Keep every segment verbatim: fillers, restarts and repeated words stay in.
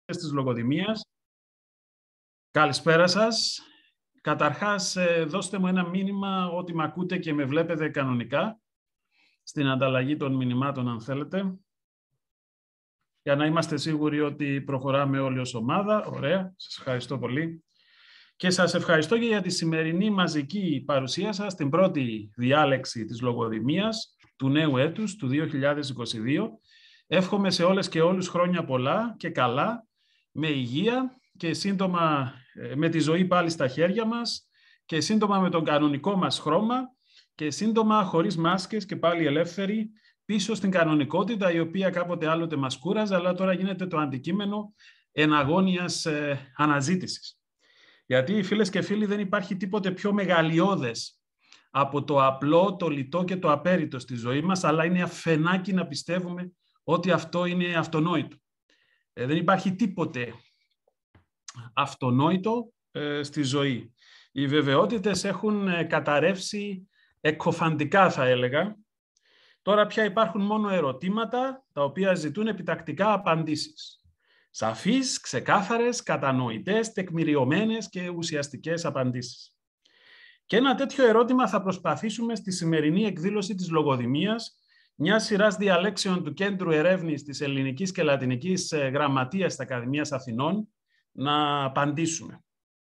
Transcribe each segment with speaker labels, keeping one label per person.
Speaker 1: της λογοδημίας. Καλησπέρα σας. Καταρχάς, δώστε μου ένα μήνυμα ότι με ακούτε και με βλέπετε κανονικά, στην ανταλλαγή των μηνυμάτων, αν θέλετε, για να είμαστε σίγουροι ότι προχωράμε όλοι ως ομάδα. Ωραία, σας ευχαριστώ πολύ. Και σας ευχαριστώ και για τη σημερινή μαζική παρουσία σας, την πρώτη διάλεξη της λογοδημίας του νέου έτους, του δύο χιλιάδες είκοσι δύο. Εύχομαι σε όλες και όλους χρόνια πολλά και καλά, με υγεία και σύντομα με τη ζωή πάλι στα χέρια μας και σύντομα με τον κανονικό μας χρώμα και σύντομα χωρίς μάσκες και πάλι ελεύθεροι πίσω στην κανονικότητα, η οποία κάποτε άλλοτε μας κούραζε, αλλά τώρα γίνεται το αντικείμενο εναγώνιας ε, αναζήτησης. Γιατί, φίλες και φίλοι, δεν υπάρχει τίποτε πιο μεγαλειώδες από το απλό, το λιτό και το απέριτο στη ζωή μας, αλλά είναι αφενάκι να πιστεύουμε ότι αυτό είναι αυτονόητο. Ε, δεν υπάρχει τίποτε αυτονόητο ε, στη ζωή. Οι βεβαιότητες έχουν ε, καταρρεύσει εκκοφαντικά, θα έλεγα. Τώρα πια υπάρχουν μόνο ερωτήματα, τα οποία ζητούν επιτακτικά απαντήσεις. Σαφείς, ξεκάθαρες, κατανοητές, τεκμηριωμένες και ουσιαστικές απαντήσεις. Και ένα τέτοιο ερώτημα θα προσπαθήσουμε στη σημερινή εκδήλωση της λογοδημίας, μια σειράς διαλέξεων του Κέντρου Ερεύνης της Ελληνικής και Λατινικής Γραμματείας της Ακαδημίας Αθηνών, να απαντήσουμε.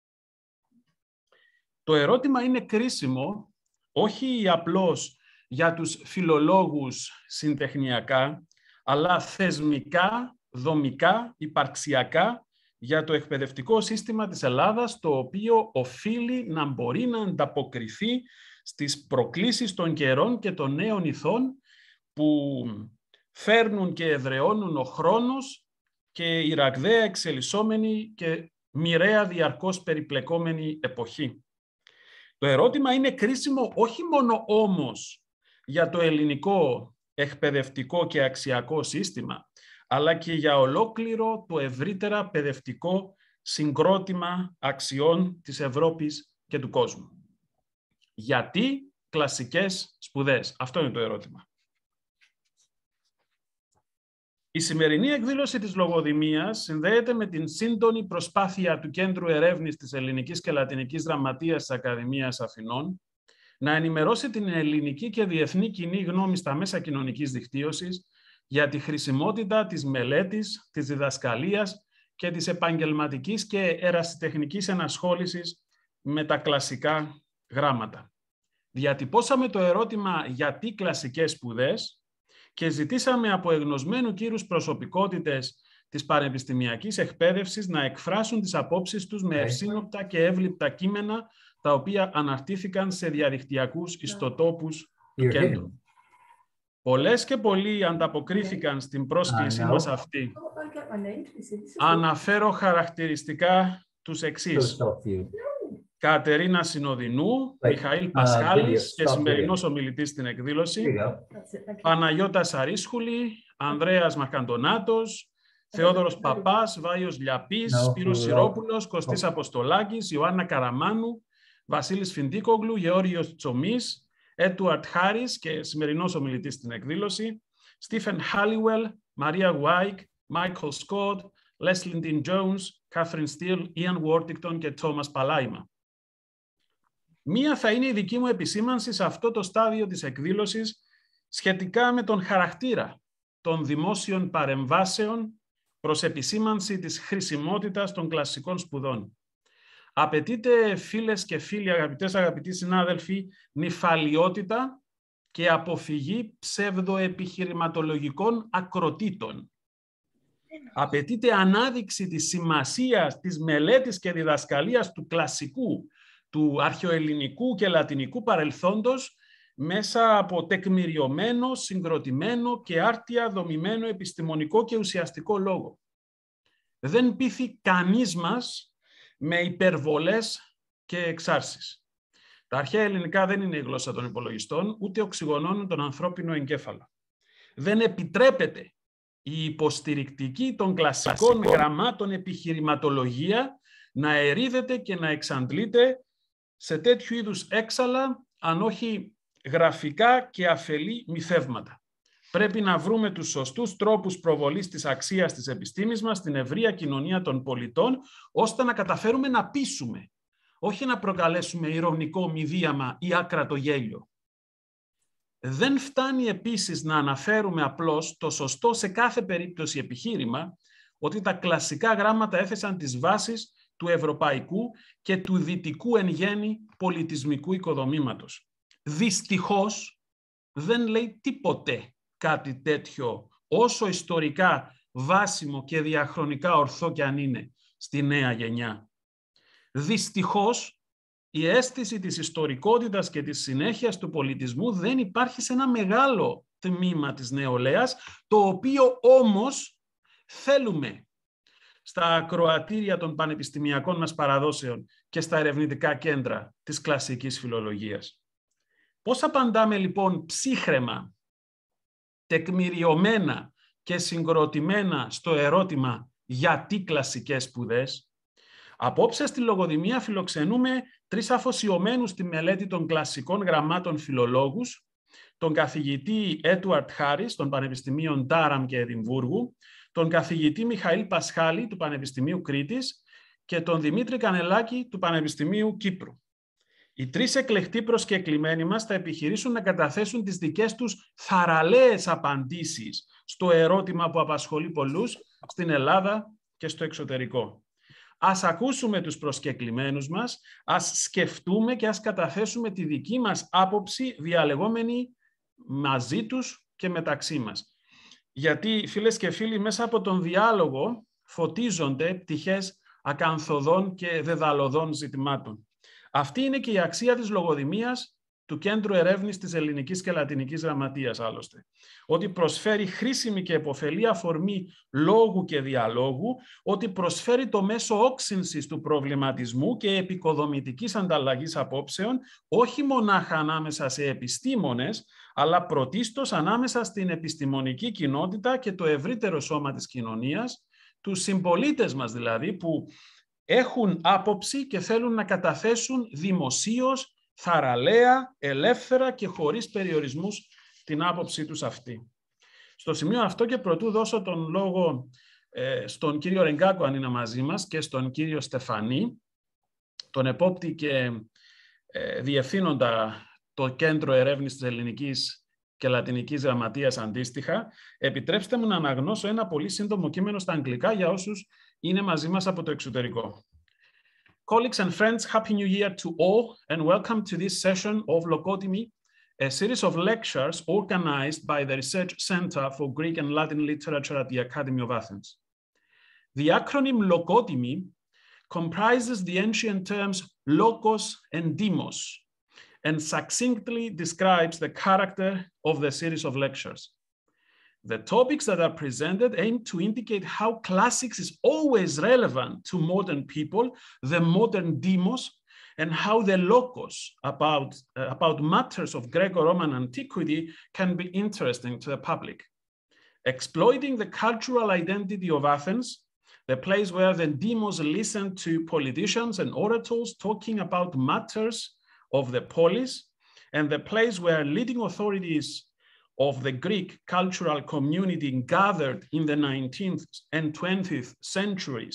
Speaker 1: Το ερώτημα είναι κρίσιμο, όχι απλώς για τους φιλολόγους συντεχνιακά, αλλά θεσμικά, δομικά, υπαρξιακά, για το εκπαιδευτικό σύστημα της Ελλάδας, το οποίο οφείλει να μπορεί να ανταποκριθεί στις προκλήσεις των καιρών και των νέων ηθών που φέρνουν και εδραιώνουν ο χρόνος και η ραγδαία εξελισσόμενη και μοιραία διαρκώς περιπλεκόμενη εποχή. Το ερώτημα είναι κρίσιμο όχι μόνο όμως για το ελληνικό εκπαιδευτικό και αξιακό σύστημα, αλλά και για ολόκληρο το ευρύτερα παιδευτικό συγκρότημα αξιών της Ευρώπης και του κόσμου. Γιατί κλασικές σπουδές? Αυτό είναι το ερώτημα. Η σημερινή εκδήλωση της λογοδημίας συνδέεται με την σύντονη προσπάθεια του Κέντρου Ερεύνης της Ελληνικής και Λατινικής Γραμματείας της Ακαδημίας Αθηνών να ενημερώσει την ελληνική και διεθνή κοινή γνώμη στα μέσα κοινωνικής δικτύωσης για τη χρησιμότητα της μελέτης, της διδασκαλίας και της επαγγελματικής και ερασιτεχνικής ενασχόλησης με τα κλασικά γράμματα. Διατυπώσαμε το ερώτημα «Γιατί κλασικές σπουδές» και ζητήσαμε από εγνωσμένου κύρους προσωπικότητες της πανεπιστημιακής εκπαίδευσης να εκφράσουν τις απόψεις τους με ευσύνοπτα και εύληπτα κείμενα, τα οποία αναρτήθηκαν σε διαδικτυακούς ιστοτόπους του κέντρου. Πολλές και πολλοί ανταποκρίθηκαν στην πρόσκλησή μας αυτή. Αναφέρω χαρακτηριστικά τους εξής. Κατερίνα Συνοδεινού, Μιχαήλ Πασχάλης και σημερινός ομιλητής στην εκδήλωση, Παναγιώτα Σαρίσχουλη, Ανδρέας Μαχαντονάτος, Θεόδωρος Παπάς, Βάιος Λιαπής, Σπύρος Σιρόπουλος, Κωστής Αποστολάκης, Ιωάννα Καραμάνου, Βασίλης Φιντίκογλου, Γεώργιος Τσομής, Έντουαρτ Χάρις και σημερινός ομιλητής στην εκδήλωση, Στίφεν Χάλιουελ, Μαρία Γουάικ, Μάικλ Σκότ, Λέσλι Ντιν Τζόουνς, Κάθριν Στιλ, Ιαν Βόρτικτον και Τόμας Παλάιμα. Μία θα είναι η δική μου επισήμανση σε αυτό το στάδιο της εκδήλωσης σχετικά με τον χαρακτήρα των δημόσιων παρεμβάσεων προς επισήμανση της χρησιμότητας των κλασικών σπουδών. Απαιτείται, φίλες και φίλοι, αγαπητές αγαπητοί συνάδελφοι, νηφαλιότητα και αποφυγή ψευδοεπιχειρηματολογικών ακροτήτων. Απαιτείται ανάδειξη της σημασίας της μελέτης και διδασκαλίας του κλασικού, του αρχαιοελληνικού και λατινικού παρελθόντος μέσα από τεκμηριωμένο, συγκροτημένο και άρτια δομημένο επιστημονικό και ουσιαστικό λόγο. Δεν πείθει κανείς μας με υπερβολές και εξάρσεις. Τα αρχαία ελληνικά δεν είναι η γλώσσα των υπολογιστών, ούτε οξυγονώνουν τον ανθρώπινο εγκέφαλο. Δεν επιτρέπεται η υποστηρικτική των κλασικών Κλασικό. γραμμάτων επιχειρηματολογία να ερίδεται και να εξαντλείται σε τέτοιου είδους έξαλα, αν όχι γραφικά και αφελή μυθεύματα. Πρέπει να βρούμε τους σωστούς τρόπους προβολής της αξίας της επιστήμης μας στην ευρεία κοινωνία των πολιτών, ώστε να καταφέρουμε να πείσουμε, όχι να προκαλέσουμε ειρωνικό μηδίαμα ή άκρατο γέλιο. Δεν φτάνει επίσης να αναφέρουμε απλώς το σωστό σε κάθε περίπτωση επιχείρημα, ότι τα κλασικά γράμματα έθεσαν τις βάσεις του ευρωπαϊκού και του δυτικού εν γέννη πολιτισμικού οικοδομήματος. Δυστυχώς δεν λέει τίποτε κάτι τέτοιο, όσο ιστορικά βάσιμο και διαχρονικά ορθό κι αν είναι, στη νέα γενιά. Δυστυχώς, η αίσθηση της ιστορικότητας και της συνέχειας του πολιτισμού δεν υπάρχει σε ένα μεγάλο τμήμα της νεολαίας, το οποίο όμως θέλουμε στα ακροατήρια των πανεπιστημιακών μας παραδόσεων και στα ερευνητικά κέντρα της κλασικής φιλολογίας. Πώς απαντάμε λοιπόν ψύχραιμα, τεκμηριωμένα και συγκροτημένα στο ερώτημα γιατί κλασικές σπουδές? Απόψε στη λογοδημία φιλοξενούμε τρεις αφοσιωμένους στη μελέτη των κλασικών γραμμάτων φιλολόγους, τον καθηγητή Έντουαρντ Χάρις των Πανεπιστημίων Ντάραμ και Εδιμβούργου, τον καθηγητή Μιχαήλ Πασχάλη του Πανεπιστημίου Κρήτης και τον Δημήτρη Κανελάκη του Πανεπιστημίου Κύπρου. Οι τρεις εκλεκτοί προσκεκλημένοι μας θα επιχειρήσουν να καταθέσουν τις δικές τους θαραλέες απαντήσεις στο ερώτημα που απασχολεί πολλούς στην Ελλάδα και στο εξωτερικό. Ας ακούσουμε τους προσκεκλημένους μας, ας σκεφτούμε και ας καταθέσουμε τη δική μας άποψη διαλεγόμενη μαζί τους και μεταξύ μας. Γιατί, φίλες και φίλοι, μέσα από τον διάλογο φωτίζονται πτυχές ακανθωδών και δεδαλωδών ζητημάτων. Αυτή είναι και η αξία της λογοδημίας του Κέντρου Ερεύνης της Ελληνικής και Λατινικής Γραμματείας, άλλωστε. Ότι προσφέρει χρήσιμη και επωφελή αφορμή λόγου και διαλόγου, ότι προσφέρει το μέσο όξυνσης του προβληματισμού και επικοδομητικής ανταλλαγής απόψεων, όχι μονάχα ανάμεσα σε επιστήμονες, αλλά πρωτίστως ανάμεσα στην επιστημονική κοινότητα και το ευρύτερο σώμα της κοινωνίας, τους συμπολίτες μας δηλαδή, που έχουν άποψη και θέλουν να καταθέσουν δημοσίως, θαραλέα, ελεύθερα και χωρίς περιορισμούς την άποψή τους αυτή. Στο σημείο αυτό και προτού δώσω τον λόγο ε, στον κύριο Ρεγκάκο, αν είναι μαζί μας, και στον κύριο Στεφανή, τον επόπτη και ε, διευθύνοντα το Κέντρο Ερεύνης της Ελληνικής και Λατινικής Γραμματείας αντίστοιχα, επιτρέψτε μου να αναγνώσω ένα πολύ σύντομο κείμενο στα αγγλικά για όσους είναι μαζί μας από το εξωτερικό. Colleagues and friends, Happy New Year to all, and welcome to this session of Logotimi, a series of lectures organized by the Research Center for Greek and Latin Literature at the Academy of Athens. The acronym Logotimi comprises the ancient terms logos and demos, and succinctly describes the character of the series of lectures. The topics that are presented aim to indicate how classics is always relevant to modern people, the modern demos, and how the logos about, uh, about matters of Greco-Roman antiquity can be interesting to the public. Exploiting the cultural identity of Athens, the place where the demos listen to politicians and orators talking about matters of the polis, and the place where leading authorities of the Greek cultural community gathered in the nineteenth and twentieth centuries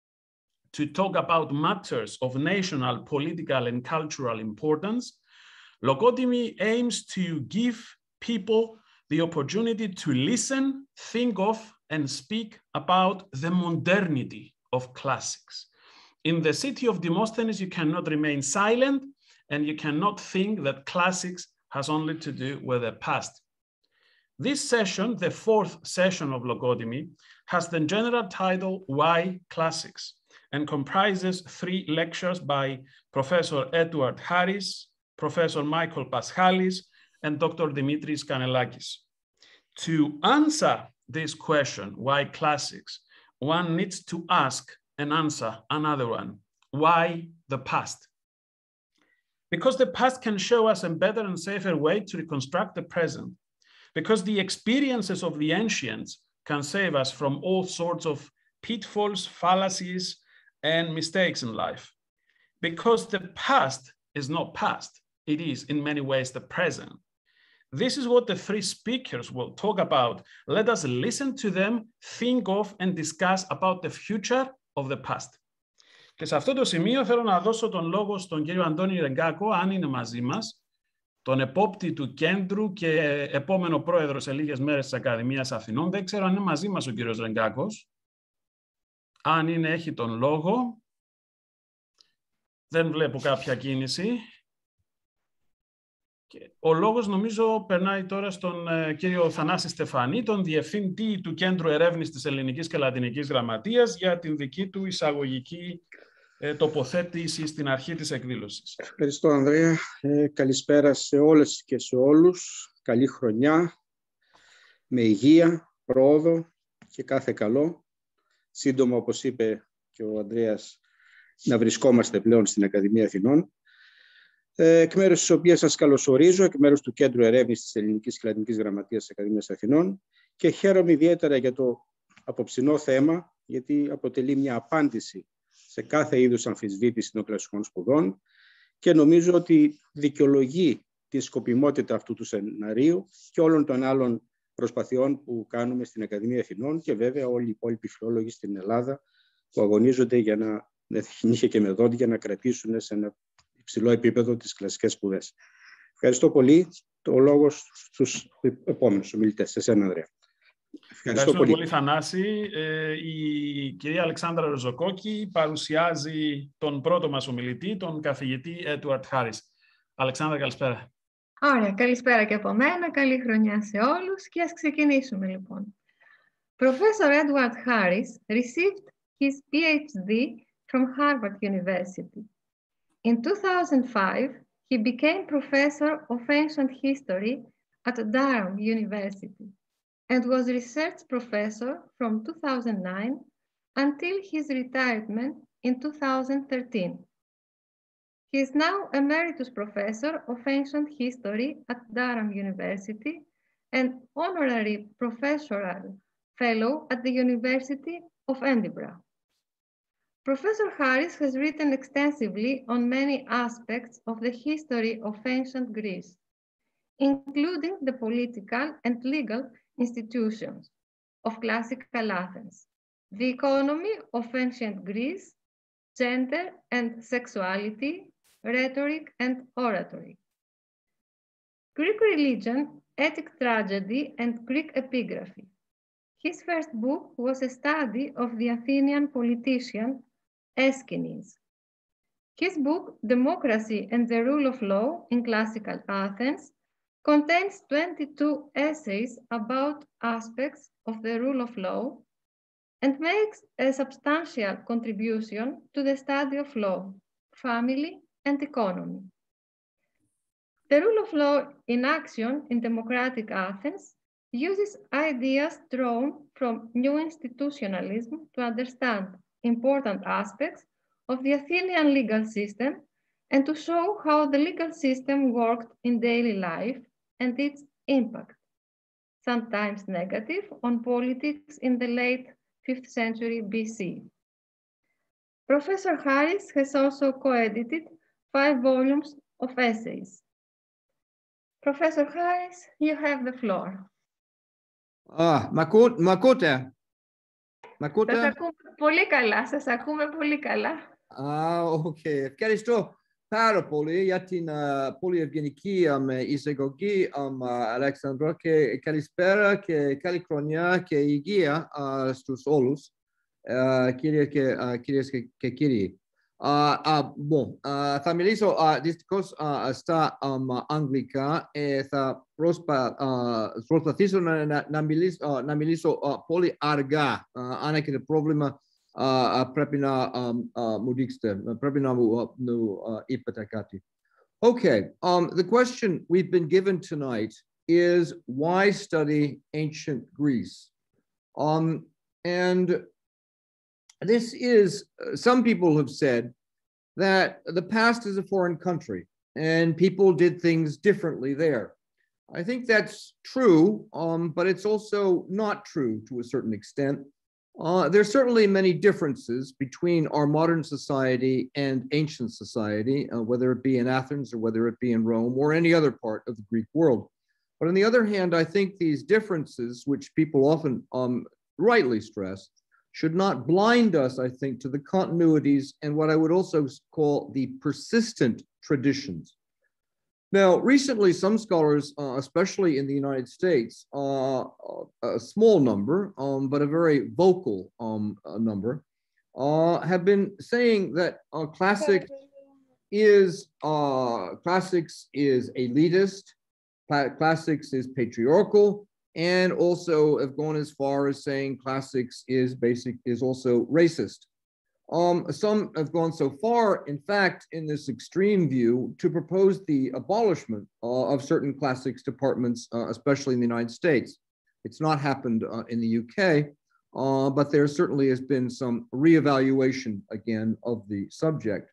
Speaker 1: to talk about matters of national, political, and cultural importance, Logotimi aims to give people the opportunity to listen, think of, and speak about the modernity of classics. In the city of Demosthenes, you cannot remain silent, and you cannot think that classics has only to do with the past. This session, the fourth session of Logotimi, has the general title, Why Classics, and comprises three lectures by Professor Έντουαρντ Χάρις, Professor Michael Paschalis, and Doctor Dimitris Kanelakis. To answer this question, why classics, one needs to ask and answer another one. Why the past? Because the past can show us a better and safer way to reconstruct the present. Because the experiences of the ancients can save us from all sorts of pitfalls, fallacies, and mistakes in life. Because the past is not past, it is in many ways the present. This is what the free speakers will talk about. Let us listen to them, think of and discuss about the future of the past. Και σε αυτό το σημείο θέλω να δώσω τον λόγο στον κύριο Αντώνη Ρεγκάκο, αν είναι μαζί μας, τον επόπτη του κέντρου και επόμενο πρόεδρο σε λίγες μέρες της Ακαδημίας Αθηνών. Δεν ξέρω αν είναι μαζί μας ο κύριος Ρεγκάκος. Αν είναι, έχει τον λόγο. Δεν βλέπω κάποια κίνηση. Και ο λόγος νομίζω περνάει τώρα στον ε, κύριο Θανάση Στεφανή, τον Διευθυντή του Κέντρου Ερεύνης της Ελληνικής και Λατινικής Γραμματείας, για την δική του εισαγωγική ε, τοποθέτηση στην αρχή της εκδήλωσης.
Speaker 2: Ευχαριστώ, Ανδρέα. Ε, καλησπέρα σε όλες και σε όλους. Καλή χρονιά, με υγεία, πρόοδο και κάθε καλό. Σύντομα, όπως είπε και ο Ανδρέας, να βρισκόμαστε πλέον στην Ακαδημία Αθηνών. Εκ μέρους της οποίας σας καλωσορίζω, εκ μέρους του Κέντρου Ερεύνης της Ελληνικής και Λατινικής Γραμματείας της Ακαδημίας Αθηνών, και χαίρομαι ιδιαίτερα για το απόψινό θέμα, γιατί αποτελεί μια απάντηση σε κάθε είδους αμφισβήτηση των κλασικών σπουδών και νομίζω ότι δικαιολογεί τη σκοπιμότητα αυτού του σεναρίου και όλων των άλλων προσπαθειών που κάνουμε στην Ακαδημία Αθηνών και βέβαια όλοι οι υπόλοιποι φιλόλογοι στην Ελλάδα που αγωνίζονται για να, με νύχια και με δόντια, να κρατήσουν σε ένα υψηλό επίπεδο τις κλασικές σπουδές. Ευχαριστώ πολύ. Το λόγο στους επόμενους ομιλητές. Σε εσένα, Ανδρέα.
Speaker 1: Ευχαριστώ πολύ. πολύ, Θανάση. Ε, η κυρία Αλεξάνδρα Ροζοκόκη παρουσιάζει τον πρώτο μας ομιλητή, τον καθηγητή Έντουαρτ Χάρις. Αλεξάνδρα, καλησπέρα.
Speaker 3: Ωραία, καλησπέρα και από μένα. Καλή χρονιά σε όλους και ας ξεκινήσουμε λοιπόν. Professor Edward Harris received his PhD from Harvard University. In two thousand five, he became professor of ancient history at Durham University and was research professor from two thousand nine until his retirement in two thousand thirteen. He is now Emeritus Professor of Ancient History at Durham University and Honorary Professoral Fellow at the University of Edinburgh. Professor Harris has written extensively on many aspects of the history of ancient Greece, including the political and legal institutions of classical Athens, the economy of ancient Greece, gender and sexuality, rhetoric and oratory, Greek religion, Attic tragedy, and Greek epigraphy. His first book was a study of the Athenian politician Aeschines. His book, Democracy and the Rule of Law in Classical Athens, contains twenty-two essays about aspects of the rule of law and makes a substantial contribution to the study of law, family, and economy. The rule of law in action in democratic Athens uses ideas drawn from new institutionalism to understand important aspects of the Athenian legal system and to show how the legal system worked in daily life and its impact, sometimes negative, on politics in the late fifth century B C. Professor Harris has also co-edited five volumes of essays. Professor Harris, you have the floor.
Speaker 4: Ah, μ' ακούτε? Μ' ακούτε?
Speaker 3: Σας ακούμε πολύ καλά, σας ακούμε πολύ καλά.
Speaker 4: Α, οκ. Ευχαριστώ πάρα πολύ για την uh, πολύ ευγενική um, εισαγωγή, um, Αλέξανδρο, και καλησπέρα και καλή χρονιά και υγεία uh, στους όλους, uh, κυρίες και, uh, κυρίες και, και κύριοι. Uh, uh, bon, uh, θα μιλήσω uh, δυστυχώς uh, στα um, αγγλικά και θα προσπα, uh, προσπαθήσω να, να, να μιλήσω, uh, να μιλήσω uh, πολύ αργά. Uh, αν έχετε πρόβλημα, uh, uh, πρέπει να um, uh, μου δείξετε, πρέπει να μου uh, είπετε κάτι. Okay, um, the question we've been given tonight is why study ancient Greece? Um, and This is, uh, some people have said that the past is a foreign country and people did things differently there. I think that's true, um, but it's also not true to a certain extent. Uh, there's certainly many differences between our modern society and ancient society, uh, whether it be in Athens or whether it be in Rome or any other part of the Greek world. But on the other hand, I think these differences, which people often um, rightly stress, should not blind us, I think, to the continuities and what I would also call the persistent traditions. Now, recently, some scholars, uh, especially in the United States, uh, a small number, um, but a very vocal um, number, uh, have been saying that uh, classics is uh, classics is elitist, classics is patriarchal, and also have gone as far as saying classics is basic is also racist. Um, some have gone so far, in fact, in this extreme view, to propose the abolishment uh, of certain classics departments, uh, especially in the United States. It's not happened uh, in the U K, uh, but there certainly has been some reevaluation again of the subject.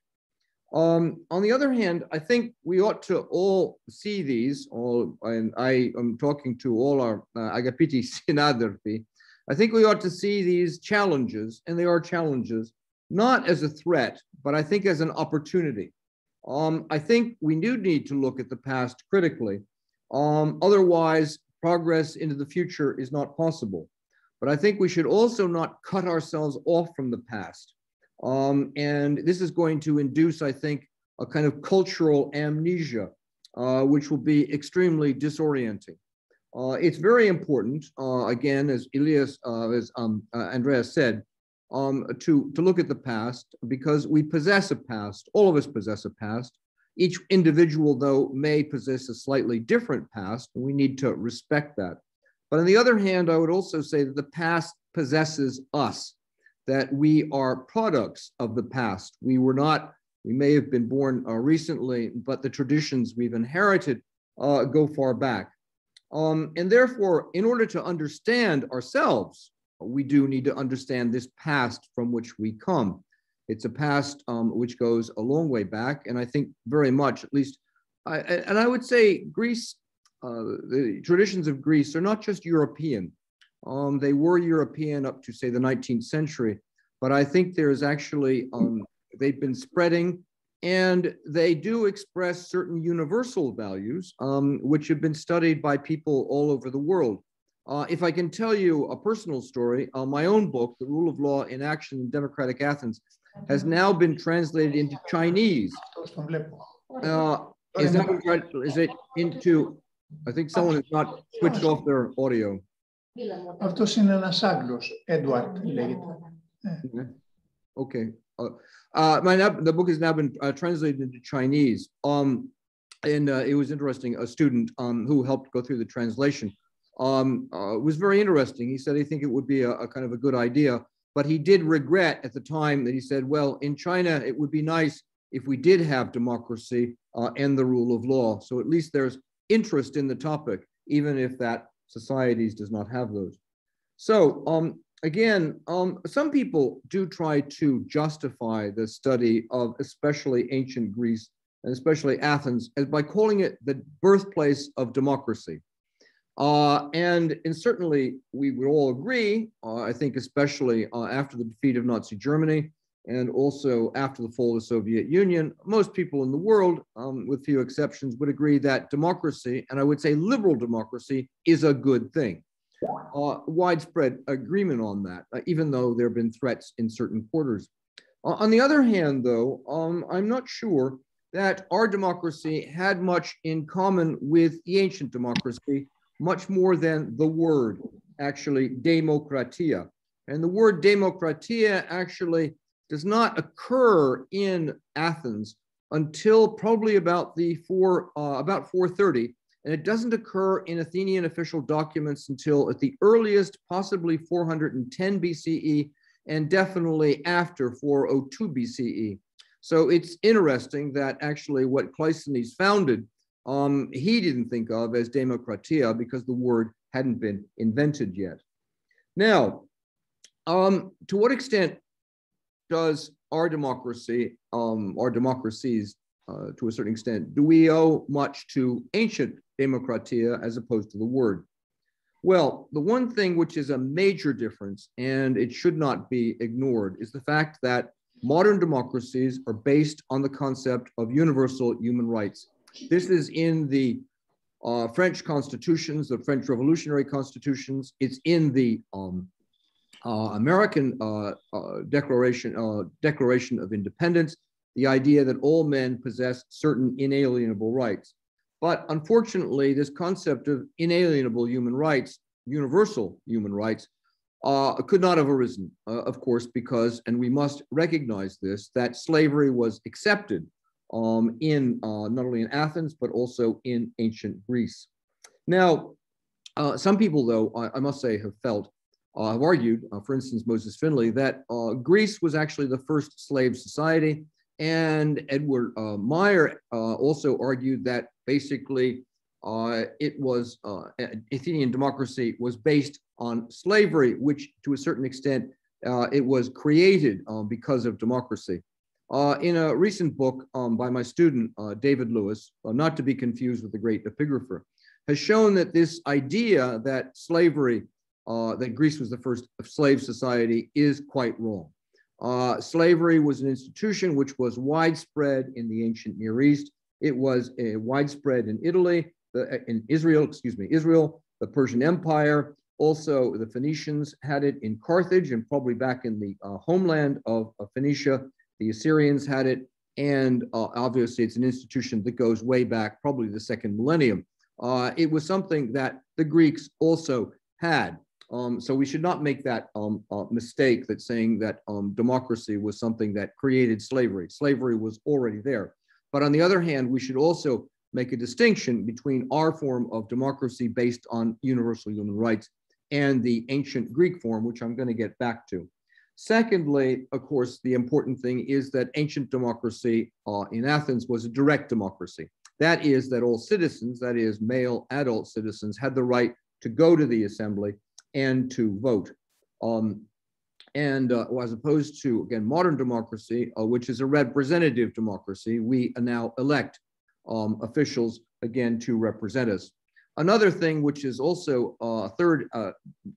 Speaker 4: Um, on the other hand, I think we ought to all see these, all, and I am talking to all our uh, agapiti synaderthi, I think we ought to see these challenges, and they are challenges, not as a threat, but I think as an opportunity. Um, I think we do need to look at the past critically. Um, otherwise, progress into the future is not possible. But I think we should also not cut ourselves off from the past. Um, and this is going to induce, I think, a kind of cultural amnesia, uh, which will be extremely disorienting. Uh, it's very important, uh, again, as Elias, uh, as um, uh, Andreas said, um, to, to look at the past, because we possess a past. All of us possess a past. Each individual, though, may possess a slightly different past, and we need to respect that. But on the other hand, I would also say that the past possesses us, that we are products of the past. We were not, we may have been born uh, recently, but the traditions we've inherited uh, go far back. Um, and therefore, in order to understand ourselves, we do need to understand this past from which we come. It's a past um, which goes a long way back, and I think very much, at least, I, and I would say Greece, uh, the traditions of Greece are not just European. Um, they were European up to, say, the nineteenth century, but I think there's actually, um, they've been spreading, and they do express certain universal values, um, which have been studied by people all over the world. Uh, if I can tell you a personal story, uh, my own book, The Rule of Law in Action in Democratic Athens, has now been translated into Chinese. Uh, is, that, is it into, I think someone has not switched off their audio.
Speaker 5: Αυτός είναι ένας Άγγλος, Edward λέγεται.
Speaker 4: Okay. Uh, uh, my, the book has now been uh, translated into Chinese. Um, and uh, it was interesting, a student um, who helped go through the translation um, uh, was very interesting. He said he think it would be a, a kind of a good idea, but he did regret at the time that he said, well, in China, it would be nice if we did have democracy uh, and the rule of law. So at least there's interest in the topic, even if that societies does not have those. So um, again, um, some people do try to justify the study of especially ancient Greece and especially Athens as by calling it the birthplace of democracy. Uh, and, and certainly we would all agree, uh, I think especially uh, after the defeat of Nazi Germany and also after the fall of the Soviet Union, most people in the world, um, with few exceptions, would agree that democracy, and I would say liberal democracy, is a good thing. Uh, widespread agreement on that, uh, even though there have been threats in certain quarters. Uh, on the other hand, though, um, I'm not sure that our democracy had much in common with the ancient democracy, much more than the word, actually, demokratia. And the word demokratia actually does not occur in Athens until probably about the four, uh, about four thirty, and it doesn't occur in Athenian official documents until at the earliest, possibly four hundred ten B C E, and definitely after four oh two B C E. So it's interesting that actually what Cleisthenes founded, um, he didn't think of as demokratia because the word hadn't been invented yet. Now, um, to what extent does our democracy, um, our democracies, uh, to a certain extent, do we owe much to ancient demokratia as opposed to the word? Well, the one thing which is a major difference, and it should not be ignored, is the fact that modern democracies are based on the concept of universal human rights. This is in the uh, French constitutions, the French revolutionary constitutions. It's in the um, uh, American uh, uh, Declaration, uh, Declaration of Independence, the idea that all men possess certain inalienable rights. But unfortunately, this concept of inalienable human rights, universal human rights, uh, could not have arisen, uh, of course, because, and we must recognize this, that slavery was accepted um, in uh, not only in Athens, but also in ancient Greece. Now, uh, some people, though, I, I must say, have felt, uh, have argued, uh, for instance, Moses Finley, that uh, Greece was actually the first slave society. And Edward uh, Meyer uh, also argued that basically uh, it was, uh, Athenian democracy was based on slavery, which to a certain extent, uh, it was created uh, because of democracy. Uh, in a recent book um, by my student, uh, David Lewis, uh, not to be confused with the great epigrapher, has shown that this idea that slavery, uh, that Greece was the first slave society, is quite wrong. Uh, slavery was an institution which was widespread in the ancient Near East. It was uh, widespread in Italy, the, in Israel, excuse me, Israel, the Persian Empire. Also, the Phoenicians had it in Carthage and probably back in the uh, homeland of, of Phoenicia. The Assyrians had it. And uh, obviously, it's an institution that goes way back, probably the second millennium. Uh, it was something that the Greeks also had. Um, so we should not make that um, uh, mistake that saying that um, democracy was something that created slavery. Slavery was already there. But on the other hand, we should also make a distinction between our form of democracy based on universal human rights and the ancient Greek form, which I'm going to get back to. Secondly, of course, the important thing is that ancient democracy uh, in Athens was a direct democracy. That is that all citizens, that is male adult citizens, had the right to go to the assembly and to vote. Um, and uh, as opposed to, again, modern democracy, uh, which is a representative democracy, we now elect um, officials, again, to represent us. Another thing, which is also a third uh,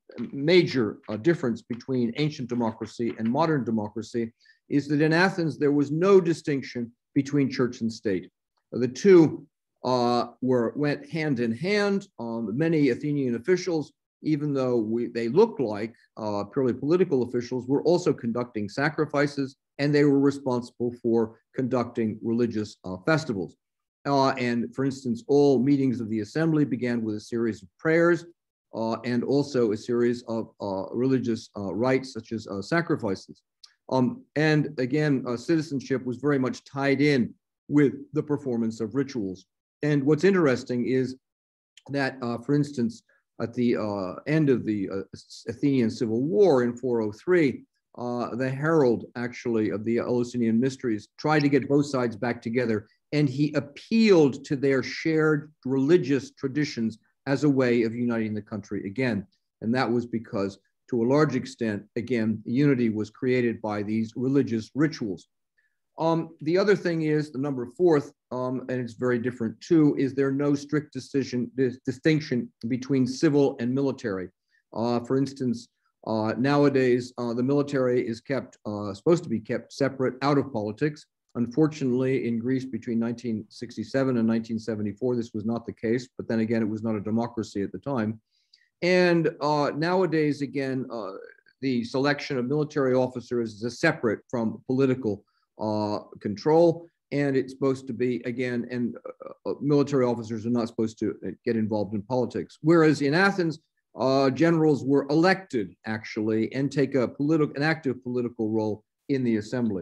Speaker 4: major uh, difference between ancient democracy and modern democracy, is that in Athens, there was no distinction between church and state. The two uh, were went hand in hand. Um, many Athenian officials, even though we, they looked like uh, purely political officials, were also conducting sacrifices, and they were responsible for conducting religious uh, festivals. Uh, and for instance, all meetings of the assembly began with a series of prayers uh, and also a series of uh, religious uh, rites, such as uh, sacrifices. Um, and again, uh, citizenship was very much tied in with the performance of rituals. And what's interesting is that, uh, for instance, at the uh, end of the uh, Athenian Civil War in four oh three, uh, the herald actually of the Eleusinian Mysteries tried to get both sides back together, and he appealed to their shared religious traditions as a way of uniting the country again. And that was because, to a large extent, again, unity was created by these religious rituals. Um, the other thing is, the number fourth, um, and it's very different too, is there no strict decision, distinction between civil and military. Uh, for instance, uh, nowadays, uh, the military is kept, uh, supposed to be kept separate out of politics. Unfortunately, in Greece between nineteen sixty-seven and nineteen seventy-four, this was not the case, but then again, it was not a democracy at the time. And uh, nowadays, again, uh, the selection of military officers is separate from political uh, control, and it's supposed to be, again, and uh, military officers are not supposed to get involved in politics. Whereas in Athens, uh, generals were elected, actually, and take a political, an active political role in the assembly.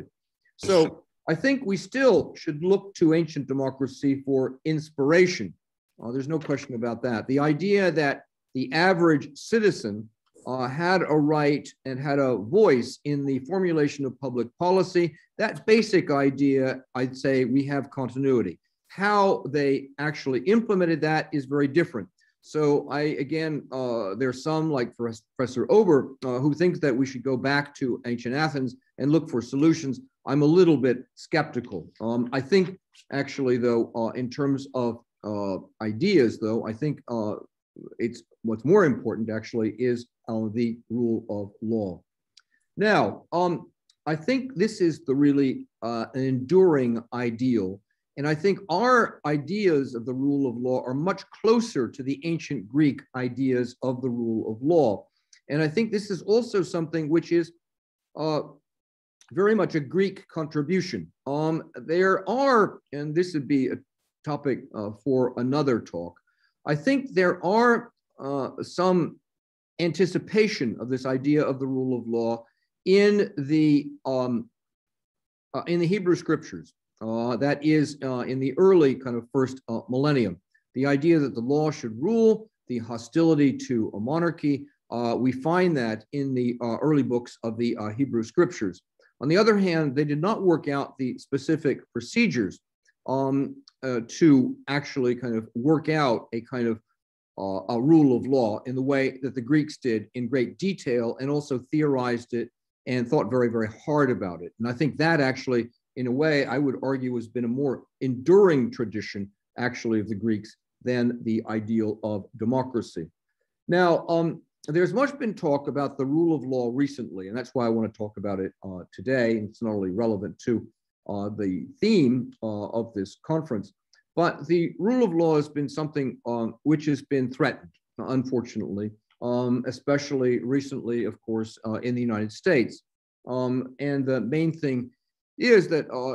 Speaker 4: So I think we still should look to ancient democracy for inspiration. Uh, there's no question about that. The idea that the average citizen uh, had a right and had a voice in the formulation of public policy, that basic idea, I'd say we have continuity. How they actually implemented that is very different. So I, again, uh, there's some like Professor Ober uh, who thinks that we should go back to ancient Athens and look for solutions. I'm a little bit skeptical. Um, I think actually though, uh, in terms of uh, ideas though, I think uh, it's what's more important actually is uh, the rule of law. Now, um, I think this is the really uh, an enduring ideal. And I think our ideas of the rule of law are much closer to the ancient Greek ideas of the rule of law. And I think this is also something which is uh, very much a Greek contribution. Um, there are, and this would be a topic uh, for another talk, I think there are uh, some anticipation of this idea of the rule of law in the, um, uh, in the Hebrew scriptures. Uh, that is uh, in the early kind of first uh, millennium. The idea that the law should rule, the hostility to a monarchy, uh, we find that in the uh, early books of the uh, Hebrew scriptures. On the other hand, they did not work out the specific procedures um, uh, to actually kind of work out a kind of uh, a rule of law in the way that the Greeks did in great detail, and also theorized it and thought very, very hard about it. And I think that actually, in a way, I would argue has been a more enduring tradition, actually, of the Greeks than the ideal of democracy. Now, um, there's much been talk about the rule of law recently, and that's why I want to talk about it uh, today. It's not only relevant to uh, the theme uh, of this conference, but the rule of law has been something um, which has been threatened, unfortunately, um, especially recently, of course, uh, in the United States. Um, and the main thing is that, uh,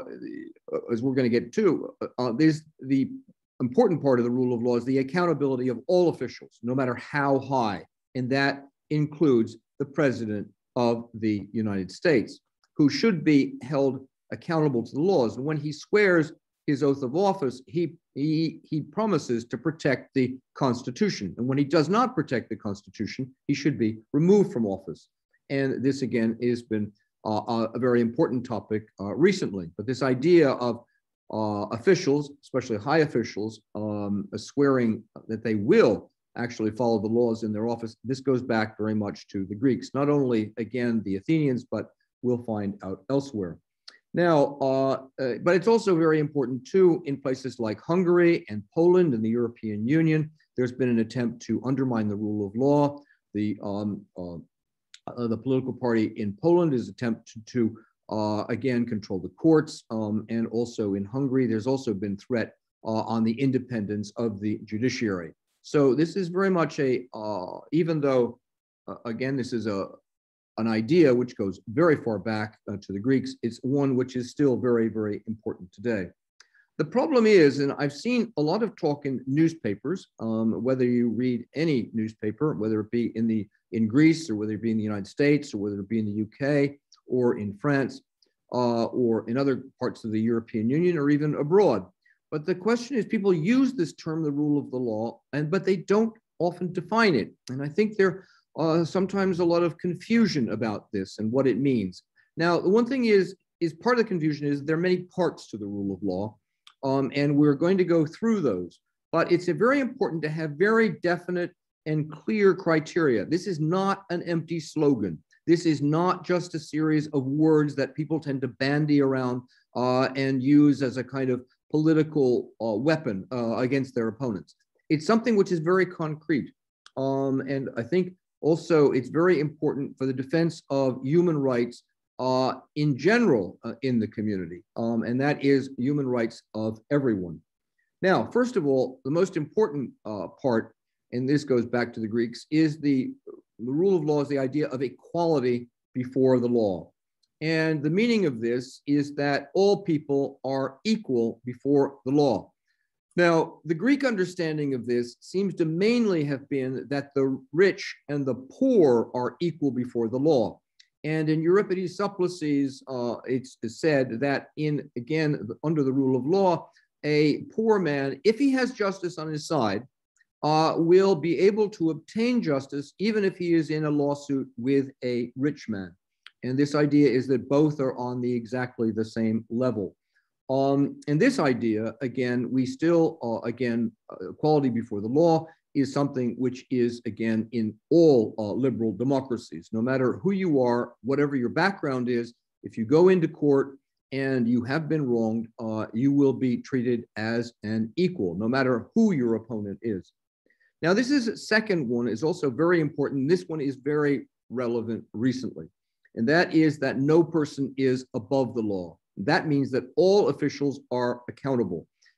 Speaker 4: as we're going to get to, uh, there's the important part of the rule of law is the accountability of all officials, no matter how high, and that includes the President of the United States, who should be held accountable to the laws. And when he swears his oath of office, he, he, he promises to protect the Constitution. And when he does not protect the Constitution, he should be removed from office. And this, again, has been Uh, a very important topic uh, recently. But this idea of uh, officials, especially high officials, um, swearing that they will actually follow the laws in their office, this goes back very much to the Greeks. Not only, again, the Athenians, but we'll find out elsewhere. Now, uh, uh, but it's also very important, too, in places like Hungary and Poland and the European Union. There's been an attempt to undermine the rule of law. The um, uh, Uh, the political party in Poland is attempting to, uh, again, control the courts. Um, and also in Hungary, there's also been threat uh, on the independence of the judiciary. So this is very much a, uh, even though, uh, again, this is a an idea which goes very far back uh, to the Greeks, it's one which is still very, very important today. The problem is, and I've seen a lot of talk in newspapers, um, whether you read any newspaper, whether it be in the in Greece, or whether it be in the United States, or whether it be in the U K, or in France, uh, or in other parts of the European Union, or even abroad. But the question is, people use this term, the rule of the law, and but they don't often define it. And I think there uh, sometimes a lot of confusion about this and what it means. Now, the one thing is, is part of the confusion is there are many parts to the rule of law, um, and we're going to go through those. But it's very important to have very definite and clear criteria. This is not an empty slogan. This is not just a series of words that people tend to bandy around uh, and use as a kind of political uh, weapon uh, against their opponents. It's something which is very concrete. Um, and I think also it's very important for the defense of human rights uh, in general uh, in the community. Um, and that is human rights of everyone. Now, first of all, the most important uh, part, and this goes back to the Greeks, is the, the rule of law is the idea of equality before the law. And the meaning of this is that all people are equal before the law. Now, the Greek understanding of this seems to mainly have been that the rich and the poor are equal before the law. And in Euripides' Supplices, uh, it's said that in, again, under the rule of law, a poor man, if he has justice on his side, uh, will be able to obtain justice even if he is in a lawsuit with a rich man. And this idea is that both are on the exactly the same level. Um, and this idea, again, we still, uh, again, uh, equality before the law is something which is, again, in all uh, liberal democracies. No matter who you are, whatever your background is, if you go into court and you have been wronged, uh, you will be treated as an equal, no matter who your opponent is. Now, this is second one is also very important. This one is very relevant recently, and that is that no person is above the law. That means that all officials are accountable.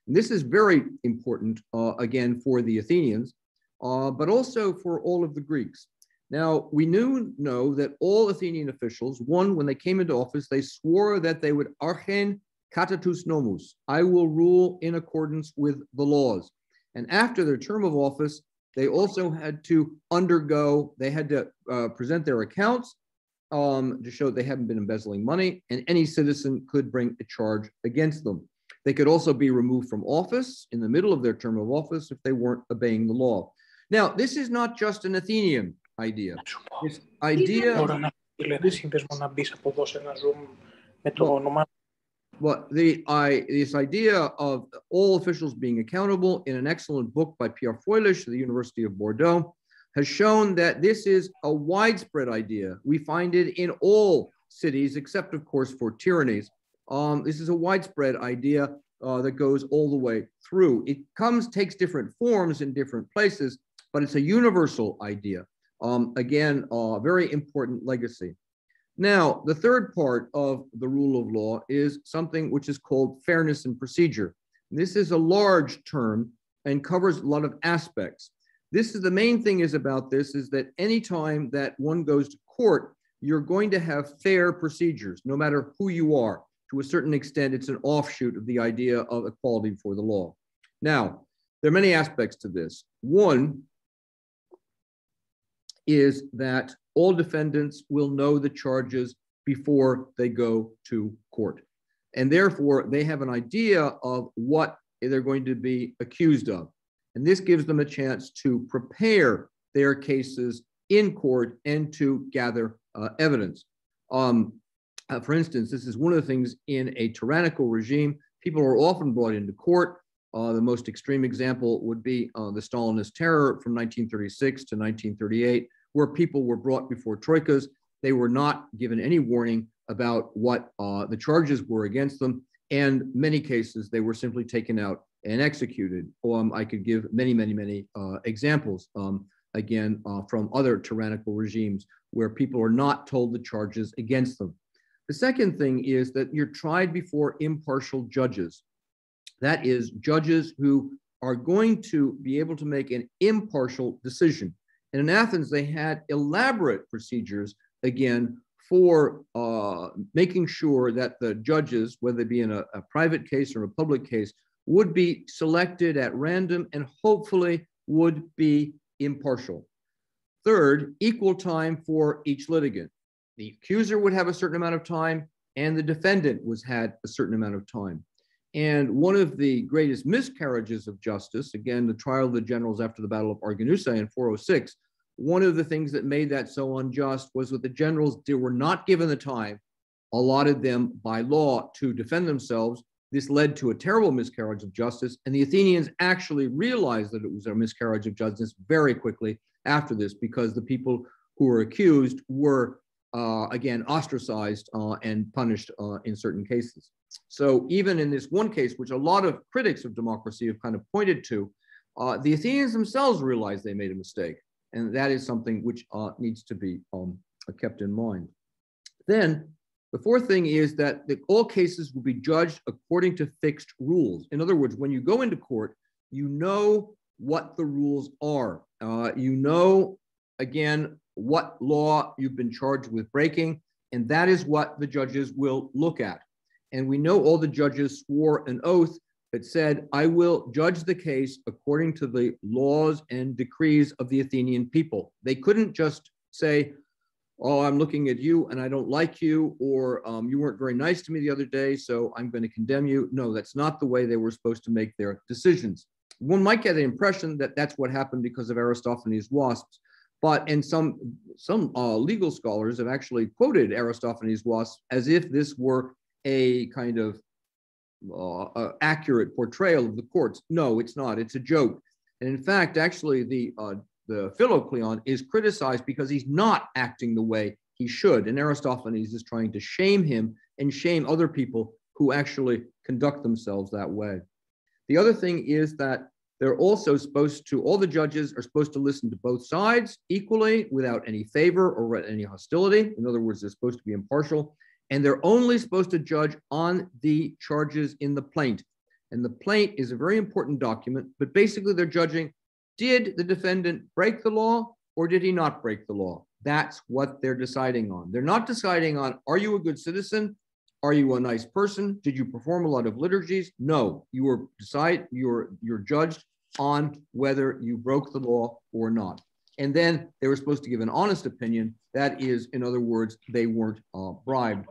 Speaker 4: And this is very important, uh, again, for the Athenians, uh, but also for all of the Greeks. Now, we knew, know that all Athenian officials, one, when they came into office, they swore that they would archen kata tous nomos, I will rule in accordance with the laws. And after their term of office, they also had to undergo, they had to uh, present their accounts um, to show they haven't been embezzling money, and any citizen could bring a charge against them. They could also be removed from office in the middle of their term of office if they weren't obeying the law. Now, this is not just an Athenian idea. This idea... well, Well, the, I, this idea of all officials being accountable in an excellent book by Pierre Feuilich, the University of Bordeaux, has shown that this is a widespread idea. We find it in all cities, except, of course, for tyrannies. Um, this is a widespread idea uh, that goes all the way through. It comes, takes different forms in different places, but it's a universal idea. Um, again, a uh, very important legacy. Now, the third part of the rule of law is something which is called fairness and procedure. This is a large term and covers a lot of aspects. This is the main thing is about this is that anytime that one goes to court, you're going to have fair procedures, no matter who you are. To a certain extent, it's an offshoot of the idea of equality before the law. Now, there are many aspects to this. One is that all defendants will know the charges before they go to court. And therefore, they have an idea of what they're going to be accused of. And this gives them a chance to prepare their cases in court and to gather uh, evidence. Um, uh, for instance, this is one of the things in a tyrannical regime. People are often brought into court. Uh, the most extreme example would be uh, the Stalinist terror from nineteen thirty-six to nineteen thirty-eight, where people were brought before troikas. They were not given any warning about what uh, the charges were against them. And many cases, they were simply taken out and executed. Um, I could give many, many, many uh, examples, um, again, uh, from other tyrannical regimes where people are not told the charges against them. The second thing is that you're tried before impartial judges. That is, judges who are going to be able to make an impartial decision. And in Athens, they had elaborate procedures, again, for uh, making sure that the judges, whether they be in a, a private case or a public case, would be selected at random and hopefully would be impartial. Third, equal time for each litigant. The accuser would have a certain amount of time and the defendant was had a certain amount of time. And one of the greatest miscarriages of justice, again, the trial of the generals after the Battle of Arginusae in four oh six, one of the things that made that so unjust was that the generals they were not given the time allotted them by law to defend themselves. This led to a terrible miscarriage of justice, and the Athenians actually realized that it was a miscarriage of justice very quickly after this, because the people who were accused were, uh, again, ostracized uh, and punished uh, in certain cases. So even in this one case, which a lot of critics of democracy have kind of pointed to, uh, the Athenians themselves realized they made a mistake. And that is something which uh, needs to be um, kept in mind. Then the fourth thing is that the, all cases will be judged according to fixed rules. In other words, when you go into court, you know what the rules are. Uh, you know, again, what law you've been charged with breaking, and that is what the judges will look at. And we know all the judges swore an oath that said, I will judge the case according to the laws and decrees of the Athenian people. They couldn't just say, oh, I'm looking at you and I don't like you, or um, you weren't very nice to me the other day, so I'm going to condemn you. No, that's not the way they were supposed to make their decisions. One might get the impression that that's what happened because of Aristophanes' wasps, but and some, some uh, legal scholars have actually quoted Aristophanes' wasps as if this were a kind of Uh, uh, accurate portrayal of the courts. No, it's not. It's a joke. And in fact, actually, the uh, the Philocleon is criticized because he's not acting the way he should. And Aristophanes is trying to shame him and shame other people who actually conduct themselves that way. The other thing is that they're also supposed to, all the judges are supposed to listen to both sides equally without any favor or any hostility. In other words, they're supposed to be impartial. And they're only supposed to judge on the charges in the plaint. And the plaint is a very important document, but basically they're judging, did the defendant break the law or did he not break the law? That's what they're deciding on. They're not deciding on, are you a good citizen? Are you a nice person? Did you perform a lot of liturgies? No, you were decide you're you're judged on whether you broke the law or not. And then they were supposed to give an honest opinion. That is, in other words, they weren't uh, bribed.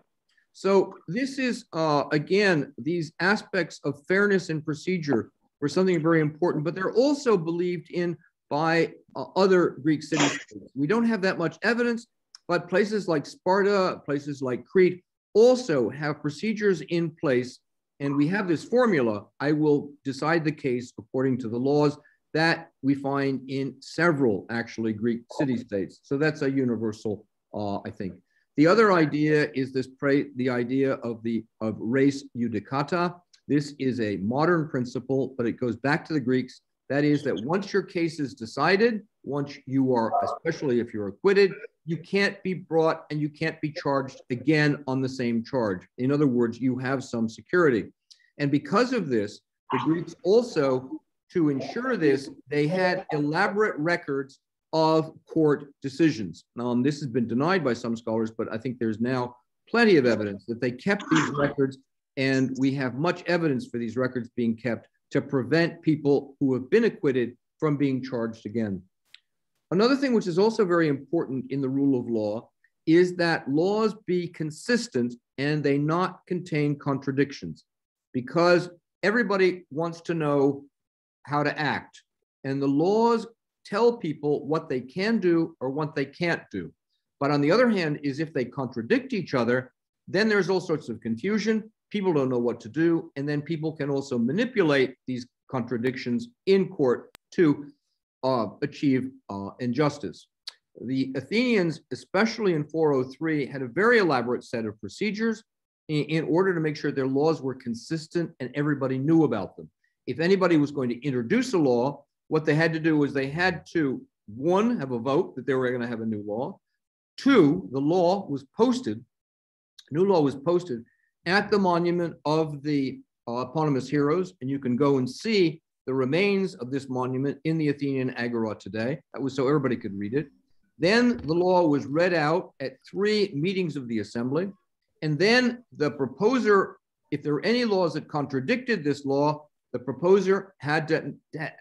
Speaker 4: So this is, uh, again, these aspects of fairness and procedure were something very important, but they're also believed in by uh, other Greek cities. We don't have that much evidence, but places like Sparta, places like Crete also have procedures in place. And we have this formula, I will decide the case according to the laws, that we find in several actually Greek city-states. So that's a universal, uh, I think. The other idea is this the idea of the of res judicata. This is a modern principle, but it goes back to the Greeks. That is that once your case is decided, once you are, especially if you're acquitted, you can't be brought and you can't be charged again on the same charge. In other words, you have some security. And because of this, the Greeks also, to ensure this, they had elaborate records of court decisions. Um, this has been denied by some scholars, but I think there's now plenty of evidence that they kept these records, and we have much evidence for these records being kept to prevent people who have been acquitted from being charged again. Another thing which is also very important in the rule of law is that laws be consistent and they not contain contradictions, because everybody wants to know how to act, and the laws tell people what they can do or what they can't do. But on the other hand, is if they contradict each other, then there's all sorts of confusion. People don't know what to do. And then people can also manipulate these contradictions in court to uh, achieve uh, injustice. The Athenians, especially in four oh three, had a very elaborate set of procedures in, in order to make sure their laws were consistent and everybody knew about them. If anybody was going to introduce a law, what they had to do was they had to, one, have a vote that they were going to have a new law. Two, the law was posted, new law was posted at the monument of the uh, eponymous heroes, and you can go and see the remains of this monument in the Athenian Agora today. That was so everybody could read it. Then the law was read out at three meetings of the assembly, and then the proposer, if there were any laws that contradicted this law, the proposer had to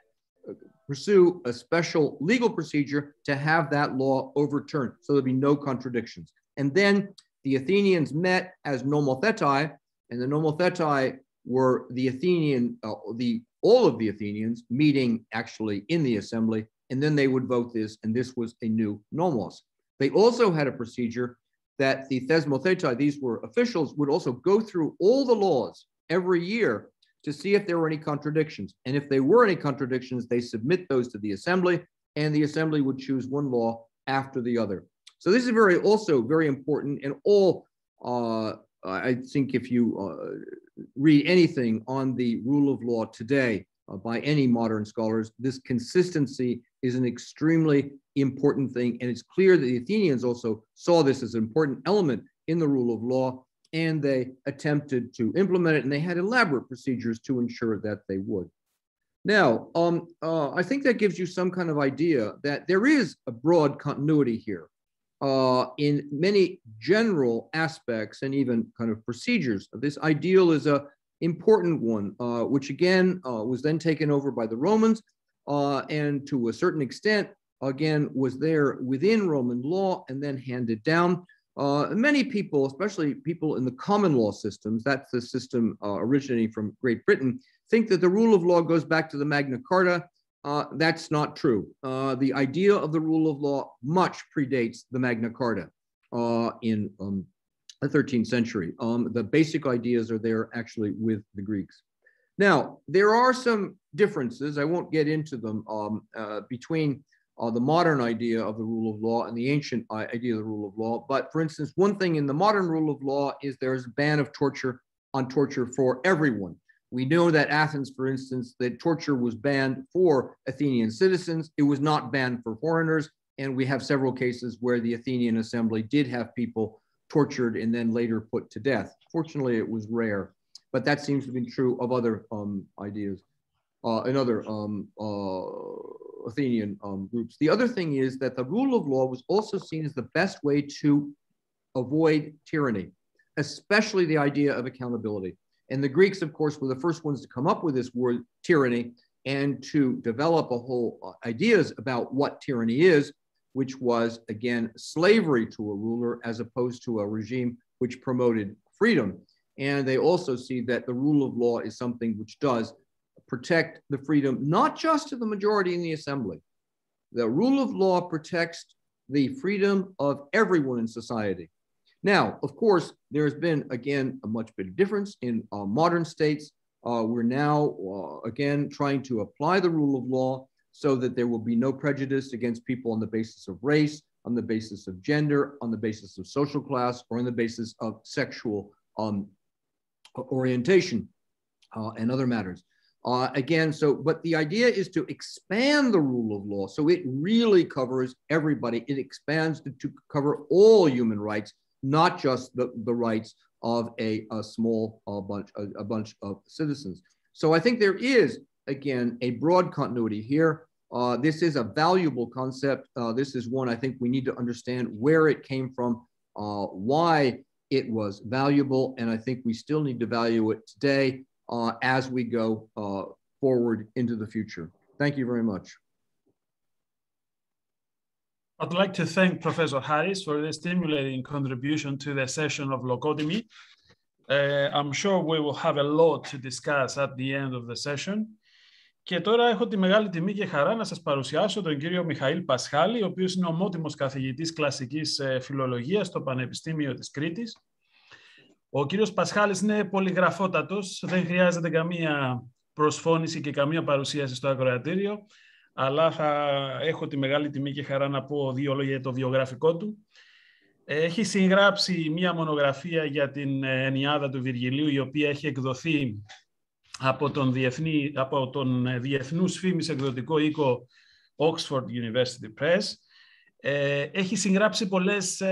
Speaker 4: pursue a special legal procedure to have that law overturned, so there'd be no contradictions. And then the Athenians met as nomothetai, and the nomothetai were the Athenian, uh, the all of the Athenians meeting actually in the assembly, and then they would vote this, and this was a new nomos. They also had a procedure that the thesmothetai, these were officials, would also go through all the laws every year to see if there were any contradictions. And if there were any contradictions, they submit those to the assembly, and the assembly would choose one law after the other. So this is very, also very important, and all, uh, I think if you uh, read anything on the rule of law today uh, by any modern scholars, this consistency is an extremely important thing. And it's clear that the Athenians also saw this as an important element in the rule of law, and they attempted to implement it, and they had elaborate procedures to ensure that they would. Now, um, uh, I think that gives you some kind of idea that there is a broad continuity here uh, in many general aspects and even kind of procedures. This ideal is a important one, uh, which again uh, was then taken over by the Romans, uh, and to a certain extent, again, was there within Roman law and then handed down. Uh, many people, especially people in the common law systems, that's the system uh, originating from Great Britain, think that the rule of law goes back to the Magna Carta. Uh, that's not true. Uh, the idea of the rule of law much predates the Magna Carta uh, in um, the thirteenth century. Um, the basic ideas are there actually with the Greeks. Now, there are some differences, I won't get into them, um, uh, between Uh, the modern idea of the rule of law and the ancient idea of the rule of law. But for instance, one thing in the modern rule of law is there's a ban of torture on torture for everyone. We know that Athens, for instance, that torture was banned for Athenian citizens. It was not banned for foreigners. And we have several cases where the Athenian assembly did have people tortured and then later put to death. Fortunately, it was rare. but that seems to be true of other um, ideas uh, and other um, uh, Athenian um, groups. The other thing is that the rule of law was also seen as the best way to avoid tyranny, especially the idea of accountability. And the Greeks, of course, were the first ones to come up with this word tyranny and to develop a whole uh, ideas about what tyranny is, which was, again, slavery to a ruler as opposed to a regime which promoted freedom. And they also see that the rule of law is something which does protect the freedom, not just of the majority in the assembly. The rule of law protects the freedom of everyone in society. Now, of course, there's been, again, a much bigger difference in uh, modern states. Uh, we're now, uh, again, trying to apply the rule of law so that there will be no prejudice against people on the basis of race, on the basis of gender, on the basis of social class, or on the basis of sexual um, orientation uh, and other matters. Uh, again, so, but the idea is to expand the rule of law so it really covers everybody. It expands to, to cover all human rights, not just the, the rights of a, a small uh, bunch, a, a bunch of citizens. So I think there is, again, a broad continuity here. Uh, this is a valuable concept. Uh, this is one I think we need to understand where it came from, uh, why it was valuable, and I think we still need to value it today uh, as we go uh, forward into the future. Thank you very much.
Speaker 1: I'd like to thank Professor Harris for the stimulating contribution to the session of Logotemy. Uh, I'm sure we will have a lot to discuss at the end of the session. Και τώρα έχω τη μεγάλη τιμή και χαρά να σας παρουσιάσω τον κύριο Μιχαήλ Πασχάλη, ο οποίος είναι ομότιμος καθηγητής κλασικής φιλολογίας στο Πανεπιστήμιο της Κρήτης. Ο κύριος Πασχάλης είναι πολυγραφότατος, δεν χρειάζεται καμία προσφώνηση και καμία παρουσίαση στο ακροατήριο, αλλά θα έχω τη μεγάλη τιμή και χαρά να πω δύο λόγια για το βιογραφικό του. Έχει συγγράψει μία μονογραφία για την Ενιάδα του Βυργιλίου, η οποία έχει εκδοθεί από τον, διεθνή, από τον διεθνούς φήμης εκδοτικό οίκο Oxford University Press. Έχει συγγράψει πολλές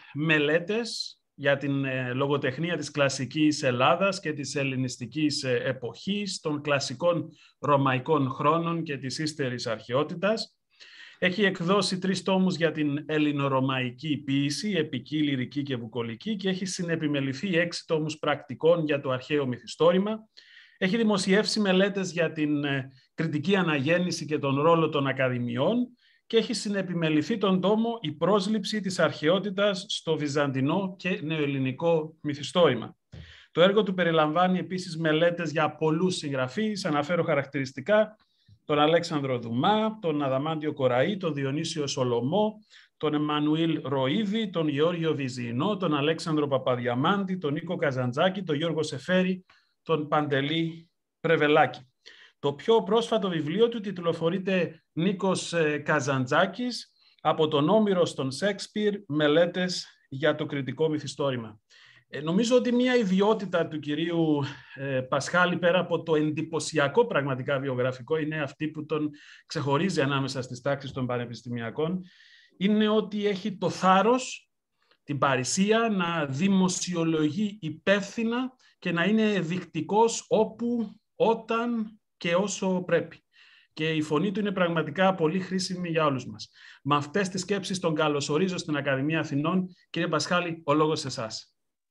Speaker 1: μελέτες για την λογοτεχνία της κλασικής Ελλάδας και της ελληνιστικής εποχής, των κλασικών ρωμαϊκών χρόνων και της ύστερης αρχαιότητας. Έχει εκδώσει τρεις τόμους για την ελληνορωμαϊκή ποίηση, επική, λυρική και βουκολική, και έχει συνεπιμεληθεί έξι τόμους πρακτικών για το αρχαίο μυθιστόρημα. Έχει δημοσιεύσει μελέτες για την κριτική αναγέννηση και τον ρόλο των ακαδημιών και έχει συνεπιμεληθεί τον τόμο «Η πρόσληψη της αρχαιότητας στο βυζαντινό και νεοελληνικό μυθιστόρημα». Το έργο του περιλαμβάνει επίσης μελέτες για πολλούς συγγραφείς, αναφέρω χαρακτηριστικά τον Αλέξανδρο Δουμά, τον Αδαμάντιο Κοραή, τον Διονύσιο Σολομό, τον Εμμανουήλ Ροΐδη, τον Γεώργιο Βυζινό, τον Αλέξανδρο Παπαδιαμάντη, τον Νίκο Καζαντζάκη, τον Γιώργο Σεφέρη, τον Παντελή Πρεβελάκη. Το πιο πρόσφατο βιβλίο του τιτλοφορείται «Νίκος Καζαντζάκης, από τον Όμηρο στον Σέξπιρ, μελέτες για το κριτικό μυθιστόρημα». Ε, νομίζω ότι μια ιδιότητα του κυρίου ε, Πασχάλη, πέρα από το εντυπωσιακό πραγματικά βιογραφικό, είναι αυτή που τον ξεχωρίζει ανάμεσα στις τάξεις των πανεπιστημιακών, είναι ότι έχει το θάρρος, την παρησία να δημοσιολογεί υπεύθυνα και να είναι δεικτικός όπου, όταν και όσο πρέπει. Και η φωνή του είναι πραγματικά πολύ χρήσιμη για όλους μας. Με αυτές τις σκέψεις τον καλωσορίζω στην Ακαδημία Αθηνών. Κύριε Πασχάλη, ο λόγος σε εσάς.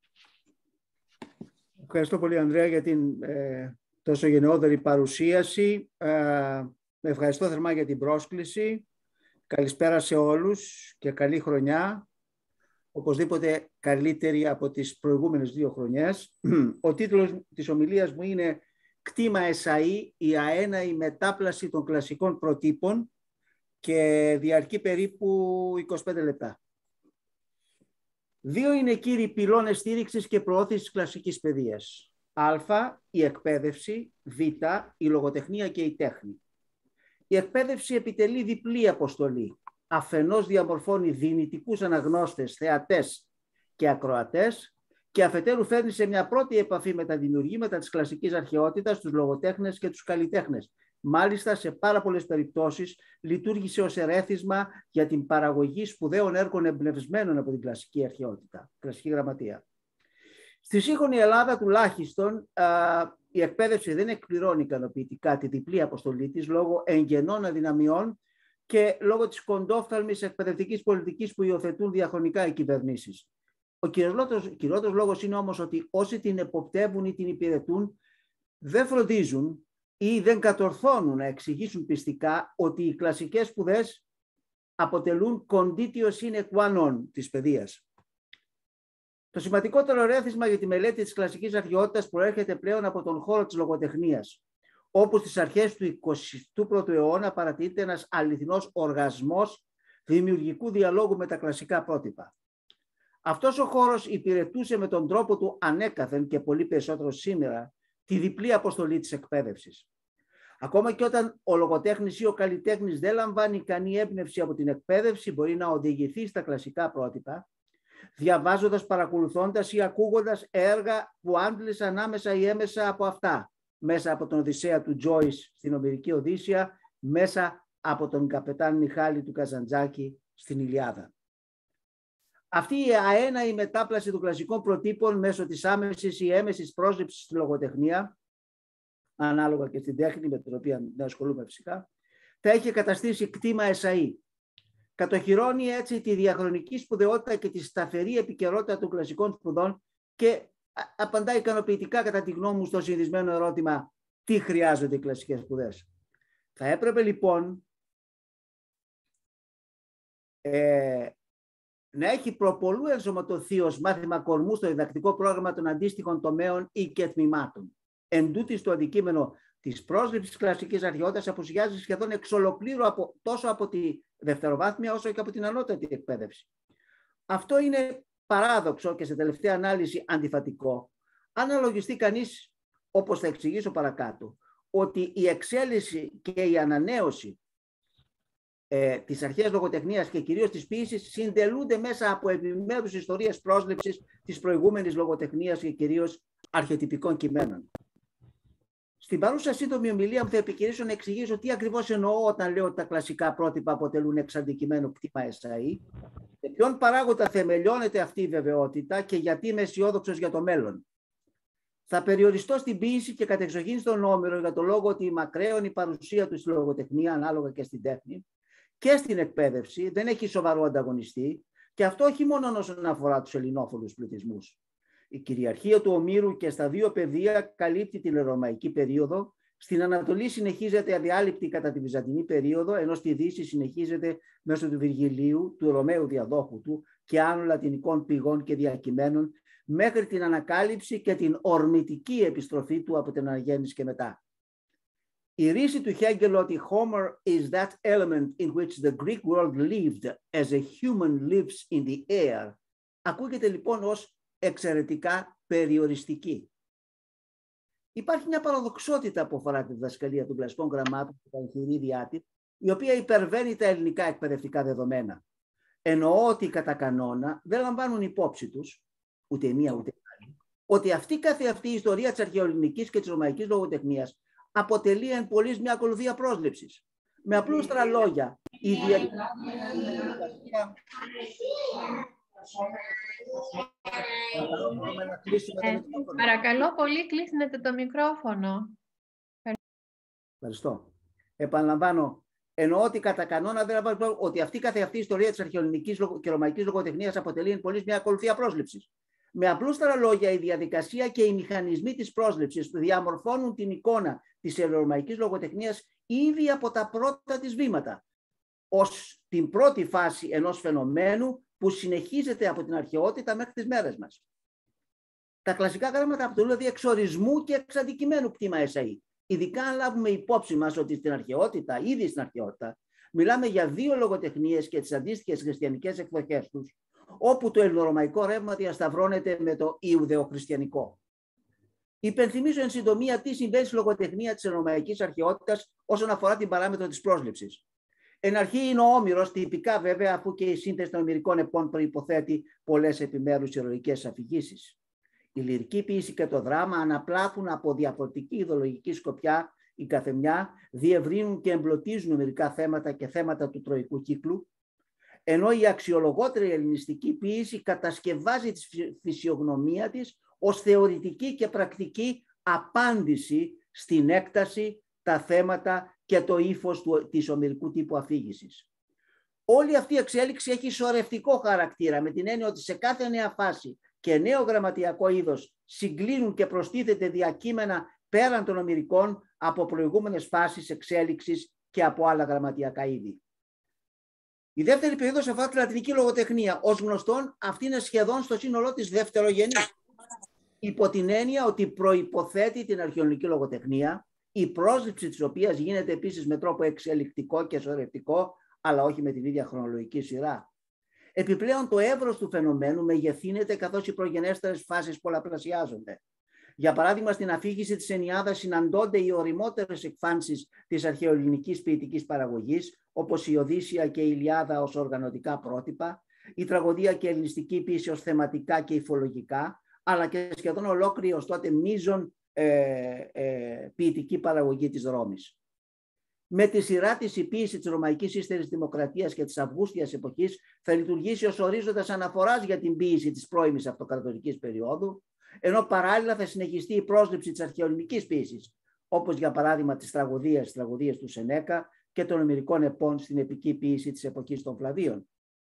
Speaker 5: Ευχαριστώ πολύ, Ανδρέα, για την ε, τόσο γενναιόδορη παρουσίαση. Ε, ευχαριστώ θερμά για την πρόσκληση. Καλησπέρα σε όλους και καλή χρονιά. Οπωσδήποτε καλύτερη από τις προηγούμενες δύο χρονιές. Ο τίτλος της ομιλίας μου είναι «Κτήμα ΕΣΑΗ, η αέναη μετάπλαση των κλασικών προτύπων» και διαρκεί περίπου είκοσι πέντε λεπτά. Δύο είναι κύριοι πυλώνες στήριξης και προώθησης της κλασικής παιδείας. Α, η εκπαίδευση. Β, η λογοτεχνία και η τέχνη. Η εκπαίδευση επιτελεί διπλή αποστολή. Αφενός διαμορφώνει δυνητικούς αναγνώστες, θεατές και ακροατές, και αφετέρου φέρνει σε μια πρώτη επαφή με τα δημιουργήματα της κλασικής αρχαιότητας, τους λογοτέχνες και τους καλλιτέχνες. Μάλιστα, σε πάρα πολλές περιπτώσεις λειτουργήσε ως ερέθισμα για την παραγωγή σπουδαίων έργων εμπνευσμένων από την κλασική αρχαιότητα, κλασική γραμματεία. Στη σύγχρονη Ελλάδα τουλάχιστον α, η εκπαίδευση δεν εκπληρώνει ικανοποιητικά τη διπλή αποστολή της λόγω εγγενών αδυναμιών και λόγω της κοντόφθαλμης εκπαιδευτικής πολιτικής που υιοθετούν διαχρονικά οι κυβερνήσεις. Ο κυριότερος λόγος είναι όμως ότι όσοι την εποπτεύουν ή την υπηρετούν δεν φροντίζουν ή δεν κατορθώνουν να εξηγήσουν πιστικά ότι οι κλασικές σπουδές αποτελούν conditio sine qua non της παιδείας. Το σημαντικότερο ερέθισμα για τη μελέτη της κλασικής αρχαιότητας προέρχεται πλέον από τον χώρο της λογοτεχνίας, όπου στις αρχές του εικοστού πρώτου αιώνα παρατηρείται ένας αληθινός οργασμός δημιουργικού διαλόγου με τα κλασικά πρότυπα. Αυτός ο χώρος υπηρετούσε με τον τρόπο του ανέκαθεν και πολύ περισσότερο σήμερα τη διπλή αποστολή της εκπαίδευσης. Ακόμα και όταν ο λογοτέχνης ή ο καλλιτέχνης δεν λαμβάνει ικανή έμπνευση από την εκπαίδευση, μπορεί να οδηγηθεί στα κλασικά πρότυπα, διαβάζοντας, παρακολουθώντας ή ακούγοντας έργα που άντλησαν άμεσα ή έμεσα από αυτά, μέσα από τον Οδυσσέα του Τζόις στην Ομηρική Οδύσσεια, μέσα από τον καπετάν Μιχάλη του Καζαντζάκη στην Ηλιάδα. Αυτή η αέναη μετάπλαση των κλασικών προτύπων μέσω της άμεσης ή έμεσης πρόσληψης στη λογοτεχνία, ανάλογα και στην τέχνη με την οποία δεν ασχολούμαι φυσικά, θα έχει καταστήσει κτήμα εσαΐ. Κατοχυρώνει έτσι τη διαχρονική σπουδαιότητα και τη σταθερή επικαιρότητα των κλασικών σπουδών και απαντά ικανοποιητικά κατά τη γνώμη μου στο συνηθισμένο ερώτημα τι χρειάζονται οι κλασικές σπουδές. Θα έπρεπε λοιπόν ε, να έχει προπολού ενσωματωθεί ως μάθημα κορμού στο διδακτικό πρόγραμμα των αντίστοιχων τομέων ή και τμήματων. Εν τούτης το αντικείμενο της πρόσληψης κλασικής αρχαιότητας απουσιάζει σχεδόν εξ ολοκλήρου από, τόσο από τη δευτεροβάθμια όσο και από την ανώτατη εκπαίδευση. Αυτό είναι παράδοξο και σε τελευταία ανάλυση αντιφατικό. Αν αναλογιστεί κανείς, όπως θα εξηγήσω παρακάτω, ότι η εξέλιξη και η ανανέωση ε, της αρχαίας λογοτεχνίας και κυρίως της ποίησης συντελούνται μέσα από επιμέρους ιστορίες πρόσληψης της προηγούμενης λογοτεχνίας και κυρίως αρχετυπικών κειμένων. Στην παρούσα σύντομη ομιλία μου θα επικυρίσω να εξηγήσω τι ακριβώς εννοώ όταν λέω ότι τα κλασικά πρότυπα αποτελούν εξ αντικειμένου κτήμα εσαΐ, σε ποιον παράγοντα θεμελιώνεται αυτή η βεβαιότητα και γιατί είμαι αισιόδοξος για το μέλλον. Θα περιοριστώ στην ποίηση και κατεξοχήν στον Όμηρο για το λόγο ότι η μακραίωνη παρουσία του στη λογοτεχνία, ανάλογα και στην τέχνη και στην εκπαίδευση, δεν έχει σοβαρό ανταγωνιστή και αυτό όχι μόνο όσον αφορά τους ελληνόφωνους πληθυσμούς. Η κυριαρχία του Ομήρου και στα δύο πεδία καλύπτει την ρωμαϊκή περίοδο, στην Ανατολή συνεχίζεται αδιάλειπτη κατά τη Βυζαντινή περίοδο, ενώ στη Δύση συνεχίζεται μέσω του Βυργιλίου, του Ρωμαίου διαδόχου του και άλλων λατινικών πηγών και διακειμένων, μέχρι την ανακάλυψη και την ορμητική επιστροφή του από την αναγέννηση και μετά. Η ρίση του Χέγκελ ότι Homer is that element in which the Greek world lived as a human lives in the air, ακούγεται λοιπόν ως εξαιρετικά περιοριστική. Υπάρχει μια παραδοξότητα που αφορά τη διδασκαλία των κλασικών γραμμάτων και τα εγχειρίδια της, η οποία υπερβαίνει τα ελληνικά εκπαιδευτικά δεδομένα. Εννοώ ότι κατά κανόνα δεν λαμβάνουν υπόψη τους, ούτε η μία ούτε η άλλη, ότι αυτή καθε αυτή η ιστορία της αρχαιοελληνικής και της ρωμαϊκής λογοτεχνίας αποτελεί εν πολλής μια ακολουθία πρόσληψης. Με απλούστερα λόγια, η διαδικασία...
Speaker 3: Ε, παρακαλώ πολύ, κλείσετε το μικρόφωνο.
Speaker 5: Ευχαριστώ. Επαναλαμβάνω, εννοώ ότι κατά κανόνα δεν λαμβάνω ότι αυτή καθε αυτή η ιστορία της αρχαιοελληνικής και ρωμαϊκής λογοτεχνίας αποτελεί εν πολλής μια ακολουθία πρόσληψης. Με απλούστερα λόγια, η διαδικασία και οι μηχανισμοί της πρόσληψης που διαμορφώνουν την εικόνα της ελληνορωμαϊκής λογοτεχνίας ήδη από τα πρώτα της βήματα, ως την πρώτη φάση ενός φαινομένου που συνεχίζεται από την αρχαιότητα μέχρι τις μέρες μας. Τα κλασικά γράμματα αποτελούν δηλαδή εξορισμού και εξ αντικειμένου κτήμα εσαΐ. Ειδικά αν λάβουμε υπόψη μας ότι στην αρχαιότητα, ήδη στην αρχαιότητα, μιλάμε για δύο λογοτεχνίες και τις αντίστοιχες χριστιανικές εκδοχές τους, όπου το ελληνορωμαϊκό ρεύμα διασταυρώνεται με το ιουδεοχριστιανικό. Υπενθυμίζω εν συντομία τι συμβαίνει στη λογοτεχνία της ελληνορωμαϊκής αρχαιότητας όσον αφορά την παράμετρο της πρόσληψης. Εν αρχή είναι ο Όμηρος, τυπικά βέβαια, αφού και η σύνθεση των ομηρικών επών προϋποθέτει πολλές επιμέρους ηρωικές αφηγήσεις. Η λυρική ποίηση και το δράμα αναπλάθουν από διαφορετική ιδεολογική σκοπιά η καθεμιά, διευρύνουν και εμπλωτίζουν ομηρικά θέματα και θέματα του τροϊκού κύκλου, ενώ η αξιολογότερη ελληνιστική ποίηση κατασκευάζει τη φυσιογνωμία της ως θεωρητική και πρακτική απάντηση στην έκταση, τα θέματα και το ύφος του, της ομηρικού τύπου αφήγησης. Όλη αυτή η εξέλιξη έχει σωρευτικό χαρακτήρα, με την έννοια ότι σε κάθε νέα φάση και νέο γραμματιακό είδος συγκλίνουν και προστίθεται διακείμενα πέραν των ομηρικών από προηγούμενες φάσεις εξέλιξης και από άλλα γραμματιακά είδη. Η δεύτερη περίοδος αφορά τη λατινική λογοτεχνία. Ως γνωστόν, αυτή είναι σχεδόν στο σύνολό της δευτερογενή. Υπό την έννοια ότι προϋποθέτει την αρχαιολογική λογοτεχνία, η πρόσληψη της οποίας γίνεται επίσης με τρόπο εξελικτικό και σωρευτικό, αλλά όχι με την ίδια χρονολογική σειρά. Επιπλέον, το εύρος του φαινομένου μεγεθύνεται καθώς οι προγενέστερες φάσεις πολλαπλασιάζονται. Για παράδειγμα, στην αφήγηση της Ενιάδας συναντώνται οι ωριμότερες εκφάνσεις της αρχαιοελληνικής ποιητικής παραγωγής, όπως η Οδύσσεια και η Ιλιάδα ως οργανωτικά πρότυπα, η τραγωδία και η ελληνιστική ποίηση ως θεματικά και υφολογικά, αλλά και σχεδόν ολόκληρη ως τότε μείζον ε, ε, ποιητική παραγωγή της Ρώμης. Με τη σειρά της η ποίηση της Ρωμαϊκής ύστερης δημοκρατίας και της Αυγούστιας εποχής θα λειτουργήσει ως ορίζοντας αναφοράς για την ποίηση της πρώιμης αυτοκρατορικής περίοδου, ενώ παράλληλα θα συνεχιστεί η πρόσληψη της αρχαιοελληνικής ποίησης, όπως για παράδειγμα της τραγωδίας, της τραγωδίας του Σενέκα και των ομηρικών επών στην επική ποίηση της εποχής των Φλαβίων.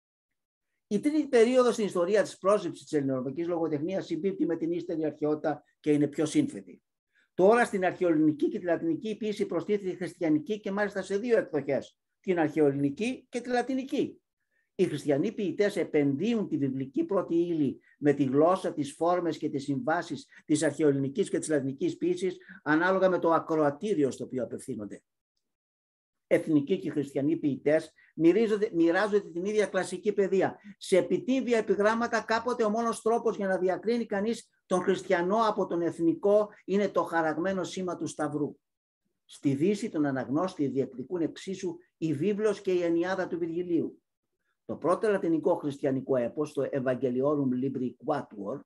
Speaker 5: Η τρίτη περίοδος στην ιστορία της πρόσληψης της ελληνορωμαϊκής λογοτεχνίας συμπίπτει με την ύστερη αρχαιότητα και είναι πιο σύνθετη. Τώρα στην αρχαιοελληνική και τη λατινική ποίηση προστίθεται η χριστιανική και μάλιστα σε δύο εκδοχές, την αρχαιοελληνική και τη λατινική. Οι χριστιανοί ποιητές επενδύουν τη βιβλική πρώτη ύλη με τη γλώσσα, τις φόρμες και τις συμβάσεις της αρχαιοελληνικής και της λατινικής ποίησης, ανάλογα με το ακροατήριο στο οποίο απευθύνονται. Εθνικοί και χριστιανοί ποιητές μοιράζονται την ίδια κλασική παιδεία. Σε επιτύβια επιγράμματα, κάποτε ο μόνος τρόπος για να διακρίνει κανείς τον χριστιανό από τον εθνικό είναι το χαραγμένο σήμα του Σταυρού. Στη Δύση τον αναγνώστη διεκδικούν εξίσου η βίβλος και η Ενιάδα του Βυργιλίου. Το πρώτο λατινικό χριστιανικό έπος, το Evangeliorum Libri Quatuor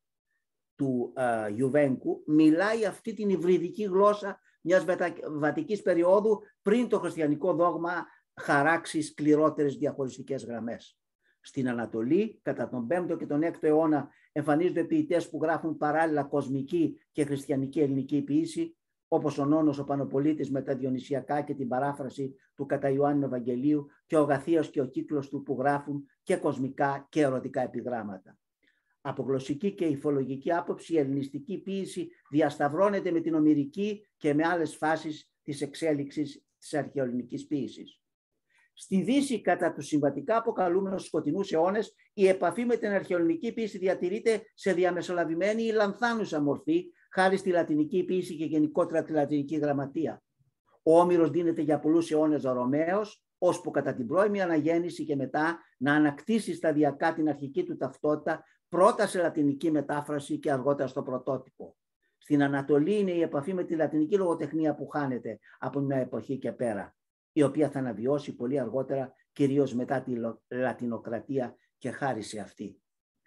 Speaker 5: του uh, Ιουβένκου, μιλάει αυτή την υβριδική γλώσσα μιας βατικής περίοδου πριν το χριστιανικό δόγμα χαράξει σκληρότερες διαχωριστικές γραμμές. Στην Ανατολή, κατά τον πέμπτο και τον έκτο αιώνα, εμφανίζονται ποιητές που γράφουν παράλληλα κοσμική και χριστιανική ελληνική ποίηση, όπως ο Νόνος ο Πανοπολίτης με τα Διονυσιακά και την παράφραση του κατά Ιωάννου Ευαγγελίου και ο Γαθίος και ο κύκλος του που γράφουν και κοσμικά και ερωτικά επιγράμματα. Από γλωσσική και υφολογική άποψη, η ελληνιστική ποίηση διασταυρώνεται με την ομηρική και με άλλες φάσεις της εξέλιξης της αρχαιοελληνικής ποίησης. Στη Δύση, κατά τους συμβατικά αποκαλούμενους σκοτεινούς αιώνες, η επαφή με την αρχαιοελληνική ποίηση διατηρείται σε διαμεσολαβημένη ή λανθάνουσα μορφή, χάρη στη λατινική ποίηση και γενικότερα τη λατινική γραμματεία. Ο Όμηρος δίνεται για πολλούς αιώνες Ρωμαίος, ώσπου κατά την πρώιμη αναγέννηση και μετά να ανακτήσει σταδιακά την αρχική του ταυτότητα, πρώτα σε λατινική μετάφραση και αργότερα στο πρωτότυπο. Στην Ανατολή είναι η επαφή με τη λατινική λογοτεχνία που χάνεται από μια εποχή και πέρα, η οποία θα αναβιώσει πολύ αργότερα, κυρίως μετά τη λατινοκρατία και χάρη σε αυτή.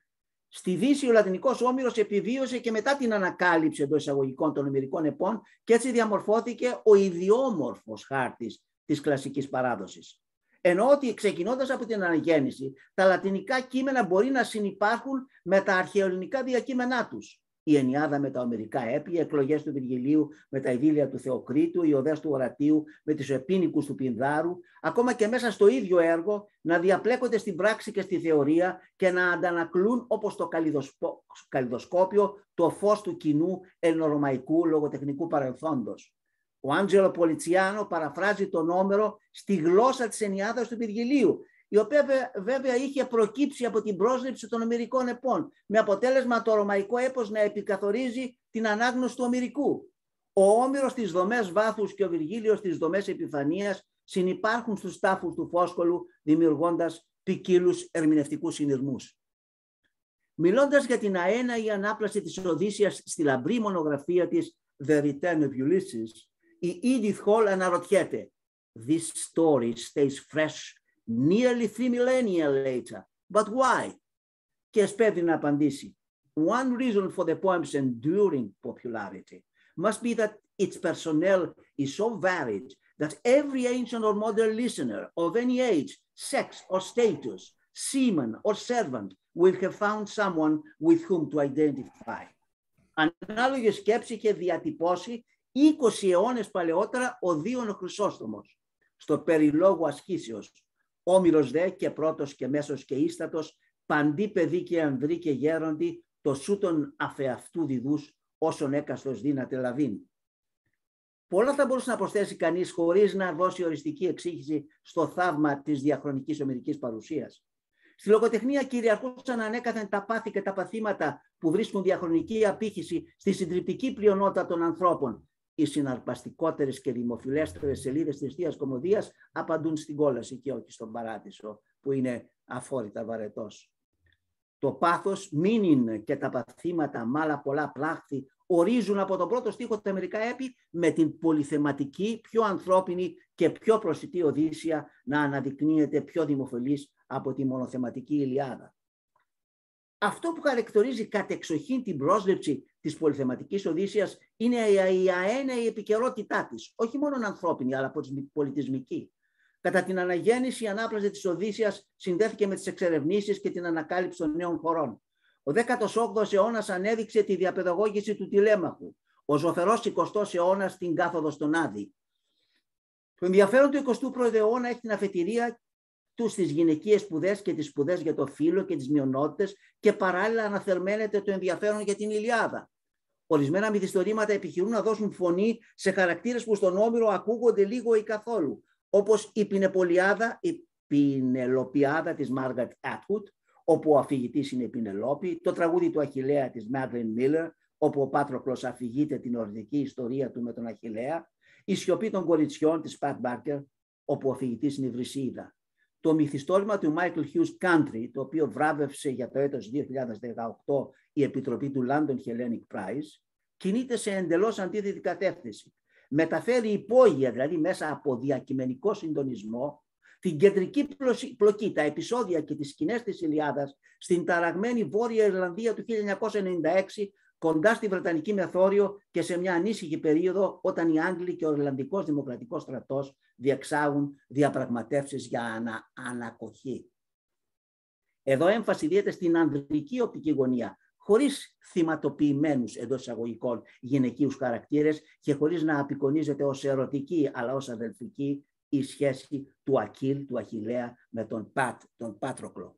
Speaker 5: Στη Δύση ο λατινικός Όμηρος επιβίωσε και μετά την ανακάλυψη εντός εισαγωγικών των ομηρικών επών και έτσι διαμορφώθηκε ο ιδιόμορφος χάρτης της κλασικής παράδοσης. Ενώ ότι ξεκινώντας από την αναγέννηση, τα λατινικά κείμενα μπορεί να συνυπάρχουν με τα αρχαιοελληνικά διακείμενά τους. Η Ενιάδα με τα ομηρικά έπι, οι εκλογές του Βυργιλίου με τα ειδήλια του Θεοκρίτου, οι οδές του Ορατίου με τις επίνικους του Πινδάρου, ακόμα και μέσα στο ίδιο έργο να διαπλέκονται στην πράξη και στη θεωρία και να αντανακλούν όπως το καλλιδοσκόπιο το φως του κοινού ελληνορωμαϊκού λογοτεχνικού παρελθόντος. Ο Άντζελο Πολιτσιάνο παραφράζει τον Όμερο στη γλώσσα της Ενιάδας του Βυργιλίου, η οποία βέβαια είχε προκύψει από την πρόσληψη των ομηρικών επών, με αποτέλεσμα το ρωμαϊκό έπος να επικαθορίζει την ανάγνωση του ομηρικού. Ο Όμηρος στις δομές βάθους και ο Βυργίλιος στις δομές επιφανείας συνυπάρχουν στους τάφους του φόσκολου, δημιουργώντας ποικίλους ερμηνευτικούς συνειρμούς. Μιλώντας για την αέναη ανάπλαση της Οδύσσιας στη λαμπρή μονογραφία της The Return of Ulysses, η Edith Hall αναρωτιέται «This story stays fresh nearly three millennia later, but why?» Και εσπεύδει να απαντήσει «One reason for the poem's enduring popularity must be that its personnel is so varied that every ancient or modern listener of any age, sex or status, seaman or servant will have found someone with whom to identify». Ανάλογη σκέψη είχε διατυπώσει είκοσι αιώνες παλαιότερα ο Δίων ο Χρυσόστομος στο περιλόγου ασκήσεως. Όμηρος δε και πρώτος και μέσος και ίστατος, παντί παιδί και ανδρή και γέροντι, το σούτον αφεαυτού διδούς, όσον έκαστος δύναται λαβήν. Πολλά θα μπορούσε να προσθέσει κανείς χωρίς να δώσει οριστική εξήγηση στο θαύμα της διαχρονικής ομηρικής παρουσίας. Στη λογοτεχνία κυριαρχούσαν ανέκαθεν τα πάθη και τα παθήματα που βρίσκουν διαχρονική απήχηση στη συντριπτική πλειονότητα των ανθρώπων. Οι συναρπαστικότερες και δημοφιλέστερες σελίδες της Θείας Κωμωδίας απαντούν στην κόλαση και όχι στον παράδεισο, που είναι αφόρητα βαρετός. Το πάθος, μήνυν και τα παθήματα μ' άλλα πολλά πλάχθη ορίζουν από τον πρώτο στίχο τα μερικά έπι με την πολυθεματική, πιο ανθρώπινη και πιο προσιτή Οδύσσεια να αναδεικνύεται πιο δημοφιλής από τη μονοθεματική Ηλιάδα. Αυτό που χαρακτηρίζει κατεξοχήν την πρόσληψη της πολυθεματικής Οδύσσειας είναι η αέναη επικαιρότητά της, όχι μόνο ανθρώπινη αλλά πολιτισμική. Κατά την αναγέννηση, η ανάπλαση της Οδύσσειας συνδέθηκε με τις εξερευνήσεις και την ανακάλυψη των νέων χωρών. Ο δέκατος όγδοος αιώνας ανέδειξε τη διαπαιδαγώγηση του τηλέμαχου. Ο ζωφερός εικοστός αιώνας την κάθοδο στον Άδη. Το ενδιαφέρον του εικοστού πρώτου αιώνα έχει την αφετηρία του στις γυναικείες σπουδές και τις σπουδές για το φύλο και τις μειονότητες και παράλληλα αναθερμαίνεται το ενδιαφέρον για την Ηλιάδα. Ορισμένα μυθιστορήματα επιχειρούν να δώσουν φωνή σε χαρακτήρες που στον Όμηρο ακούγονται λίγο ή καθόλου, όπως η Πινεπολιάδα, η Πινελοπιάδα της Μάργαρετ Άτχουτ, όπου ο αφηγητής είναι η Πινελόπη, το τραγούδι του Αχιλλέα της Μάγκλιν Μίλλερ, όπου ο Πάτροκλος αφηγείται την ορδική ιστορία του με τον Αχιλλέα, η Σιωπή των κοριτσιών της Πατ Μπάρκερ, όπου ο αφηγητής είναι η Βρυσίδα. Το μυθιστόρημα του Michael Hughes Country, το οποίο βράβευσε για το έτος δύο χιλιάδες δεκαοκτώ η Επιτροπή του London Hellenic Prize, κινείται σε εντελώς αντίθετη κατεύθυνση. Μεταφέρει υπόγεια, δηλαδή μέσα από διακειμενικό συντονισμό, την κεντρική πλοκή, τα επεισόδια και τις σκηνές της Ηλιάδας στην ταραγμένη Βόρεια Ιρλανδία του χίλια εννιακόσια ενενήντα έξι, κοντά στη Βρετανική Μεθόριο και σε μια ανήσυχη περίοδο όταν οι Άγγλοι και ο Ιρλανδικός Δημοκρατικός Στρατός διεξάγουν διαπραγματεύσεις για ανα, ανακοχή. Εδώ έμφαση δίδεται στην ανδρική οπτική γωνία, χωρίς θυματοποιημένους εντός εισαγωγικών γυναικείους χαρακτήρες και χωρίς να απεικονίζεται ως ερωτική αλλά ως αδελφική η σχέση του Ακίλ, του Αχιλλέα με τον Πατ, τον Πάτροκλο.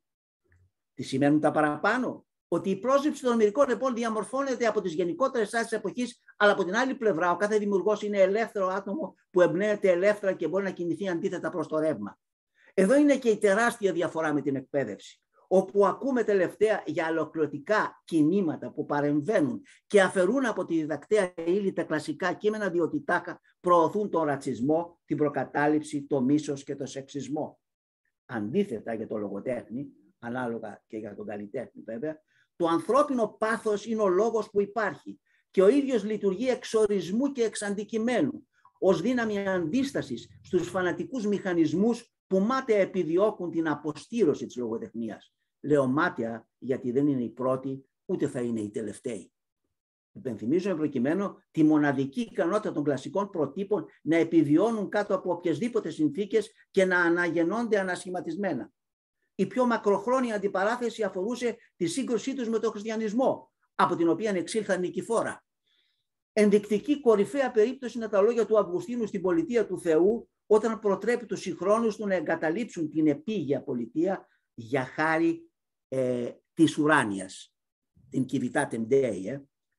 Speaker 5: Τι σημαίνουν τα παραπάνω? Ότι η πρόσληψη των ομηρικών επών διαμορφώνεται από τις γενικότερες τάσεις της εποχής, αλλά από την άλλη πλευρά ο κάθε δημιουργός είναι ελεύθερο άτομο που εμπνέεται ελεύθερα και μπορεί να κινηθεί αντίθετα προς το ρεύμα. Εδώ είναι και η τεράστια διαφορά με την εκπαίδευση, όπου ακούμε τελευταία για ολοκληρωτικά κινήματα που παρεμβαίνουν και αφαιρούν από τη διδακτέα ύλη τα κλασικά κείμενα, διότι τάχα προωθούν τον ρατσισμό, την προκατάληψη, το μίσος και το σεξισμό. Αντίθετα για το λογοτέχνη, ανάλογα και για τον καλλιτέχνη βέβαια, το ανθρώπινο πάθος είναι ο λόγος που υπάρχει και ο ίδιος λειτουργεί εξ ορισμού και εξ αντικειμένου, ως δύναμη αντίστασης στους φανατικούς μηχανισμούς που μάταια επιδιώκουν την αποστήρωση της λογοτεχνίας. Λέω μάταια γιατί δεν είναι η πρώτη, ούτε θα είναι η τελευταία. Υπενθυμίζω προκειμένου τη μοναδική ικανότητα των κλασικών προτύπων να επιβιώνουν κάτω από οποιασδήποτε συνθήκες και να αναγεννώνται ανασχηματισμένα. Η πιο μακροχρόνια αντιπαράθεση αφορούσε τη σύγκρουσή τους με τον χριστιανισμό, από την οποία εξήλθαν νικηφόρα. Ενδεικτική κορυφαία περίπτωση είναι τα λόγια του Αυγουστίνου στην Πολιτεία του Θεού, όταν προτρέπει τους συγχρόνους του να εγκαταλείψουν την επίγεια πολιτεία για χάρη ε, της ουράνιας, την Civitatem Dei, ε.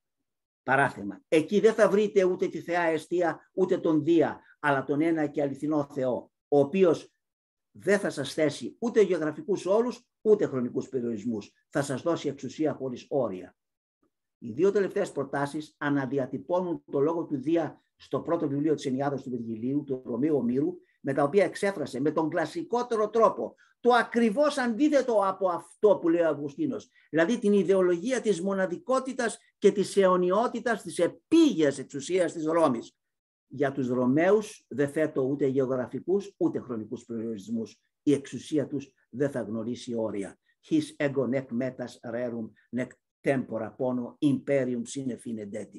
Speaker 5: Παράθεμα. Εκεί δεν θα βρείτε ούτε τη θεά εστία, ούτε τον Δία, αλλά τον ένα και αληθινό Θεό, ο οποίος δεν θα σας θέσει ούτε γεωγραφικούς όρους, ούτε χρονικούς περιορισμούς. Θα σας δώσει εξουσία χωρίς όρια. Οι δύο τελευταίες προτάσεις αναδιατυπώνουν το λόγο του Δία στο πρώτο βιβλίο της Ενιάδος του Βεργιλίου, του Ρωμαίου Ομήρου, με τα οποία εξέφρασε με τον κλασικότερο τρόπο το ακριβώς αντίθετο από αυτό που λέει ο Αυγουστίνος, δηλαδή την ιδεολογία της μοναδικότητας και της αιωνιότητας της επίγειας εξουσίας της Ρώμης. Για τους Ρωμαίους δεν θέτω ούτε γεωγραφικούς ούτε χρονικούς περιορισμούς. Η εξουσία τους δεν θα γνωρίσει όρια. His ego nec metas rerum nec tempora pono imperium sine fine deti.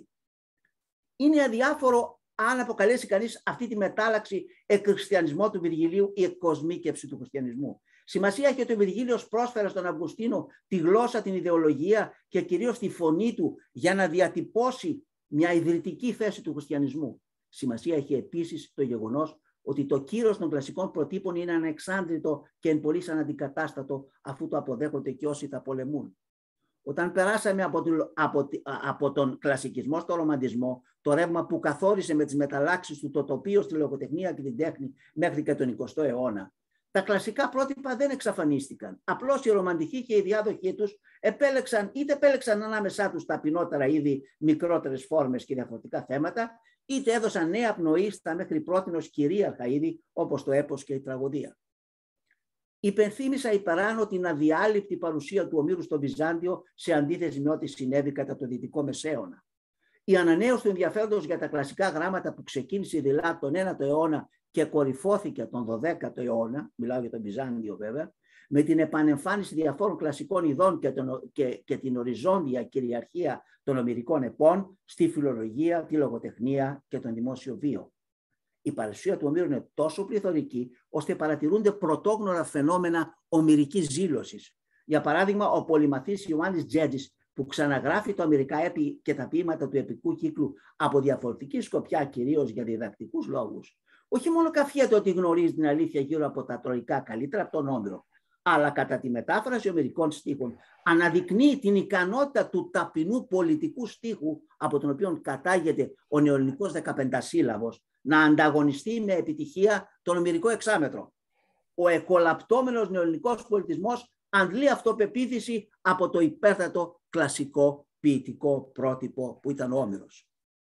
Speaker 5: Είναι αδιάφορο αν αποκαλέσει κανείς αυτή τη μετάλλαξη εκ χριστιανισμό του Βυργιλίου ή εκ κοσμίκευση του χριστιανισμού. Σημασία έχει ότι ο Βυργίλιος πρόσφερε στον Αυγουστίνο τη γλώσσα, την ιδεολογία και κυρίως τη φωνή του για να διατυπώσει μια ιδρυτική θέση του χριστιανισμού. Σημασία έχει επίσης το γεγονός ότι το κύρος των κλασικών προτύπων είναι ανεξάντλητο και εν πολλοίς αναντικατάστατο, αφού το αποδέχονται και όσοι τα πολεμούν. Όταν περάσαμε από τον, από, από τον κλασικισμό στο ρομαντισμό, το ρεύμα που καθόρισε με τις μεταλλάξεις του το τοπίο στη λογοτεχνία και την τέχνη μέχρι και τον εικοστό αιώνα, τα κλασικά πρότυπα δεν εξαφανίστηκαν. Απλώς οι ρομαντικοί και οι διάδοχοί τους επέλεξαν, είτε επέλεξαν ανάμεσά τους ταπεινότερα είδη, μικρότερες φόρμες και διαφορετικά θέματα, είτε έδωσαν νέα πνοή στα μέχρι πρότινος κυρίαρχα είδη, όπως το έπος και η τραγωδία. Υπενθύμησα υπεράνω την αδιάλειπτη παρουσία του Ομήρου στο Βυζάντιο σε αντίθεση με ό,τι συνέβη κατά το Δυτικό Μεσαίωνα. Η ανανέωση του ενδιαφέροντος για τα κλασικά γράμματα που ξεκίνησε δηλαδή τον ένατο αιώνα και κορυφώθηκε τον δωδέκατο αιώνα, μιλάω για τον Βυζάντιο βέβαια, με την επανεμφάνιση διαφόρων κλασικών ειδών και, τον, και, και την οριζόντια κυριαρχία των ομηρικών επών στη φιλολογία, τη λογοτεχνία και τον δημόσιο βίο. Η παρουσία του Ομήρου είναι τόσο πληθωρική, ώστε παρατηρούνται πρωτόγνωρα φαινόμενα ομηρικής ζήλωσης. Για παράδειγμα, ο πολυμαθής Ιωάννης Τζέτζης, που ξαναγράφει το ομηρικά έπι και τα ποίηματα του επικού κύκλου από διαφορετική σκοπιά, κυρίως για διδακτικούς λόγους, όχι μόνο καφιέται ότι γνωρίζει την αλήθεια γύρω από τα τροϊκά καλύτερα από τον Όμηρο, αλλά κατά τη μετάφραση ομηρικών στίχων αναδεικνύει την ικανότητα του ταπεινού πολιτικού στίχου, από τον οποίο κατάγεται ο νεοελληνικός δεκαπεντασύλλαβος, να ανταγωνιστεί με επιτυχία τον ομηρικό εξάμετρο. Ο εκολαπτώμενος νεοελληνικός πολιτισμός αντλεί αυτοπεποίθηση από το υπέρτατο κλασικό ποιητικό πρότυπο που ήταν ο Όμηρος.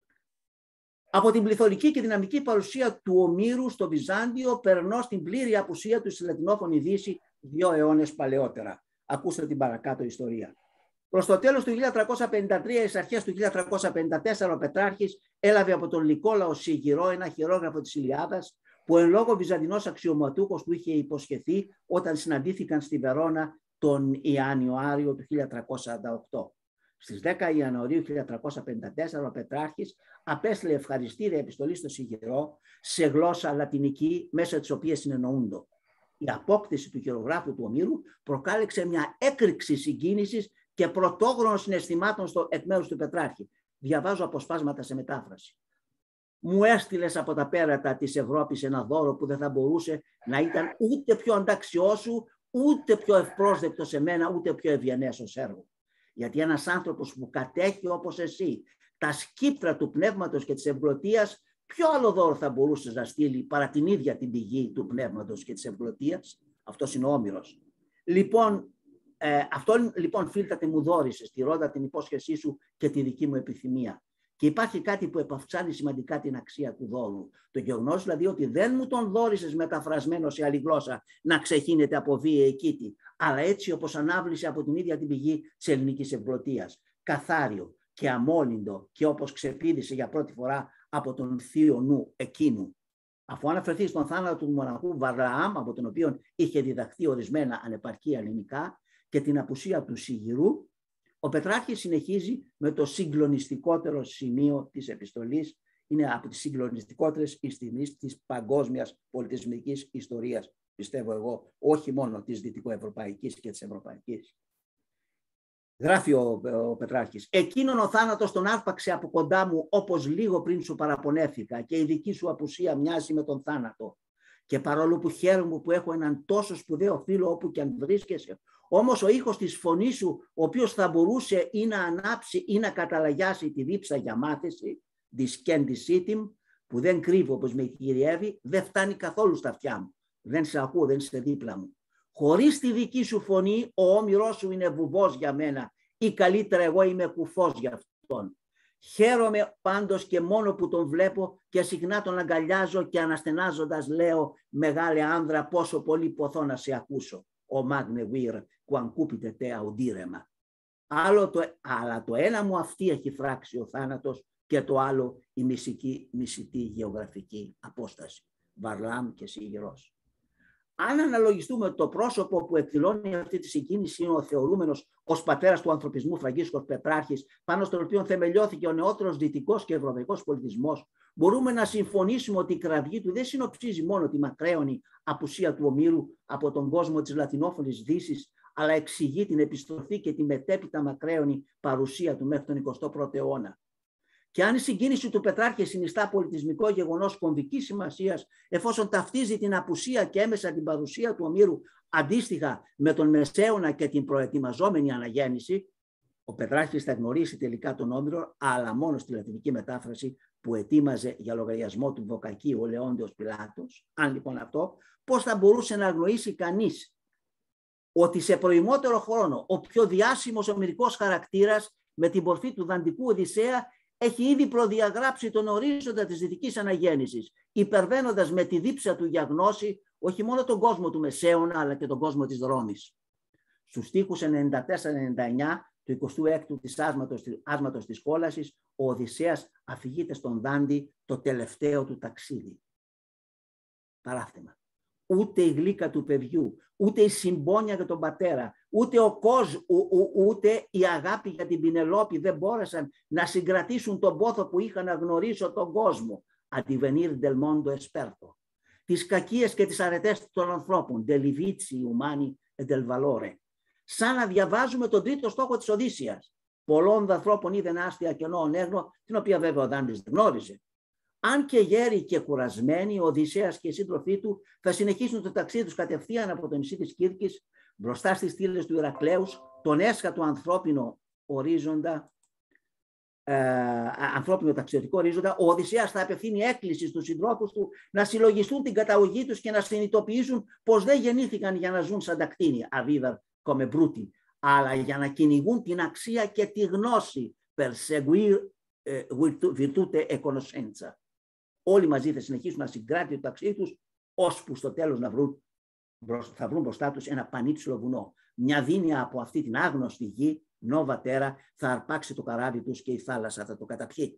Speaker 5: Από την πληθωρική και δυναμική παρουσία του Ομήρου στο Βυζάντιο περνώ στην πλήρη απουσία του στη Λατινόφωνη Δύση δύο αιώνες παλαιότερα. Ακούστε την παρακάτω ιστορία. Προς το τέλος του χίλια τριακόσια πενήντα τρία, στις αρχές του χίλια τριακόσια πενήντα τέσσερα, ο Πετράρχης έλαβε από τον Νικόλαο Σιγηρό ένα χειρόγραφο της Ιλιάδας, που εν λόγω βυζαντινός αξιωματούχος του είχε υποσχεθεί όταν συναντήθηκαν στη Βερόνα τον Ιανουάριο του χίλια τριακόσια σαράντα οκτώ. Στις δέκα Ιανουαρίου χίλια τριακόσια πενήντα τέσσερα, ο Πετράρχης απέστειλε ευχαριστήρια επιστολή στο Σιγηρό σε γλώσσα λατινική, μέσα της οποίας συνεννοούντο. Η απόκτηση του χειρογράφου του Ομήρου προκάλεσε μια έκρηξη συγκίνησης και πρωτόγνωρων συναισθημάτων στο εκ μέρους του Πετράρχη. Διαβάζω αποσπάσματα σε μετάφραση. Μου έστειλες από τα πέρατα της Ευρώπης ένα δώρο που δεν θα μπορούσε να ήταν ούτε πιο ανταξιό σου, ούτε πιο ευπρόσδεκτο σε μένα, ούτε πιο ευγενές ως έργο. Γιατί ένας άνθρωπος που κατέχει όπως εσύ τα σκύπτρα του πνεύματος και της ευγλωτίας, ποιο άλλο δώρο θα μπορούσε να στείλει παρά την ίδια την πηγή του πνεύματος και της ευγλωτίας? Αυτός είναι ο Όμηρος. Λοιπόν, ε, αυτόν λοιπόν φίλτατε μου δώρισες, τηρώντα την υπόσχεσή σου και τη δική μου επιθυμία. Και υπάρχει κάτι που επαυξάνει σημαντικά την αξία του δώρου. Το γεγονός δηλαδή ότι δεν μου τον δώρισες μεταφρασμένο σε άλλη γλώσσα να ξεχύνεται από βίαιη κήτη, αλλά έτσι όπως ανάβλησε από την ίδια την πηγή της ελληνικής ευγλωτίας. Καθάριο και αμόλυντο, και όπως ξεπήδησε για πρώτη φορά από τον θείο νου εκείνου. Αφού αναφερθεί στον θάνατο του μοναχού Βαρλαάμ, από τον οποίο είχε διδαχθεί ορισμένα ανεπαρκή ελληνικά, και την απουσία του Σιγηρού, ο Πετράρχης συνεχίζει με το συγκλονιστικότερο σημείο της επιστολής. Είναι από τις συγκλονιστικότερες στιγμές της παγκόσμιας πολιτισμικής ιστορίας, πιστεύω εγώ, όχι μόνο της δυτικοευρωπαϊκής και της ευρωπαϊκής. Γράφει ο, ο Πετράρχης: «Εκείνον ο θάνατος τον άρπαξε από κοντά μου, όπως λίγο πριν σου παραπονέθηκα, και η δική σου απουσία μοιάζει με τον θάνατο. Και παρόλο που χαίρομαι που έχω έναν τόσο σπουδαίο φίλο όπου και αν βρίσκεσαι, όμως ο ήχος της φωνής σου, ο οποίος θα μπορούσε ή να ανάψει ή να καταλαγιάσει τη δίψα για μάθηση, δισκέντησίτιμ, που δεν κρύβω όπως με κυριεύει, δεν φτάνει καθόλου στα αυτιά μου. Δεν σε ακούω, δεν είστε δίπλα μου. Χωρίς τη δική σου φωνή, ο όμηρός σου είναι βουβός για μένα, ή καλύτερα εγώ είμαι κουφός για αυτόν. Χαίρομαι πάντως και μόνο που τον βλέπω και συχνά τον αγκαλιάζω και αναστενάζοντας λέω, μεγάλε άνδρα, πόσο πολύ ποθώ να σε ακούσω. Ο μάγνε βίρ που αγκούπιτε τε αουντήρεμα. Άλλο το, αλλά το ένα μου αυτή έχει φράξει ο θάνατος και το άλλο η μισική, μισητή γεωγραφική απόσταση. Βαρλάμ και Σιγηρός. Αν αναλογιστούμε το πρόσωπο που εκδηλώνει αυτή τη συγκίνηση είναι ο θεωρούμενος ως πατέρας του ανθρωπισμού Φραγκίσκος Πετράρχης, πάνω στον οποίο θεμελιώθηκε ο νεότερος δυτικός και ευρωπαϊκός πολιτισμός, μπορούμε να συμφωνήσουμε ότι η κραυγή του δεν συνοψίζει μόνο τη μακραίωνη απουσία του Ομήρου από τον κόσμο της λατινόφωνης Δύσης, αλλά εξηγεί την επιστροφή και τη μετέπειτα μακραίωνη παρουσία του μέχρι τον εικοστό πρώτο αιώνα. Και αν η συγκίνηση του Πετράρχη συνιστά πολιτισμικό γεγονός κομβικής σημασίας, εφόσον ταυτίζει την απουσία και έμεσα την παρουσία του Ομήρου αντίστοιχα με τον Μεσαίωνα και την προετοιμαζόμενη αναγέννηση, ο Πετράρχης θα γνωρίσει τελικά τον Όμηρο, αλλά μόνο στη λατινική μετάφραση που ετοίμαζε για λογαριασμό του Βοκακίου ο Λεόντεος Πιλάτος. Αν λοιπόν αυτό, πώς θα μπορούσε να αγνοήσει κανείς ότι σε προημότερο χρόνο ο πιο διάσημος ομηρικός χαρακτήρας με την μορφή του δαντικού Οδυσσέα έχει ήδη προδιαγράψει τον ορίζοντα της δυτικής αναγέννησης, υπερβαίνοντας με τη δίψα του για γνώση όχι μόνο τον κόσμο του Μεσαίωνα, αλλά και τον κόσμο της Ρώμης. Στους στίχους ενενήντα τέσσερα ενενήντα εννιά του εικοστού έκτου της άσματος, άσματος της κόλασης, ο Οδυσσέας αφηγείται στον Δάντη το τελευταίο του ταξίδι. Παράθεμα. Ούτε η γλύκα του παιδιού, ούτε η συμπόνια για τον πατέρα, ούτε ο Κόζ, ου, ου, ούτε η αγάπη για την Πινελόπη δεν μπόρεσαν να συγκρατήσουν τον πόθο που είχαν να γνωρίσω τον κόσμο. Αντιβενίρ del mondo esperto. Τις κακίες και τις αρετές των ανθρώπων, del vizi umani e del valore. Σαν να διαβάζουμε τον τρίτο στόχο της Οδύσσειας. Πολλών ανθρώπων είδεν άστια κενό ονέγνω, την οποία βέβαια ο Δάντης δεν γνώριζε. Αν και γέροι και κουρασμένοι, ο Οδυσσέας και οι σύντροφοί του θα συνεχίσουν το ταξίδι τους κατευθείαν από το νησί της Κύρκης, μπροστά στις στήλες του Ηρακλέους, τον έσχατο ανθρώπινο ορίζοντα, ε, ανθρώπινο ταξιδιωτικό ορίζοντα, ο Οδυσσέας θα απευθύνει έκκληση στους συντρόφους του να συλλογιστούν την καταγωγή τους και να συνειδητοποιήσουν πως δεν γεννήθηκαν για να ζουν σαν τα κτίνια, αβίδαρ come bruti, αλλά για να κυνηγούν την αξία και τη γνώση, perseguir eh, virtute e conoscenza. Όλοι μαζί θα συνεχίσουν να συγκράττουν το ταξίδι τους, ώσπου στο τέλος να βρουν, θα βρουν μπροστά τους ένα πανύψηλο βουνό. Μια δίνεια από αυτή την άγνωστη γη, Νόβα Τέρα, θα αρπάξει το καράβι τους και η θάλασσα θα το καταπιεί.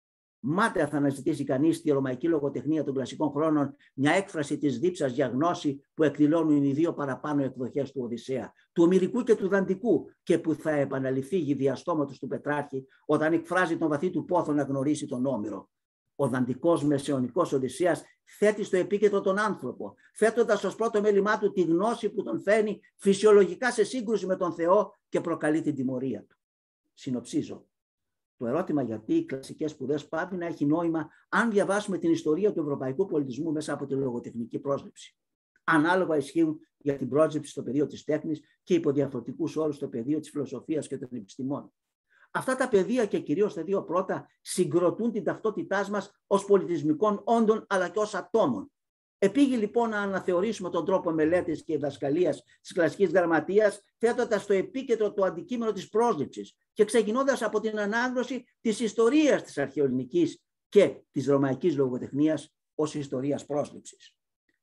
Speaker 5: Μάταια θα αναζητήσει κανείς στη ρωμαϊκή λογοτεχνία των κλασικών χρόνων μια έκφραση της δίψας για γνώση που εκδηλώνουν οι δύο παραπάνω εκδοχές του Οδυσσέα, του Ομηρικού και του Δαντικού, και που θα επαναληφθεί η διαστόματος του Πετράρχη όταν εκφράζει τον βαθύ του πόθο να γνωρίσει τον Όμηρο. Ο δαντικός μεσαιωνικός Οδυσσέας θέτει στο επίκεντρο τον άνθρωπο, θέτοντας ως πρώτο μέλημά του τη γνώση που τον φέρνει φυσιολογικά σε σύγκρουση με τον Θεό και προκαλεί την τιμωρία του. Συνοψίζω. Το ερώτημα γιατί οι κλασικές σπουδές πάβει να έχει νόημα αν διαβάσουμε την ιστορία του ευρωπαϊκού πολιτισμού μέσα από τη λογοτεχνική πρόσληψη. Ανάλογα ισχύουν για την πρόσληψη στο πεδίο της τέχνης και υπό διαφορετικούς όρους στο πεδίο της φιλοσοφίας και των επιστημών. Αυτά τα πεδία και κυρίως τα δύο πρώτα συγκροτούν την ταυτότητά μας ως πολιτισμικών όντων αλλά και ως ατόμων. Επήγει λοιπόν να αναθεωρήσουμε τον τρόπο μελέτης και διδασκαλίας της κλασικής γραμματείας, θέτοντας στο επίκεντρο το αντικείμενο της πρόσληψης και ξεκινώντας από την ανάγνωση της ιστορίας της αρχαιοελληνικής και της ρωμαϊκής λογοτεχνίας ως ιστορίας πρόσληψης.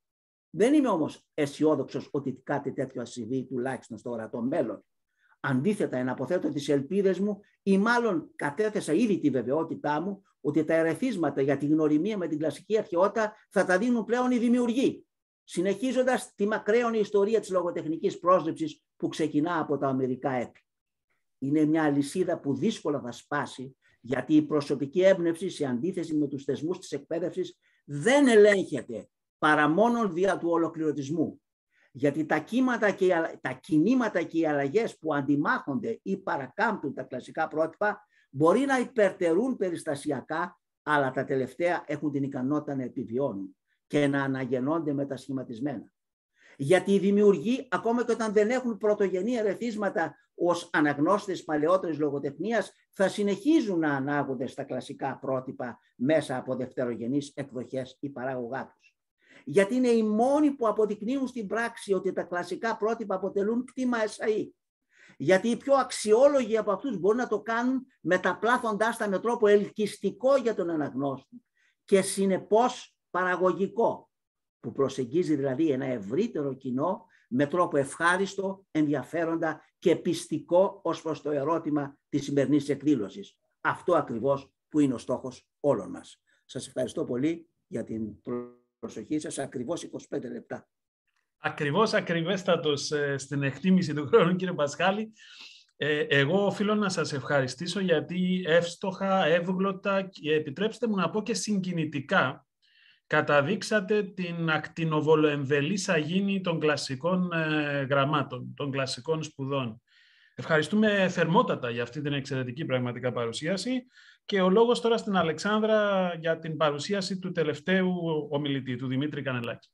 Speaker 5: Δεν είμαι όμως αισιόδοξος ότι κάτι τέτοιο ασυμβεί τουλάχιστον στο ορατό μέλλον. Αντίθετα, εναποθέτω τις ελπίδες μου ή μάλλον κατέθεσα ήδη τη βεβαιότητά μου ότι τα ερεθίσματα για τη γνωριμία με την κλασική αρχαιότητα θα τα δίνουν πλέον οι δημιουργοί, συνεχίζοντας τη μακραίωνη ιστορία της λογοτεχνικής πρόσληψης που ξεκινά από τα ομηρικά έπι. Είναι μια αλυσίδα που δύσκολα θα σπάσει, γιατί η προσωπική έμπνευση σε αντίθεση με τους θεσμούς της εκπαίδευσης δεν ελέγχεται παρά μόνον δια του ολοκληρωτισμού. Γιατί τα, κύματα και οι, τα κινήματα και οι αλλαγές που αντιμάχονται ή παρακάμπτουν τα κλασικά πρότυπα μπορεί να υπερτερούν περιστασιακά, αλλά τα τελευταία έχουν την ικανότητα να επιβιώνουν και να αναγεννώνται μετασχηματισμένα. Γιατί οι δημιουργοί, ακόμα και όταν δεν έχουν πρωτογενή ερεθίσματα ως αναγνώστες παλαιότερης λογοτεχνίας, θα συνεχίζουν να ανάγονται στα κλασικά πρότυπα μέσα από δευτερογενείς εκδοχές ή παράγωγά τους. Γιατί είναι οι μόνοι που αποδεικνύουν στην πράξη ότι τα κλασικά πρότυπα αποτελούν κτήμα εσαΐ. Γιατί οι πιο αξιόλογοι από αυτούς μπορούν να το κάνουν μεταπλάθοντάς τα με τρόπο ελκυστικό για τον αναγνώστη και συνεπώς παραγωγικό, που προσεγγίζει δηλαδή ένα ευρύτερο κοινό με τρόπο ευχάριστο, ενδιαφέροντα και πιστικό ως προς το ερώτημα της σημερινής εκδήλωσης. Αυτό ακριβώς που είναι ο στόχος όλων μας. Σας ευχαριστώ πολύ για την προσοχή σας, ακριβώς είκοσι πέντε λεπτά.
Speaker 1: Ακριβώς, ακριβέστατος στην εκτίμηση του χρόνου, κύριε Πασχάλη. Ε, εγώ οφείλω να σας ευχαριστήσω γιατί εύστοχα, εύγλωτα και επιτρέψτε μου να πω και συγκινητικά καταδείξατε την ακτινοβολοεμβελή σαγίνη των κλασικών ε, γραμμάτων, των κλασικών σπουδών. Ευχαριστούμε θερμότατα για αυτή την εξαιρετική πραγματικά παρουσίαση και ο λόγος τώρα στην Αλεξάνδρα για την παρουσίαση του τελευταίου ομιλητή, του Δημήτρη Κανελάκη.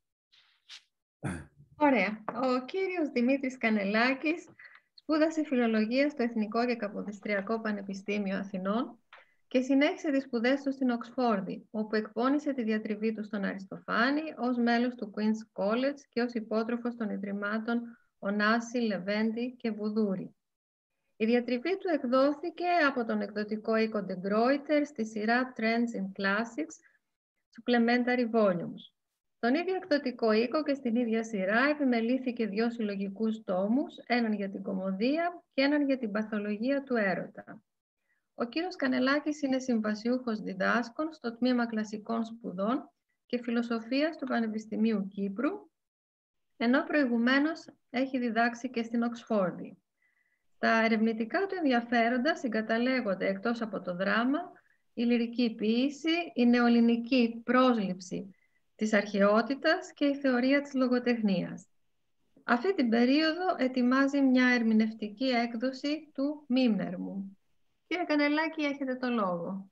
Speaker 3: Ωραία. Ο κύριος Δημήτρης Κανελάκης σπούδασε φιλολογία στο Εθνικό και Καποδιστριακό Πανεπιστήμιο Αθηνών και συνέχισε τις σπουδές του στην Οξφόρδη, όπου εκπώνησε τη διατριβή του στον Αριστοφάνη ως μέλος του Queen's College και ως υπότροφος των Ιδρυμάτων Ωνάση, Λεβέντη και Βουδούρη. Η διατριβή του εκδόθηκε από τον εκδοτικό οίκο De Gruyter στη σειρά Trends in Classics Supplementary Volumes. Στον ίδιο εκδοτικό οίκο και στην ίδια σειρά επιμελήθηκε δύο συλλογικούς τόμους, έναν για την κωμωδία και έναν για την παθολογία του έρωτα. Ο κύριος Κανελάκης είναι συμβασιούχος διδάσκων στο Τμήμα Κλασικών Σπουδών και Φιλοσοφίας του Πανεπιστημίου Κύπρου, ενώ προηγουμένως έχει διδάξει και στην Οξφόρδη. Τα ερευνητικά του ενδιαφέροντα συγκαταλέγονται εκτός από το δράμα, η λυρική ποίηση, η νεοελληνική πρόσληψη της αρχαιότητας και η θεωρία της λογοτεχνίας. Αυτή την περίοδο ετοιμάζει μια ερμηνευτική έκδοση του Μήμνερμου. Κύριε Κανελάκη, έχετε το λόγο.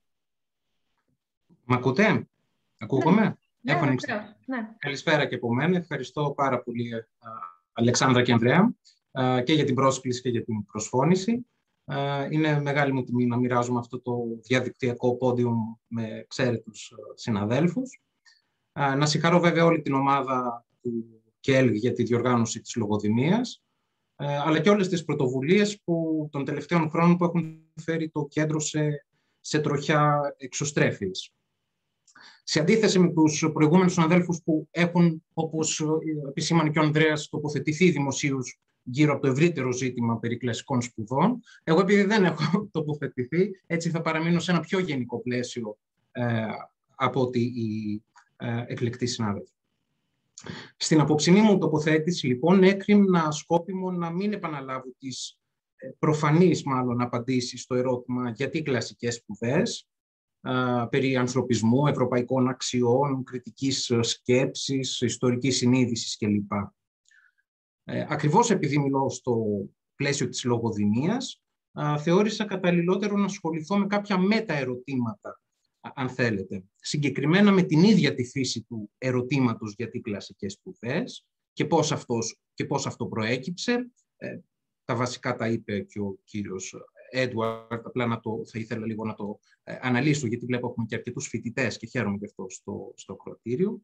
Speaker 6: Μ' ακούτε? Ακούγομαι?
Speaker 3: Ναι,
Speaker 6: Έχω
Speaker 3: ναι,
Speaker 6: ανοίξει.
Speaker 3: ναι.
Speaker 6: Καλησπέρα και από μένα. Ευχαριστώ πάρα πολύ, α, Αλεξάνδρα και Ανδρέα, α, και για την πρόσκληση και για την προσφώνηση. Α, είναι μεγάλη μου τιμή να μοιράζομαι αυτό το διαδικτυακό πόντιουμ με εξαίρετους συναδέλφους. Α, να συγχαρώ βέβαια όλη την ομάδα του ΚΕΛΓ για τη διοργάνωση της λογοδημίας, αλλά και όλες τις πρωτοβουλίες που των τελευταίων χρόνων που έχουν φέρει το κέντρο σε, σε τροχιά εξωστρέφειας. Σε αντίθεση με τους προηγούμενους συναδέλφους που έχουν, όπως επισήμανε και ο Ανδρέας, τοποθετηθεί δημοσίως γύρω από το ευρύτερο ζήτημα περί κλασικών σπουδών, εγώ επειδή δεν έχω τοποθετηθεί, έτσι θα παραμείνω σε ένα πιο γενικό πλαίσιο ε, από ότι οι ε, εκλεκτοί συνάδελφοι. Στην απόψινή μου τοποθέτηση, λοιπόν, έκρινα σκόπιμο να μην επαναλάβω τις προφανείς, μάλλον, απαντήσεις στο ερώτημα γιατί κλασικές σπουδές, α, περί ανθρωπισμού, ευρωπαϊκών αξιών, κριτικής σκέψης, ιστορικής συνείδησης κλπ. Ε, ακριβώς επειδή μιλώ στο πλαίσιο της λογοδημίας, α, θεώρησα καταλληλότερο να ασχοληθώ με κάποια μεταερωτήματα, αν θέλετε, συγκεκριμένα με την ίδια τη φύση του ερωτήματος γιατί κλασικές σπουδές και πώς, αυτός, και πώς αυτό προέκυψε. Ε, τα βασικά τα είπε και ο κύριος Έντουαρντ, απλά να το, θα ήθελα λίγο να το ε, αναλύσω, γιατί βλέπω έχουμε και αρκετούς φοιτητές και χαίρομαι γι' αυτό στο, στο ακροατήριο.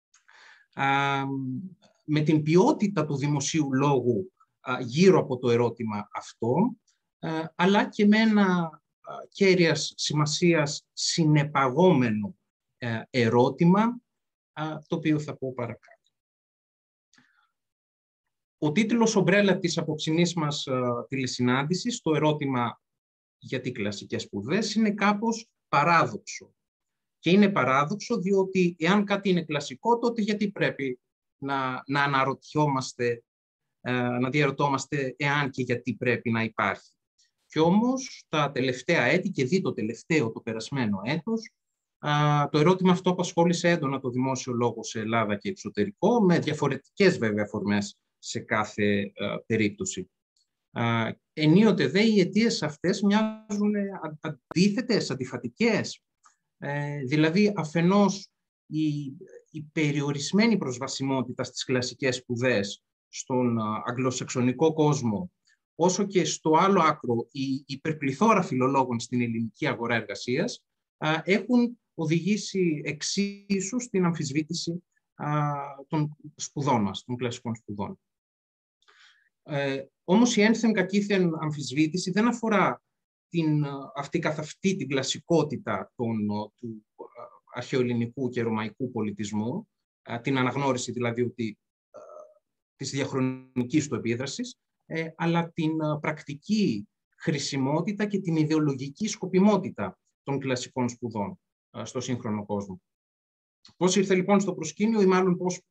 Speaker 6: Α, με την ποιότητα του δημοσίου λόγου α, γύρω από το ερώτημα αυτό, α, αλλά και με ένα κέρυας σημασίας συνεπαγόμενο ε, ερώτημα, α, το οποίο θα πω παρακάτω. Ο τίτλος ομπρέλα της απόψινής μας α, τηλεσυνάντησης, το ερώτημα γιατί κλασικές σπουδές, είναι κάπως παράδοξο. Και είναι παράδοξο διότι εάν κάτι είναι κλασικό, τότε γιατί πρέπει να, να αναρωτιόμαστε, ε, να διαρωτόμαστε εάν και γιατί πρέπει να υπάρχει. Και όμως τα τελευταία έτη και δει το τελευταίο, το περασμένο έτος, α, το ερώτημα αυτό απασχόλησε έντονα το δημόσιο λόγο σε Ελλάδα και εξωτερικό, με διαφορετικές βέβαια αφορμές σε κάθε α, περίπτωση. Α, ενίοτε δε οι αιτίες αυτές μοιάζουν αντίθετες, αντιφατικές. Ε, δηλαδή αφενός η, η περιορισμένη προσβασιμότητα στις κλασικές σπουδές στον α, αγγλοσαξονικό κόσμο, όσο και στο άλλο άκρο η υπερπληθώρα φιλολόγων στην ελληνική αγορά εργασίας α, έχουν οδηγήσει εξίσου στην αμφισβήτηση α, των σπουδών μας, των κλασικών σπουδών. Ε, όμως η ένθεν κακήθεν αμφισβήτηση δεν αφορά την, αυτή καθ' αυτή την κλασικότητα των, του αρχαιοελληνικού και ρωμαϊκού πολιτισμού, α, την αναγνώριση δηλαδή ότι, α, της διαχρονικής του επίδρασης, Ε, αλλά την α, πρακτική χρησιμότητα και την ιδεολογική σκοπιμότητα των κλασικών σπουδών α, στο σύγχρονο κόσμο. Πώς ήρθε λοιπόν στο προσκήνιο ή μάλλον πώς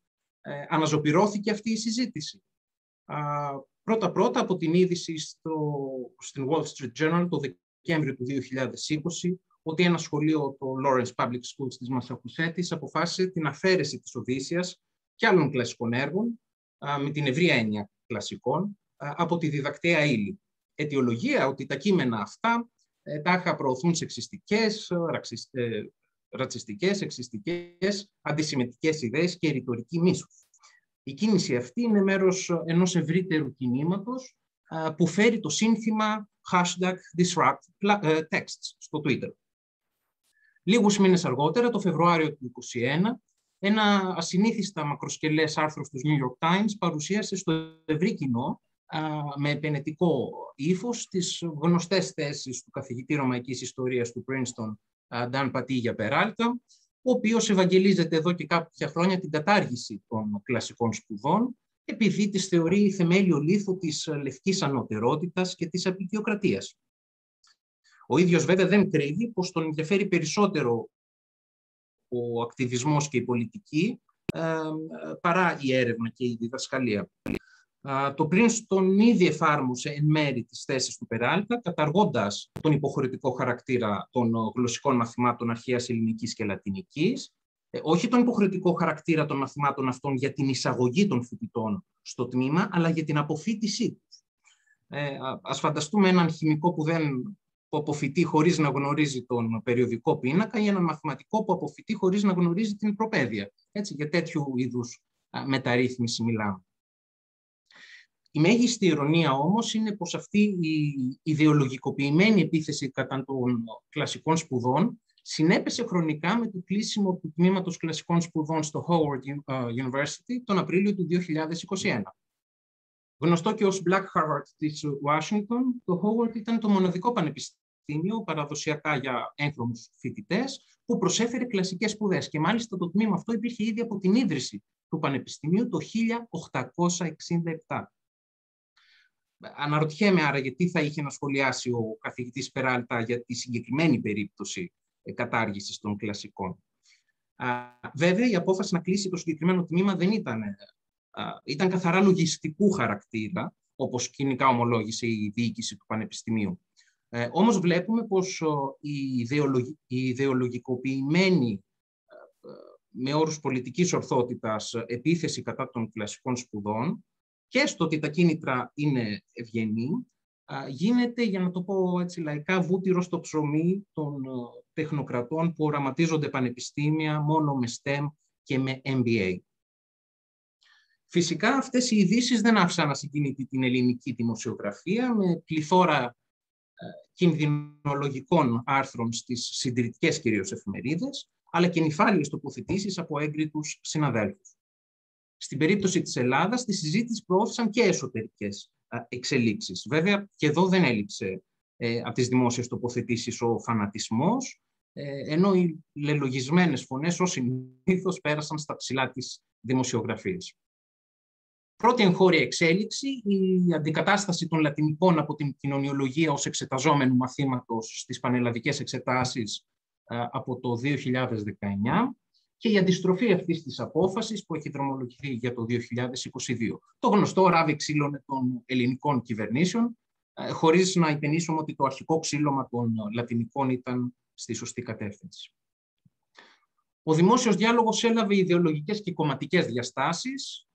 Speaker 6: ε, αναζωπυρώθηκε αυτή η συζήτηση. Πρώτα-πρώτα από την είδηση στο, στην Wall Street Journal το Δεκέμβριο του δύο χιλιάδες είκοσι ότι ένα σχολείο, το Lawrence Public Schools της Μασαχουσέτης, αποφάσισε την αφαίρεση της Οδύσσειας και άλλων κλασικών έργων, με την ευρία έννοια κλασικών, από τη διδακτέα ύλη. Αιτιολογία ότι τα κείμενα αυτά τάχα προωθούν σεξιστικές, ρατσιστικές, εξιστικές, αντισημιτικές ιδέες και ρητορική μίσους. Η κίνηση αυτή είναι μέρος ενός ευρύτερου κινήματος που φέρει το σύνθημα hashtag disrupt texts στο Twitter. Λίγους μήνες αργότερα, το Φεβρουάριο του είκοσι ένα, ένα ασυνήθιστα μακροσκελές άρθρο στους New York Times παρουσίασε στο ευρύ κοινό με επενετικό ύφος τις γνωστές θέσεις του καθηγητή Ρωμαϊκής Ιστορίας του Princeton, Dan Patilla Peralta, ο οποίος ευαγγελίζεται εδώ και κάποια χρόνια την κατάργηση των κλασικών σπουδών, επειδή τις θεωρεί θεμέλιο λίθο της λευκής ανωτερότητας και της αποικιοκρατίας. Ο ίδιος βέβαια δεν κρύβει πως τον ενδιαφέρει περισσότερο ο ακτιβισμός και η πολιτική ε, παρά η έρευνα και η διδασκαλία. Ε, το Princeton ήδη εφάρμοσε εν μέρη τις θέσεις του Περάλτα, καταργώντας τον υποχρεωτικό χαρακτήρα των γλωσσικών μαθημάτων αρχαίας ελληνικής και λατινικής, ε, όχι τον υποχρεωτικό χαρακτήρα των μαθημάτων αυτών για την εισαγωγή των φοιτητών στο τμήμα, αλλά για την αποφοίτησή τους. Ε, ας φανταστούμε έναν χημικό που δεν που αποφοιτεί χωρίς να γνωρίζει τον περιοδικό πίνακα ή έναν μαθηματικό που αποφοιτεί χωρίς να γνωρίζει την προπαίδεια. Έτσι, για τέτοιου είδους μεταρρύθμιση μιλάμε. Η μέγιστη ειρωνία όμως είναι πως αυτή η ιδεολογικοποιημένη επίθεση κατά των κλασικών σπουδών συνέπεσε χρονικά με το κλείσιμο του τμήματος κλασικών σπουδών στο Howard University τον Απρίλιο του δύο χιλιάδες είκοσι ένα. Γνωστό και ως Black Harvard της Washington, το Howard ήταν το μοναδικό πανεπιστήμιο παραδοσιακά για έγχρωμους φοιτητές που προσέφερε κλασικές σπουδές και μάλιστα το τμήμα αυτό υπήρχε ήδη από την ίδρυση του πανεπιστημίου το χίλια οκτακόσια εξήντα επτά. Αναρωτιέμαι άρα γιατί θα είχε να σχολιάσει ο καθηγητής Περάλτα για τη συγκεκριμένη περίπτωση κατάργησης των κλασικών. Βέβαια, η απόφαση να κλείσει το συγκεκριμένο τμήμα δεν ήταν ήταν καθαρά λογιστικού χαρακτήρα, όπως κοινικά ομολόγησε η διοίκηση του Πανεπιστημίου. Ε, όμως βλέπουμε πως η, ιδεολογι... η ιδεολογικοποιημένη με όρους πολιτικής ορθότητας επίθεση κατά των κλασικών σπουδών και στο ότι τα κίνητρα είναι ευγενή, γίνεται, για να το πω έτσι λαϊκά, βούτυρο στο ψωμί των τεχνοκρατών που οραματίζονται πανεπιστήμια μόνο με στεμ και με εμ μπι έι. Φυσικά αυτές οι ειδήσεις δεν άφησαν ασυγκίνητη την ελληνική δημοσιογραφία με πληθώρα κινδυνολογικών άρθρων στις συντηρητικές κυρίως εφημερίδες, αλλά και νηφάλιες τοποθετήσεις από έγκριτους συναδέλφους. Στην περίπτωση της Ελλάδας, τη συζήτηση προώθησαν και εσωτερικές εξελίξεις. Βέβαια, και εδώ δεν έλειψε ε, από τις δημόσιες τοποθετήσεις ο φανατισμός, ε, ενώ οι λελογισμένες φωνές ως συνήθως πέρασαν στα ψηλά της δημοσιογραφίας. Πρώτη εγχώρια εξέλιξη, η αντικατάσταση των λατινικών από την κοινωνιολογία ως εξεταζόμενου μαθήματος στις πανελλαδικές εξετάσεις από το δύο χιλιάδες δεκαεννιά και η αντιστροφή αυτής της απόφασης που έχει δρομολογηθεί για το δύο χιλιάδες είκοσι δύο. Το γνωστό ράβει ξύλωνε των ελληνικών κυβερνήσεων, χωρίς να υπενήσουμε ότι το αρχικό ξύλωμα των λατινικών ήταν στη σωστή κατεύθυνση. Ο δημόσιος διάλογος έλαβε ιδεολογικές και κομματικές διαστάσεις,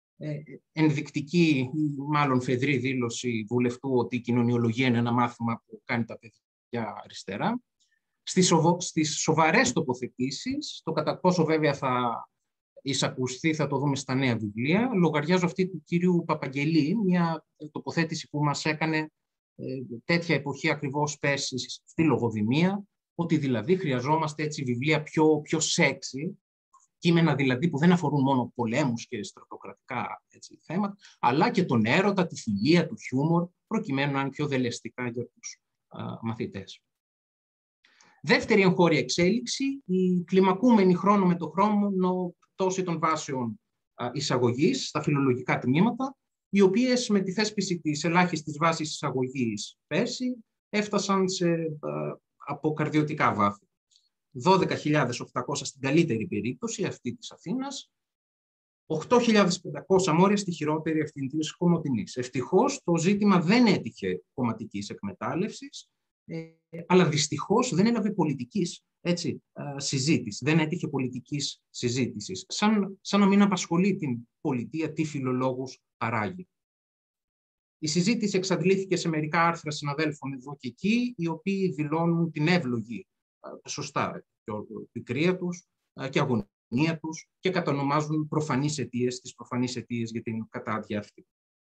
Speaker 6: ενδεικτική ή μάλλον φεδρή δήλωση βουλευτού ότι η κοινωνιολογία είναι ένα μάθημα που κάνει τα παιδιά αριστερά. Στις, σοβο, στις σοβαρές τοποθετήσεις, το κατά πόσο βέβαια θα εισακουστεί θα το δούμε στα νέα βιβλία, λογαριάζω αυτή του κύριου Παπαγγελή, μια τοποθέτηση που μας έκανε ε, τέτοια εποχή ακριβώς πέρσι στη λογοδημία, ότι δηλαδή χρειαζόμαστε έτσι βιβλία πιο, πιο σεξι, κείμενα δηλαδή που δεν αφορούν μόνο πολέμους και στρατοκρατικά έτσι, θέματα, αλλά και τον έρωτα, τη φιλία, του χιούμορ, προκειμένου να είναι πιο δελεαστικά για τους α, μαθητές. Δεύτερη εγχώρια εξέλιξη, η κλιμακούμενη χρόνο με το χρόνο πτώση των βάσεων α, εισαγωγής στα φιλολογικά τμήματα, οι οποίες με τη θέσπιση της ελάχιστης βάσης εισαγωγής πέρσι έφτασαν σε α, αποκαρδιωτικά βάθη. δώδεκα χιλιάδες οκτακόσια στην καλύτερη περίπτωση αυτή της Αθήνας οκτώ χιλιάδες πεντακόσια μόρια στη χειρότερη ευθυντήρηση της Κομοτηνής. Ευτυχώς το ζήτημα δεν έτυχε κομματικής εκμετάλλευσης, ε, αλλά δυστυχώς δεν έλαβε πολιτικής έτσι, ε, συζήτηση, δεν έτυχε πολιτικής συζήτησης, σαν, σαν να μην απασχολεί την πολιτεία τι φιλολόγους παράγει. Η συζήτηση εξαντλήθηκε σε μερικά άρθρα συναδέλφων εδώ και εκεί, οι οποίοι δηλώνουν την εύλογη, ε, σωστά, πικρία τους ε, και αγωνία τους και κατανομάζουν προφανείς αιτίες, τις προφανείς αιτίες για την κατάδια αυτή.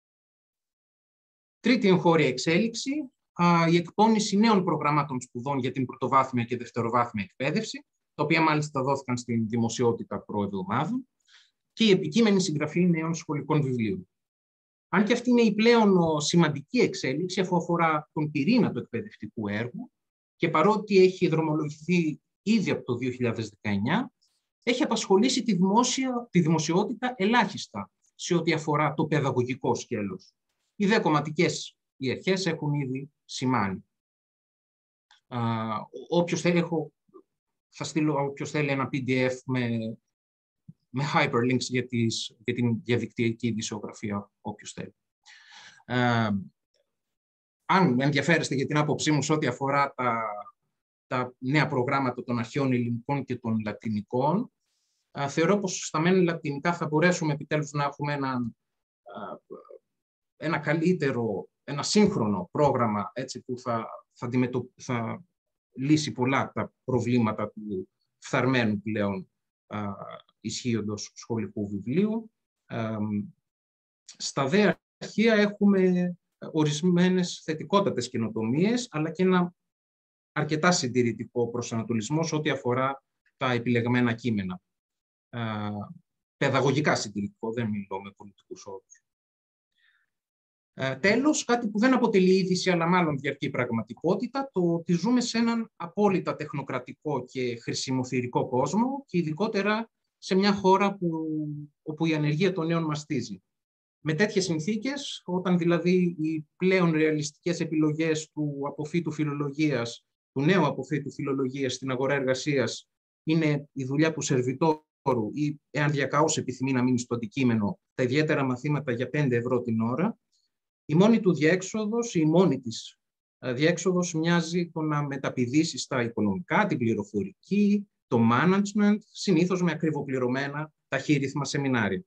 Speaker 6: Τρίτη εγχώρια εξέλιξη, η εκπόνηση νέων προγραμμάτων σπουδών για την πρωτοβάθμια και δευτεροβάθμια εκπαίδευση, τα οποία μάλιστα δόθηκαν στην δημοσιότητα προεβδομάδων, και η επικείμενη συγγραφή νέων σχολικών βιβλίων. Αν και αυτή είναι η πλέον σημαντική εξέλιξη, αφού αφορά τον πυρήνα του εκπαιδευτικού έργου, και παρότι έχει δρομολογηθεί ήδη από το δύο χιλιάδες δεκαεννιά, έχει απασχολήσει τη, δημόσια, τη δημοσιότητα ελάχιστα σε ό,τι αφορά το παιδαγωγικό σκέλος. Οι δε κομματικές οι αρχές έχουν ήδη σημάνει. Α, όποιος θέλει, έχω, θα στείλω όποιος θέλει ένα πι ντι εφ με, με hyperlinks για, τις, για την διαδικτυακή ειδησιογραφία, όποιος θέλει. Α, αν ενδιαφέρεστε για την άποψή μου σε ό,τι αφορά τα, τα νέα προγράμματα των αρχαίων ελληνικών και των λατινικών, α, θεωρώ πως στα μεν λατινικά θα μπορέσουμε επιτέλους να έχουμε ένα, α, ένα καλύτερο, ένα σύγχρονο πρόγραμμα έτσι, που θα, θα, αντιμετω... θα λύσει πολλά τα προβλήματα του φθαρμένου πλέον α, ισχύοντος σχολικού βιβλίου. Α, στα δε αρχεία έχουμε ορισμένες θετικότατες καινοτομίες, αλλά και ένα αρκετά συντηρητικό προσανατολισμό σε ό,τι αφορά τα επιλεγμένα κείμενα. Α, παιδαγωγικά συντηρητικό, δεν μιλώ με πολιτικούς όρους. Ε, τέλος, κάτι που δεν αποτελεί είδηση, αλλά μάλλον διαρκή πραγματικότητα, το ότι ζούμε σε έναν απόλυτα τεχνοκρατικό και χρησιμοθυρικό κόσμο και ειδικότερα σε μια χώρα που, όπου η ανεργία των νέων μαστίζει. Με τέτοιες συνθήκες, όταν δηλαδή οι πλέον ρεαλιστικές επιλογές του αποφύτου φιλολογίας, του νέου αποφύτου φιλολογίας στην αγορά εργασίας είναι η δουλειά του σερβιτόρου ή, εάν διακαώς επιθυμεί να μείνει στο αντικείμενο, τα ιδιαίτερα μαθήματα για πέντε ευρώ την ώρα, η μόνη του διέξοδος, η μόνη της διέξοδος μοιάζει το να μεταπηδήσει στα οικονομικά, την πληροφορική, το management, συνήθως με ακριβοπληρωμένα ταχύρυθμα σεμινάρια.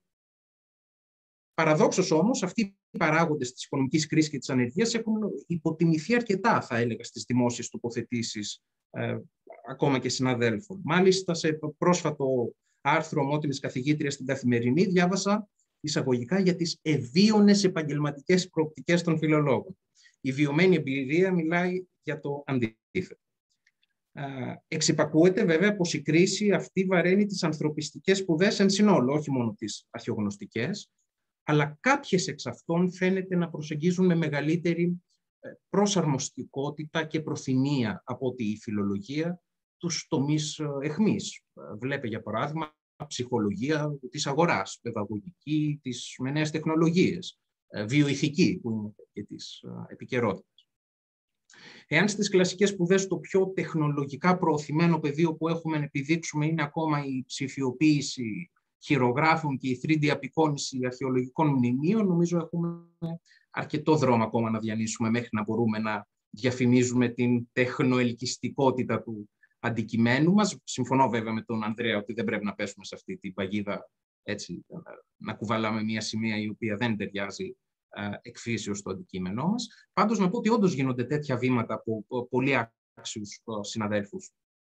Speaker 6: Παραδόξως όμως, αυτοί οι παράγοντες της οικονομικής κρίσης και της ανεργίας έχουν υποτιμηθεί αρκετά, θα έλεγα, στις δημόσιες τοποθετήσεις, ε, ακόμα και συναδέλφων. Μάλιστα, σε πρόσφατο άρθρο ομότιμης καθηγήτριας στην Καθημερινή, διάβασα εισαγωγικά για τις ευίωνες επαγγελματικές προοπτικές των φιλολόγων. Η βιωμένη εμπειρία μιλάει για το αντίθετο. Εξυπακούεται βέβαια πως η κρίση αυτή βαραίνει τις ανθρωπιστικές σπουδές εν συνόλο, όχι μόνο τις αρχαιογνωστικές, αλλά κάποιες εξ αυτών φαίνεται να προσεγγίζουν με μεγαλύτερη προσαρμοστικότητα και προθυμία από ότι η φιλολογία τους τομείς εχμής. Βλέπε για παράδειγμα ψυχολογία της αγοράς, παιδαγωγική, τις με νέες τεχνολογίες, βιοειθική που είναι και της επικαιρότητας. Εάν στις κλασικές σπουδές το πιο τεχνολογικά προωθημένο πεδίο που έχουμε να επιδείξουμε είναι ακόμα η ψηφιοποίηση χειρογράφων και η θρι ντι απεικόνιση αρχαιολογικών μνημείων, νομίζω έχουμε αρκετό δρόμο ακόμα να διανύσουμε μέχρι να μπορούμε να διαφημίζουμε την τεχνοελκυστικότητα του αντικειμένου μας. Συμφωνώ βέβαια με τον Ανδρέα ότι δεν πρέπει να πέσουμε σε αυτή την παγίδα, έτσι, να κουβαλάμε μια σημαία η οποία δεν ταιριάζει εκφύσεως στο αντικείμενό μας. Πάντως να πω ότι όντως γίνονται τέτοια βήματα από πολύ άξιους συναδέλφους.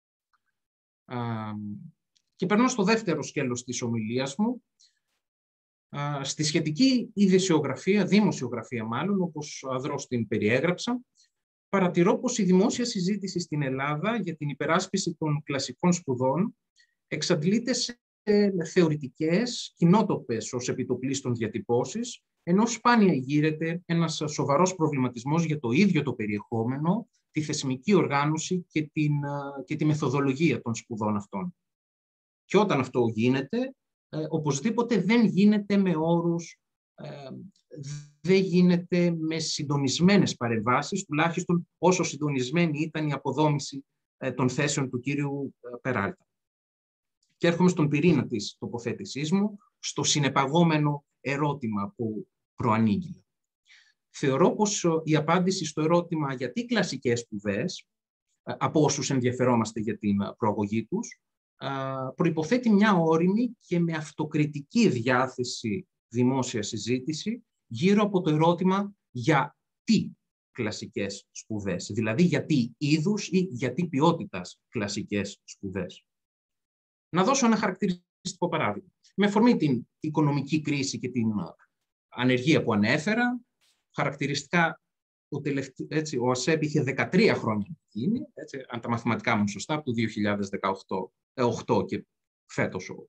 Speaker 6: Και περνώ στο δεύτερο σκέλος της ομιλίας μου, στη σχετική ειδησιογραφία, δημοσιογραφία μάλλον, όπως αδρώς την περιέγραψα. Παρατηρώ πως η δημόσια συζήτηση στην Ελλάδα για την υπεράσπιση των κλασικών σπουδών εξαντλείται σε θεωρητικές, κοινότοπες ως επιτοπλίστων διατυπώσεις, ενώ σπάνια γύρεται ένας σοβαρός προβληματισμός για το ίδιο το περιεχόμενο, τη θεσμική οργάνωση και, την, και τη μεθοδολογία των σπουδών αυτών. Και όταν αυτό γίνεται, ε, οπωσδήποτε δεν γίνεται με όρους, ε, δεν γίνεται με συντονισμένες παρεμβάσεις, τουλάχιστον όσο συντονισμένη ήταν η αποδόμηση ε, των θέσεων του κύριου ε, Περάλτα. Και έρχομαι στον πυρήνα της τοποθέτησής μου, στο συνεπαγόμενο ερώτημα που προανήγγειλα. Θεωρώ πως η απάντηση στο ερώτημα γιατί κλασικές σπουδές, από όσους ενδιαφερόμαστε για την προαγωγή τους, προϋποθέτει μια ώριμη και με αυτοκριτική διάθεση δημόσια συζήτηση γύρω από το ερώτημα γιατί κλασικές σπουδές, δηλαδή γιατί είδους ή γιατί ποιότητας κλασικές σπουδές. Να δώσω ένα χαρακτηριστικό παράδειγμα. Με αφορμή την οικονομική κρίση και την ανεργία που ανέφερα, χαρακτηριστικά ο, τελευταί, έτσι, ο ΑΣΕΠ είχε δεκατρία χρόνια γίνει, έτσι, αν τα μαθηματικά μου σωστά, από το δύο χιλιάδες δεκαοκτώ και φέτος ο,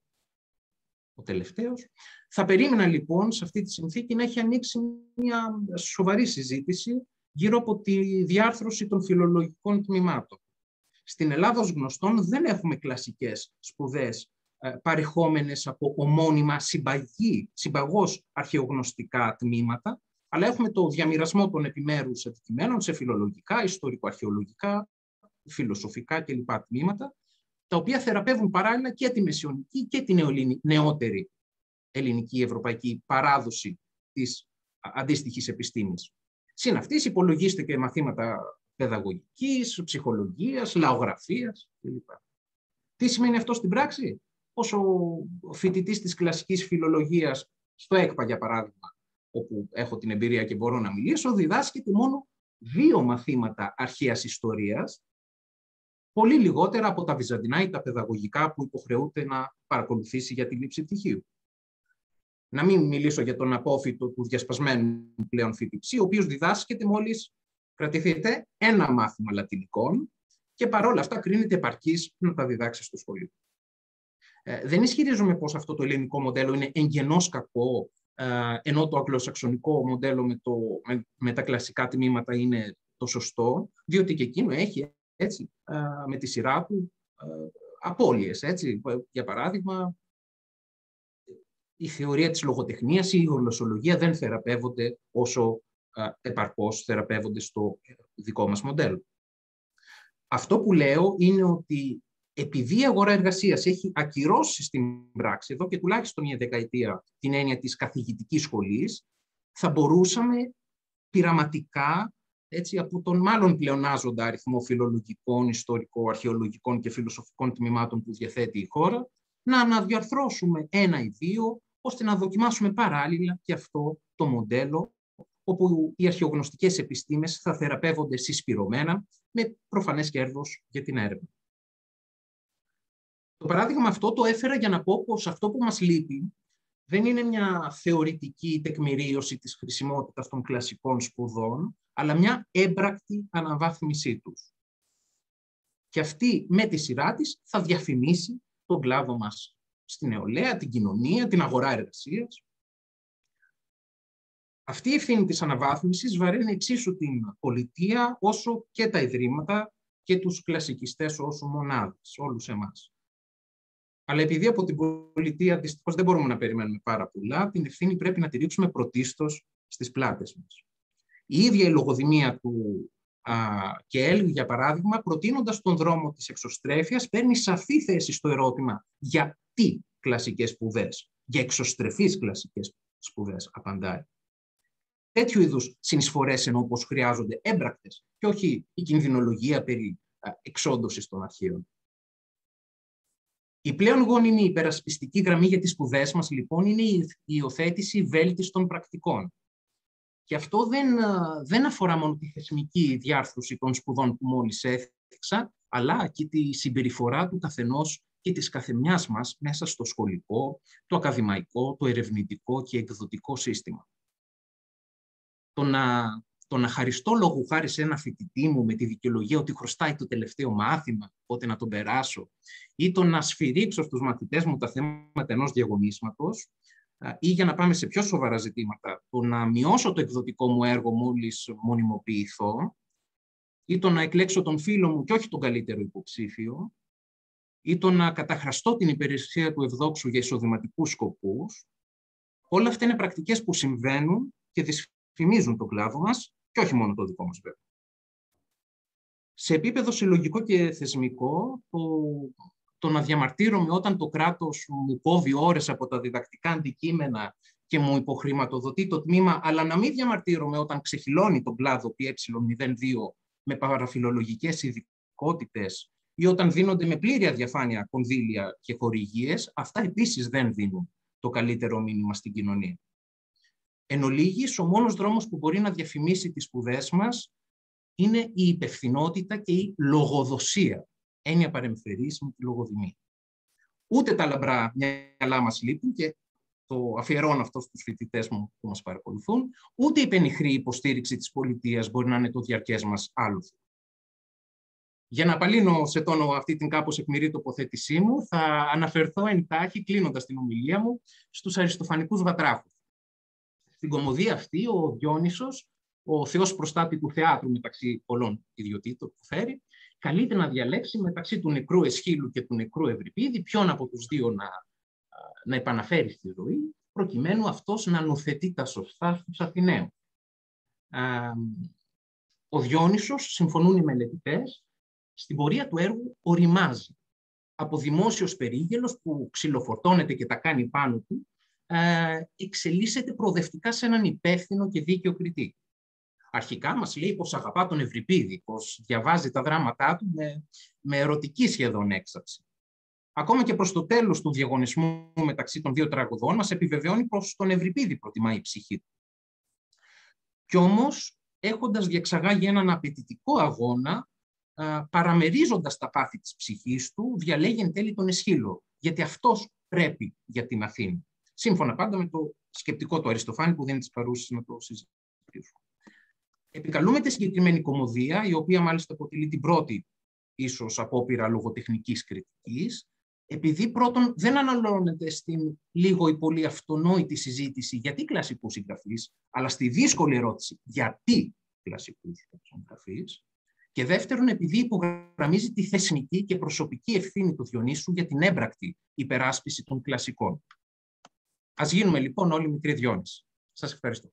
Speaker 6: ο τελευταίος. Θα περίμενα λοιπόν σε αυτή τη συνθήκη να έχει ανοίξει μια σοβαρή συζήτηση γύρω από τη διάρθρωση των φιλολογικών τμήματων. Στην Ελλάδα ως γνωστόν δεν έχουμε κλασικές σπουδές ε, παρεχόμενες από ομώνυμα συμπαγή, συμπαγώς αρχαιογνωστικά τμήματα, αλλά έχουμε το διαμοιρασμό των επιμέρους αντικειμένων σε φιλολογικά, ιστορικο-αρχαιολογικά, φιλοσοφικά κλπ. Τμήματα, τα οποία θεραπεύουν παράλληλα και τη μεσαιωνική και τη νεότερη ελληνική ευρωπαϊκή παράδοση της αντίστοιχης επιστήμης. Συν αυτής υπολογίστε και μαθήματα παιδαγωγικής, ψυχολογίας, λαογραφίας κλπ. Τι σημαίνει αυτό στην πράξη? Ως ο φοιτητής της κλασικής φιλολογίας στο ΕΚΠΑ, για παράδειγμα, όπου έχω την εμπειρία και μπορώ να μιλήσω, διδάσκεται μόνο δύο μαθήματα αρχαίας ιστορίας, πολύ λιγότερα από τα βυζαντινά ή τα παιδαγωγικά που υποχρεούται να παρακολουθήσει για τη λήψη πτυχίου. Να μην μιλήσω για τον απόφοιτο του διασπασμένου πλέον φοιτητή, ο οποίος διδάσκεται μόλις, κρατηθείτε, ένα μάθημα λατινικών και παρόλα αυτά κρίνεται επαρκής να τα διδάξει στο σχολείο. Ε, δεν ισχυρίζομαι πως αυτό το ελληνικό μοντέλο είναι εγγενώς κακό, ε, ενώ το αγγλοσαξονικό μοντέλο με, το, με, με τα κλασικά τμήματα είναι το σωστό, διότι και εκείνο έχει έτσι, ε, με τη σειρά του ε, απώλειες. Έτσι. Για παράδειγμα, η θεωρία της λογοτεχνίας ή η γλωσσολογία δεν θεραπεύονται όσο ε, επαρκώς θεραπεύονται στο δικό μας μοντέλο. Αυτό που λέω είναι ότι επειδή η αγορά εργασίας έχει ακυρώσει στην πράξη εδώ και τουλάχιστον μια δεκαετία την έννοια της καθηγητικής σχολής, θα μπορούσαμε πειραματικά, έτσι, από τον μάλλον πλεονάζοντα αριθμό φιλολογικών, ιστορικό-αρχαιολογικών και φιλοσοφικών τμήματων που διαθέτει η χώρα, να αναδιαρθρώσουμε ένα ή δύο, ώστε να δοκιμάσουμε παράλληλα και αυτό το μοντέλο, όπου οι αρχαιογνωστικές επιστήμες θα θεραπεύονται συσπηρωμένα με προφανές κέρδος για την έρευνα. Το παράδειγμα αυτό το έφερα για να πω πως αυτό που μας λείπει δεν είναι μια θεωρητική τεκμηρίωση της χρησιμότητας των κλασικών σπουδών, αλλά μια έμπρακτη αναβάθμισή τους. Και αυτή με τη σειρά της θα διαφημίσει τον κλάδο μας στην νεολαία, την κοινωνία, την αγορά εργασίας. Αυτή η ευθύνη της αναβάθμισης βαραίνει εξίσου την πολιτεία όσο και τα ιδρύματα και τους κλασικιστές όσο μονάδες, όλους εμάς. Αλλά επειδή από την πολιτεία δυστυχώς δεν μπορούμε να περιμένουμε πάρα πολλά, την ευθύνη πρέπει να τη ρίξουμε πρωτίστως στις πλάτες μας. Η ίδια η λογοδημία του α, ΚΕΛ, για παράδειγμα, προτείνοντας τον δρόμο της εξωστρέφειας, παίρνει σαφή θέση στο ερώτημα γιατί κλασικές σπουδές, για εξωστρεφείς κλασικές σπουδές, απαντάει. Τέτοιου είδους συνεισφορές ενώ όπως χρειάζονται έμπρακτες και όχι η κινδυνολογία περί α, εξόντωσης των αρχείων. Η πλέον γόνιμη υπερασπιστική γραμμή για τις σπουδές μας, λοιπόν, είναι η υιοθέτηση βέλτιστων πρακτικών. Και αυτό δεν, δεν αφορά μόνο τη θεσμική διάρθρωση των σπουδών που μόλις έθιξα, αλλά και τη συμπεριφορά του καθενός και της καθεμιάς μας μέσα στο σχολικό, το ακαδημαϊκό, το ερευνητικό και εκδοτικό σύστημα. Το να, το να χαριστώ λόγου χάρη σε ένα φοιτητή μου με τη δικαιολογία ότι χρωστάει το τελευταίο μάθημα, οπότε να τον περάσω, ή το να σφυρίξω στους μαθητές μου τα θέματα ενός διαγωνίσματος, ή για να πάμε σε πιο σοβαρά ζητήματα, το να μειώσω το εκδοτικό μου έργο μόλις μονιμοποιηθώ, ή το να εκλέξω τον φίλο μου και όχι τον καλύτερο υποψήφιο, ή το να καταχραστώ την υπηρεσία του ευδόξου για εισοδηματικούς σκοπούς, όλα αυτά είναι πρακτικές που συμβαίνουν και δυσφημίζουν τον κλάδο μας και όχι μόνο το δικό μας βέβαια. Σε επίπεδο συλλογικό και θεσμικό, το, το να διαμαρτύρομαι όταν το κράτος μου κόβει ώρες από τα διδακτικά αντικείμενα και μου υποχρηματοδοτεί το τμήμα, αλλά να μην διαμαρτύρομαι όταν ξεχυλώνει τον κλάδο πι ε μηδέν δύο με παραφιλολογικές ειδικότητες ή όταν δίνονται με πλήρη αδιαφάνεια κονδύλια και χορηγίες, αυτά επίσης δεν δίνουν το καλύτερο μήνυμα στην κοινωνία. Εν ολίγης, ο μόνος δρόμος που μπορεί να διαφημίσει τις σπουδές μας είναι η υπευθυνότητα και η λογοδοσία. Έννοια παρεμφερής με τη λογοδημία. Ούτε τα λαμπρά μυαλά μας λείπουν και το αφιερώνω αυτό στους φοιτητές μου που μας παρακολουθούν, ούτε η πενιχρή υποστήριξη της πολιτείας μπορεί να είναι το διαρκές μας άλοθη. Για να απαλύνω σε τόνο αυτή την κάπως εκμηρή τοποθέτησή μου, θα αναφερθώ εντάχει, κλείνοντας την ομιλία μου, στους αριστοφανικούς βατράχους. Στην κωμωδία αυτή, ο Διόνυσος, ο θεός προστάτη του θεάτρου μεταξύ πολλών ιδιωτήτων που φέρει, καλείται να διαλέξει μεταξύ του νεκρού Εσχύλου και του νεκρού Ευρυπίδη ποιον από τους δύο να, να επαναφέρει στη ζωή, προκειμένου αυτός να νουθετεί τα σωστά στους Αθηναίους. Ο Διόνυσος, συμφωνούν οι μελετητές, στην πορεία του έργου οριμάζει. Από δημόσιος περίγελος που ξυλοφορτώνεται και τα κάνει πάνω του, εξελίσσεται προοδευτικά σε έναν υπεύθυνο και δίκαιο κριτή. Αρχικά μας λέει πως αγαπά τον Ευρυπίδη, πως διαβάζει τα δράματά του με, με ερωτική σχεδόν έξαψη. Ακόμα και προς το τέλος του διαγωνισμού μεταξύ των δύο τραγουδών μας επιβεβαιώνει πως τον Ευρυπίδη προτιμάει η ψυχή του. Κι όμως, έχοντας διεξαγάγει έναν απαιτητικό αγώνα, παραμερίζοντας τα πάθη της ψυχής του, διαλέγει εν τέλει τον Εσχύλο, γιατί αυτός πρέπει για την Αθήνα. Σύμφωνα πάντα με το σκεπτικό του Αριστοφάνη που δίνει τις παρούσεις να το συζητήσουμε. Επικαλούμεται συγκεκριμένη κωμωδία, η οποία μάλιστα αποτελεί την πρώτη ίσως απόπειρα λογοτεχνικής κριτικής, επειδή πρώτον δεν αναλώνεται στην λίγο ή πολύ αυτονόητη συζήτηση γιατί κλασικούς συγγραφείς, αλλά στη δύσκολη ερώτηση γιατί κλασικούς συγγραφείς, και δεύτερον επειδή υπογραμμίζει τη θεσμική και προσωπική ευθύνη του Διονύσου για την έμπρακτη υπεράσπιση των κλασικών. Ας γίνουμε λοιπόν όλοι μικροί Διόνυσοι. Σας ευχαριστώ.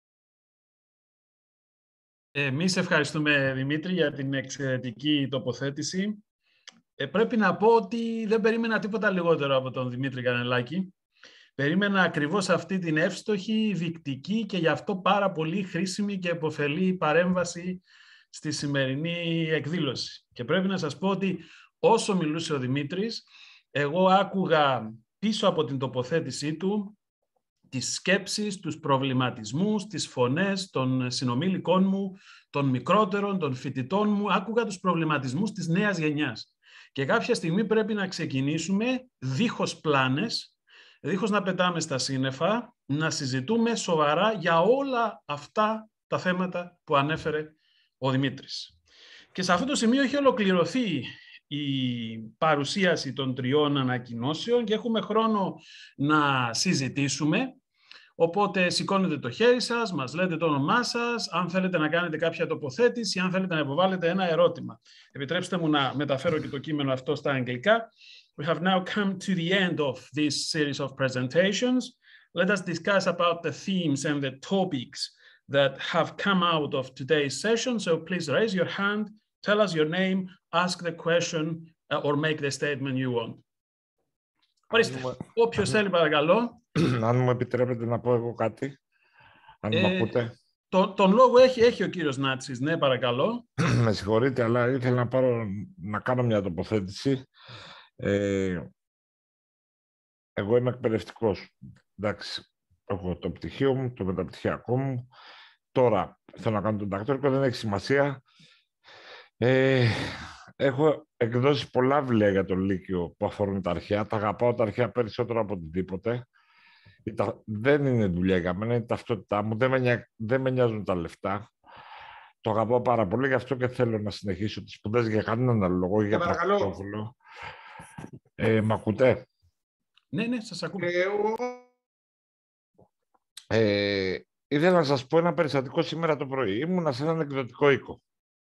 Speaker 1: Εμείς ευχαριστούμε, Δημήτρη, για την εξαιρετική τοποθέτηση. Ε, πρέπει να πω ότι δεν περίμενα τίποτα λιγότερο από τον Δημήτρη Κανελάκη. Περίμενα ακριβώς αυτή την εύστοχη, δεικτική και γι' αυτό πάρα πολύ χρήσιμη και επωφελή παρέμβαση στη σημερινή εκδήλωση. Και πρέπει να σας πω ότι όσο μιλούσε ο Δημήτρης, εγώ άκουγα πίσω από την τοποθέτησή του τις σκέψεις, τους προβληματισμούς, τις φωνές των συνομήλικων μου, των μικρότερων, των φοιτητών μου. Άκουγα τους προβληματισμούς της νέας γενιάς. Και κάποια στιγμή πρέπει να ξεκινήσουμε δίχως πλάνες, δίχως να πετάμε στα σύννεφα, να συζητούμε σοβαρά για όλα αυτά τα θέματα που ανέφερε ο Δημήτρης. Και σε αυτό το σημείο έχει ολοκληρωθεί η παρουσίαση των τριών ανακοινώσεων και έχουμε χρόνο να συζητήσουμε. Οπότε σηκώνετε το χέρι σας, μας λέτε το όνομά σας, αν θέλετε να κάνετε κάποια τοποθέτηση, αν θέλετε να υποβάλλετε ένα ερώτημα. Επιτρέψτε μου να μεταφέρω και το κείμενο αυτό στα αγγλικά. We have now come to the end of this series of presentations. Let us discuss about the themes and the topics that have come out of today's session. So please raise your hand, tell us your name, ask the question uh, or make the statement you want. Ορίστε, όποιος θέλει παρακαλώ.
Speaker 7: Αν μου επιτρέπετε να πω εγώ κάτι, αν ε, με ακούτε.
Speaker 1: Το, τον λόγο έχει, έχει ο κύριος Νάτσης, ναι παρακαλώ.
Speaker 7: Με συγχωρείτε, αλλά ήθελα να, πάρω, να κάνω μια τοποθέτηση. Ε, εγώ είμαι εκπαιδευτικός. Εντάξει, έχω το πτυχίο μου, το μεταπτυχιακό μου. Τώρα θέλω να κάνω τον διδακτορικό, δεν έχει σημασία. Ε, έχω εκδώσει πολλά βιβλία για το Λύκειο που αφορούν τα αρχαία. Τα αγαπάω τα αρχαία περισσότερο από οτιδήποτε. Δεν είναι δουλειά για μένα, είναι ταυτότητά μου. Δεν με, νοιά, δεν με νοιάζουν τα λεφτά. Το αγαπάω πάρα πολύ, γι' αυτό και θέλω να συνεχίσω τις σπουδές για κανέναν άλλο λόγο. Για παρακαλώ. Ε, μ' ακούτε?
Speaker 1: Ναι, ναι, σας ακούω.
Speaker 7: Ε, ήθελα να σας πω ένα περιστατικό σήμερα το πρωί. Ήμουνα σε έναν εκδοτικό οίκο.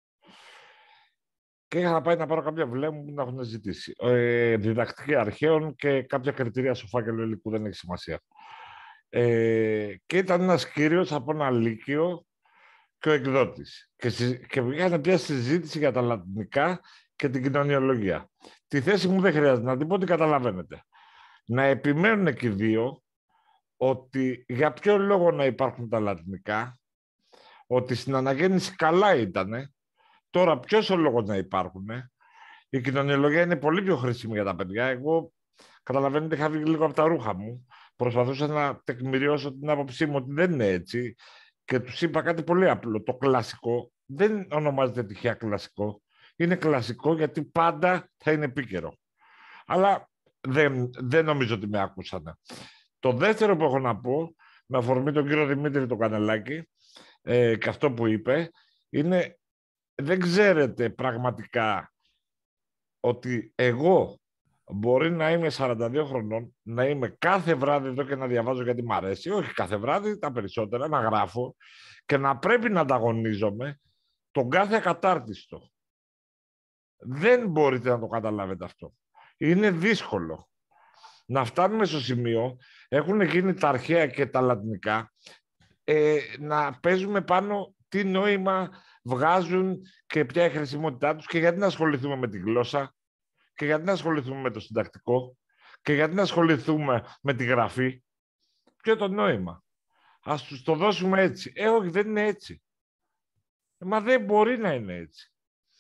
Speaker 7: Και είχα να πάει να πάρω κάποια βιβλία μου που να έχουν ζητήσει. Ε, διδακτική αρχαίων και κάποια κριτήρια στο φάκελο υλικού, δεν έχει σημασία. Ε, και ήταν ένας κύριος από ένα λύκειο και ο εκδότης. Και, και είχαν πια συζήτηση για τα λατινικά και την κοινωνιολογία. Τη θέση μου δεν χρειάζεται να την πω, ότι καταλαβαίνετε. Να επιμένουν και οι δύο ότι για ποιο λόγο να υπάρχουν τα λατινικά, ότι στην αναγέννηση καλά ήτανε, τώρα ποιος ο λόγος να υπάρχουν. Η κοινωνιολογία είναι πολύ πιο χρήσιμη για τα παιδιά. Εγώ, καταλαβαίνετε, είχα βγει λίγο από τα ρούχα μου. Προσπαθούσα να τεκμηριώσω την άποψή μου ότι δεν είναι έτσι και τους είπα κάτι πολύ απλό. Το κλασικό δεν ονομάζεται τυχαία κλασικό. Είναι κλασικό γιατί πάντα θα είναι επίκαιρο. Αλλά δεν, δεν νομίζω ότι με άκουσαν. Το δεύτερο που έχω να πω, με αφορμή τον κύριο Δημήτρη το Κανελάκη, ε, και αυτό που είπε, είναι δεν ξέρετε πραγματικά ότι εγώ μπορεί να είμαι σαράντα δύο χρονών, να είμαι κάθε βράδυ εδώ και να διαβάζω γιατί μ' αρέσει, όχι κάθε βράδυ, τα περισσότερα, να γράφω και να πρέπει να ανταγωνίζομαι τον κάθε ακατάρτιστο. Δεν μπορείτε να το καταλάβετε αυτό. Είναι δύσκολο. Να φτάνουμε στο σημείο, έχουν γίνει τα αρχαία και τα λατινικά, ε, να παίζουμε πάνω τι νόημα βγάζουν και ποια είναι η χρησιμότητά τους και γιατί να ασχοληθούμε με τη γλώσσα και γιατί να ασχοληθούμε με το συντακτικό και γιατί να ασχοληθούμε με τη γραφή. Ποιο το νόημα. Ας τους το δώσουμε έτσι. Ε, όχι, δεν είναι έτσι. Ε, μα δεν μπορεί να είναι έτσι.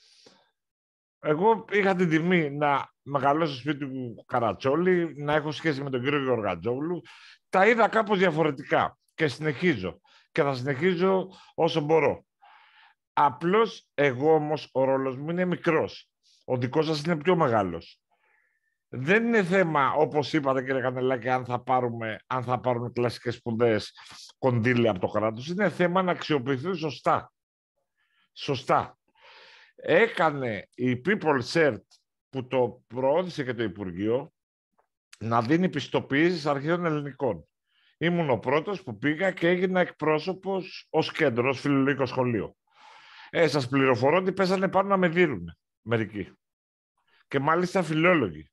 Speaker 7: Εγώ είχα την τιμή να μεγαλώσω στο σπίτι του Καρατσόλη, να έχω σχέση με τον κύριο Γεωργατζόγλου. Τα είδα κάπως διαφορετικά και συνεχίζω. Και θα συνεχίζω όσο μπορώ. Απλώς εγώ όμως ο ρόλος μου είναι μικρός. Ο δικός σας είναι πιο μεγάλος. Δεν είναι θέμα, όπως είπατε κύριε Κανελάκη, αν θα πάρουμε, αν θα πάρουμε κλασικές σπουδές κονδύλια από το κράτος. Είναι θέμα να αξιοποιηθούν σωστά. Σωστά. Έκανε η People Cert που το προώθησε και το Υπουργείο να δίνει πιστοποιήσεις αρχαίων ελληνικών. Ήμουν ο πρώτος που πήγα και έγινα εκπρόσωπος ως κέντρο, ως φιλολογικό σχολείο. Ε, σας πληροφορώ ότι πέσανε πάνω να με δίνουν μερικοί. Και μάλιστα φιλόλογοι.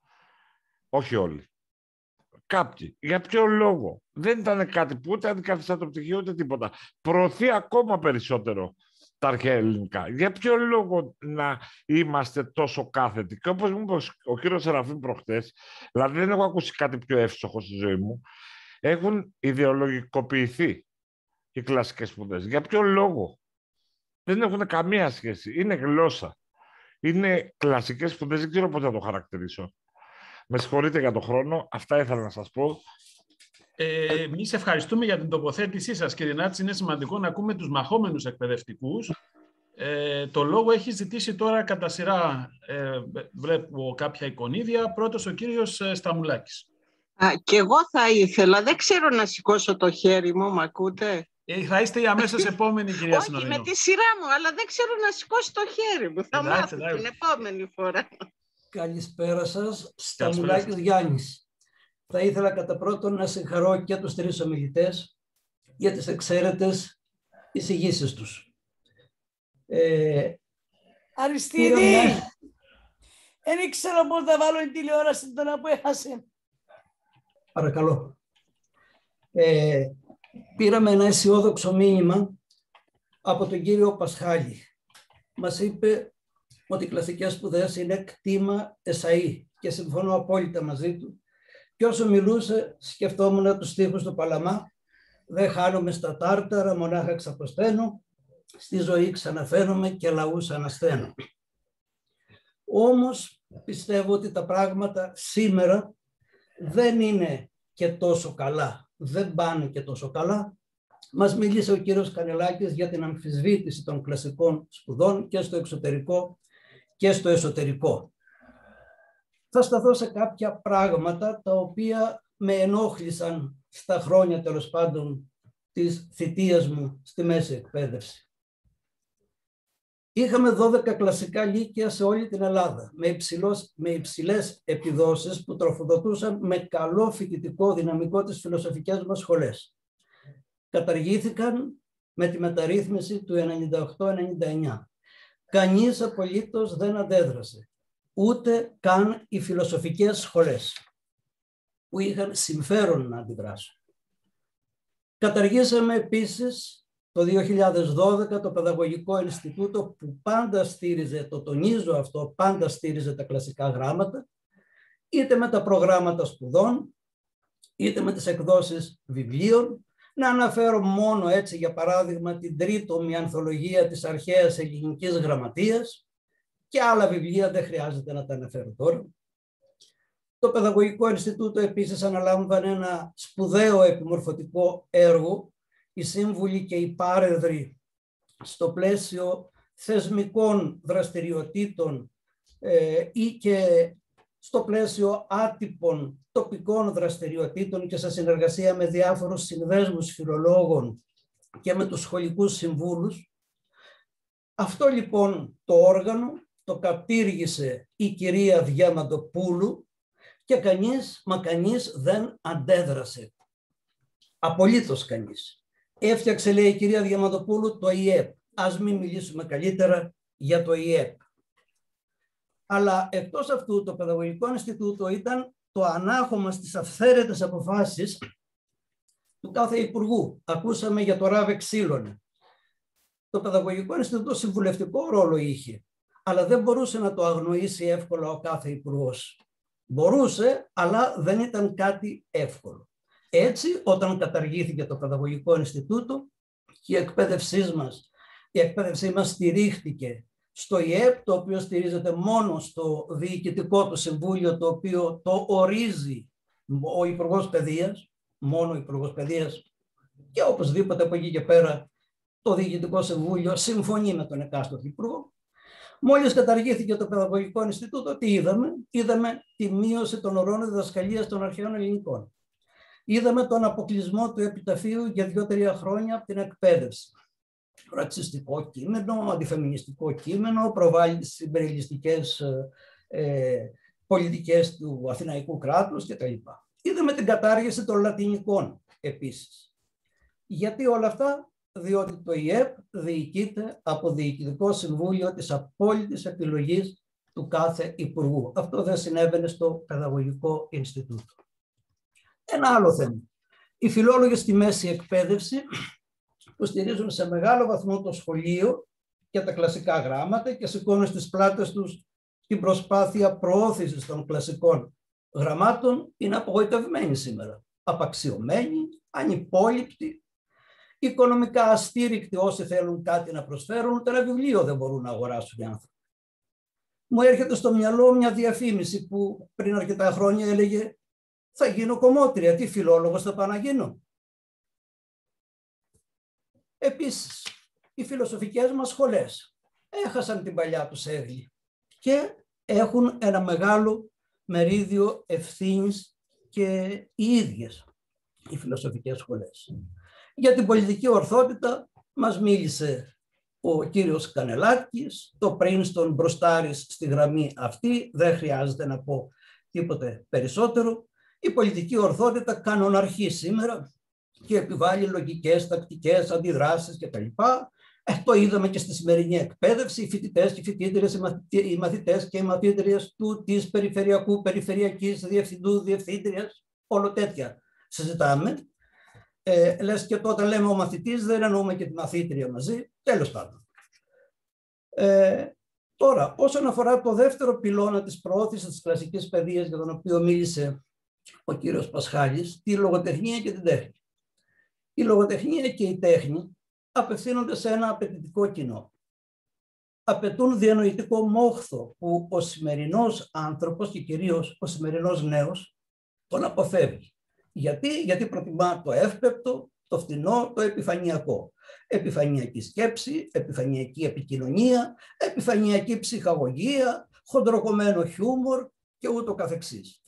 Speaker 7: Όχι όλοι. Κάποιοι. Για ποιο λόγο. Δεν ήταν κάτι που ούτε αντικαθιστά το πτυχίο ούτε τίποτα. Προωθεί ακόμα περισσότερο τα αρχαία ελληνικά. Για ποιο λόγο να είμαστε τόσο κάθετοι. Και όπως μου είπε ο κύριος Σεραφείμ προχτές, δηλαδή δεν έχω ακούσει κάτι πιο εύστοχο στη ζωή μου, έχουν ιδεολογικοποιηθεί οι κλασικές σπουδές. Για ποιο λόγο. Δεν έχουν καμία σχέση. Είναι γλώσσα. Είναι κλασικές σπουδές. Δεν ξέρω πώς να το χαρακτηρίσω. Με συγχωρείτε για τον χρόνο. Αυτά ήθελα να σας πω.
Speaker 1: Ε, εμείς ευχαριστούμε για την τοποθέτησή σας, κύριε Νάτση. Είναι σημαντικό να ακούμε τους μαχόμενους εκπαιδευτικούς. Ε, το λόγο έχει ζητήσει τώρα κατά σειρά, ε, βλέπω κάποια εικονίδια. Πρώτος ο κύριος Σταμουλάκης.
Speaker 8: Α, και εγώ θα ήθελα, δεν ξέρω να σηκώσω το χέρι μου, μ' ακούτε?
Speaker 1: Ε, θα είστε η αμέσως επόμενη, κυρία Συνοδεινό.
Speaker 8: Όχι, με τη σειρά μου, αλλά δεν ξέρω να σηκώσω το χέρι μου. Θα
Speaker 1: εντάξει,
Speaker 8: μάθω
Speaker 1: εντάξει.
Speaker 8: την επόμενη φορά.
Speaker 9: Καλησπέρα σας, Σταμουλάκης Γιάννης. Θα ήθελα κατά πρώτον να συγχαρώ και τους τρεις ομιλητές για τις εξαίρετες εισηγήσεις τους. Ε,
Speaker 10: Αριστίδη, δεν ήξερα πώς θα βάλω την τηλεόραση τώρα που έχασε.
Speaker 9: Παρακαλώ. Ε, πήραμε ένα αισιόδοξο μήνυμα από τον κύριο Πασχάλη. Μας είπε ότι οι κλασικές σπουδές είναι κτήμα εσαΐ και συμφωνώ απόλυτα μαζί του. Και όσο μιλούσε, σκεφτόμουν τους στίχους του Παλαμά. Δεν χάνομαι στα τάρταρα, μονάχα ξαποσταίνω, στη ζωή ξαναφέρομαι και λαούς ανασταίνω. Όμως πιστεύω ότι τα πράγματα σήμερα δεν είναι και τόσο καλά, δεν πάνε και τόσο καλά. Μας μίλησε ο κύριος Κανελάκης για την αμφισβήτηση των κλασικών σπουδών και στο εξωτερικό και στο εσωτερικό. Θα σταθώ σε κάποια πράγματα τα οποία με ενόχλησαν στα χρόνια τέλος πάντων της θητείας μου στη μέση εκπαίδευση. Είχαμε δώδεκα κλασικά λύκεια σε όλη την Ελλάδα, με, υψηλός, με υψηλές επιδόσεις που τροφοδοτούσαν με καλό φοιτητικό δυναμικό τις φιλοσοφικές μας σχολές. Καταργήθηκαν με τη μεταρρύθμιση του ενενήντα οκτώ ενενήντα εννιά. Κανείς απολύτως δεν αντέδρασε, ούτε καν οι φιλοσοφικές σχολές, που είχαν συμφέρον να αντιδράσουν. Καταργήσαμε επίσης Το δύο χιλιάδες δώδεκα το Παιδαγωγικό Ινστιτούτο, που πάντα στήριζε, το τονίζω αυτό, πάντα στήριζε τα κλασικά γράμματα, είτε με τα προγράμματα σπουδών, είτε με τις εκδόσεις βιβλίων. Να αναφέρω μόνο έτσι, για παράδειγμα, την τρίτομη ανθολογία της αρχαίας ελληνικής γραμματείας, και άλλα βιβλία, δεν χρειάζεται να τα αναφέρω τώρα. Το Παιδαγωγικό Ινστιτούτο επίσης αναλάμβανε ένα σπουδαίο επιμορφωτικό έργο, οι σύμβουλοι και οι πάρεδροι, στο πλαίσιο θεσμικών δραστηριοτήτων ε, ή και στο πλαίσιο άτυπων τοπικών δραστηριοτήτων και σε συνεργασία με διάφορους συνδέσμους φιλολόγων και με τους σχολικούς συμβούλους. Αυτό λοιπόν το όργανο το κατήργησε η κυρία Διαμαντοπούλου και κανείς, μα κανείς δεν αντέδρασε. Απολύτως κανείς. Έφτιαξε, λέει η κυρία Διαμαντοπούλου, το ΙΕΠ. Ας μην μιλήσουμε καλύτερα για το ΙΕΠ. Αλλά εκτός αυτού το Παιδαγωγικό Ινστιτούτο ήταν το ανάχωμα στις αυθαίρετες αποφάσεις του κάθε υπουργού. Ακούσαμε για το ΡΑΒ Ξύλων. Το Παιδαγωγικό Ινστιτούτο συμβουλευτικό ρόλο είχε, αλλά δεν μπορούσε να το αγνοήσει εύκολα ο κάθε υπουργός. Μπορούσε, αλλά δεν ήταν κάτι εύκολο. Έτσι, όταν καταργήθηκε το Παιδαγωγικό Ινστιτούτο, η εκπαίδευσή μας, η εκπαίδευσή μας στηρίχτηκε στο ΙΕΠ, το οποίο στηρίζεται μόνο στο διοικητικό του συμβούλιο, το οποίο το ορίζει ο Υπουργός Παιδείας, μόνο ο Υπουργός Παιδείας, και οπωσδήποτε από εκεί και πέρα το Διοικητικό Συμβούλιο συμφωνεί με τον εκάστοτε Υπουργό. Μόλις καταργήθηκε το Παιδαγωγικό Ινστιτούτο, τι είδαμε? Είδαμε τη μείωση των ωρών διδασκαλίας των αρχαίων ελληνικών. Είδαμε τον αποκλεισμό του επιταφείου για δύο-τρία χρόνια από την εκπαίδευση. Ρατσιστικό κείμενο, αντιφεμινιστικό κείμενο, προβάλλει τις συμπεριλιστικές ε, πολιτικές του Αθηναϊκού κράτους κτλ. Είδαμε την κατάργηση των λατινικών επίσης. Γιατί όλα αυτά? Διότι το ΙΕΠ διοικείται από Διοικητικό Συμβούλιο της απόλυτης επιλογής του κάθε υπουργού. Αυτό δεν συνέβαινε στο Παιδαγωγικό Ινστιτούτο. Ένα άλλο θέμα. Οι φιλόλογοι στη μέση εκπαίδευση, που στηρίζουν σε μεγάλο βαθμό το σχολείο και τα κλασικά γράμματα και σηκώνουν στις πλάτες τους την προσπάθεια προώθησης των κλασικών γραμμάτων, είναι απογοητευμένοι σήμερα. Απαξιωμένοι, ανυπόληπτοι, οικονομικά αστήρικτοι όσοι θέλουν κάτι να προσφέρουν, ούτε ένα βιβλίο δεν μπορούν να αγοράσουν οι άνθρωποι. Μου έρχεται στο μυαλό μια διαφήμιση που πριν αρκετά χρόνια έλεγε «Θα γίνω κομμότρια, τι φιλόλογος θα πάω να γίνω». Επίσης, οι φιλοσοφικές μας σχολές έχασαν την παλιά τους έγκλη και έχουν ένα μεγάλο μερίδιο ευθύνης και οι ίδιες οι φιλοσοφικές σχολές. Για την πολιτική ορθότητα μας μίλησε ο κύριος Κανελάκης, το Πρίνστον μπροστάρης στη γραμμή αυτή, δεν χρειάζεται να πω τίποτε περισσότερο. Η πολιτική ορθότητα κανοναρχεί σήμερα και επιβάλλει λογικές, τακτικές, αντιδράσεις κτλ. Ε, το είδαμε και στη σημερινή εκπαίδευση, οι φοιτητές και οι φοιτήτριες, οι μαθητές και οι μαθήτριες του, της περιφερειακού, περιφερειακής, διευθυντού, διευθύντριας, όλο τέτοια συζητάμε. Ε, λες και τότε λέμε ο μαθητής, δεν εννοούμε και τη μαθήτρια μαζί, τέλος πάντων. Ε, τώρα, όσον αφορά το δεύτερο πυλώνα της προώθησης της κλασικής παιδείας, για τον οποίο μίλησε ο κύριος Πασχάλης, τη λογοτεχνία και την τέχνη. Η λογοτεχνία και η τέχνη απευθύνονται σε ένα απαιτητικό κοινό. Απαιτούν διανοητικό μόχθο που ο σημερινός άνθρωπος και κυρίως ο σημερινός νέος τον αποφεύγει. Γιατί, Γιατί προτιμά το εύπεπτο, το φθηνό, το επιφανειακό. Επιφανειακή σκέψη, επιφανειακή επικοινωνία, επιφανειακή ψυχαγωγία, χοντροκομμένο χιούμορ και ούτω καθεξής.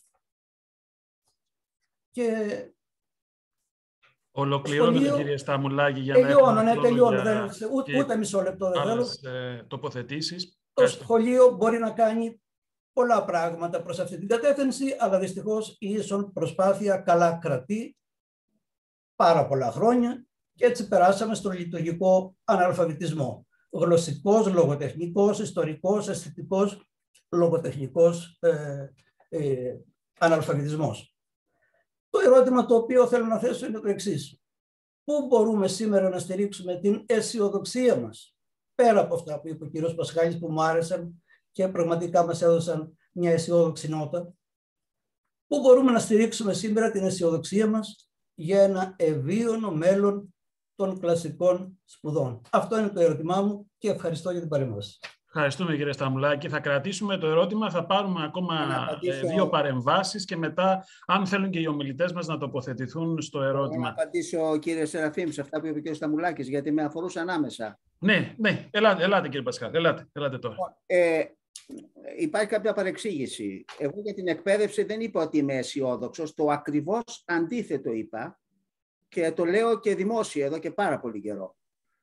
Speaker 9: Και
Speaker 1: ολοκληρώνεται, σχολείο... κύριε Σταμουλάκη, για
Speaker 9: τελειώνω,
Speaker 1: να έχουμε
Speaker 9: ναι, τελειώνω,
Speaker 1: για...
Speaker 9: δεν, ούτε, ούτε μισό λεπτό δεν θέλω.
Speaker 1: Ε, τοποθετήσεις.
Speaker 9: Το σχολείο μπορεί να κάνει πολλά πράγματα προς αυτή την κατεύθυνση, αλλά δυστυχώς η ίσον προσπάθεια καλά κρατεί πάρα πολλά χρόνια και έτσι περάσαμε στον λειτουργικό αναλφαβητισμό. Γλωσσικός, λογοτεχνικός, ιστορικός, αισθητικός, λογοτεχνικός ε, ε, αναλφαβητισμός. Το ερώτημα το οποίο θέλω να θέσω είναι το εξής. Πού μπορούμε σήμερα να στηρίξουμε την αισιοδοξία μας, πέρα από αυτά που είπε ο κύριος Πασχάλης που μου άρεσαν και πραγματικά μας έδωσαν μια αισιόδοξη νότα. Πού μπορούμε να στηρίξουμε σήμερα την αισιοδοξία μας για ένα ευίωνο μέλλον των κλασικών σπουδών. Αυτό είναι το ερώτημά μου και ευχαριστώ για την παρέμβαση.
Speaker 1: Ευχαριστούμε κύριε Σταμουλάκη. Θα κρατήσουμε το ερώτημα, θα πάρουμε ακόμα απαντήσω... δύο παρεμβάσεις και μετά, αν θέλουν και οι ομιλητές μας να τοποθετηθούν στο ερώτημα.
Speaker 5: Να απαντήσω ο κύριος Σεραφείμ σε αυτά που είπε ο κύριος Σταμουλάκης, γιατί με αφορούσαν άμεσα.
Speaker 1: Ναι, ναι, ελάτε, ελάτε κύριε Πασχάλη, ελάτε, ελάτε τώρα.
Speaker 5: Ε, υπάρχει κάποια παρεξήγηση. Εγώ για την εκπαίδευση δεν είπα ότι είμαι αισιόδοξος, το ακριβώς αντίθετο είπα και το λέω και δημόσια εδώ και πάρα πολύ καιρό.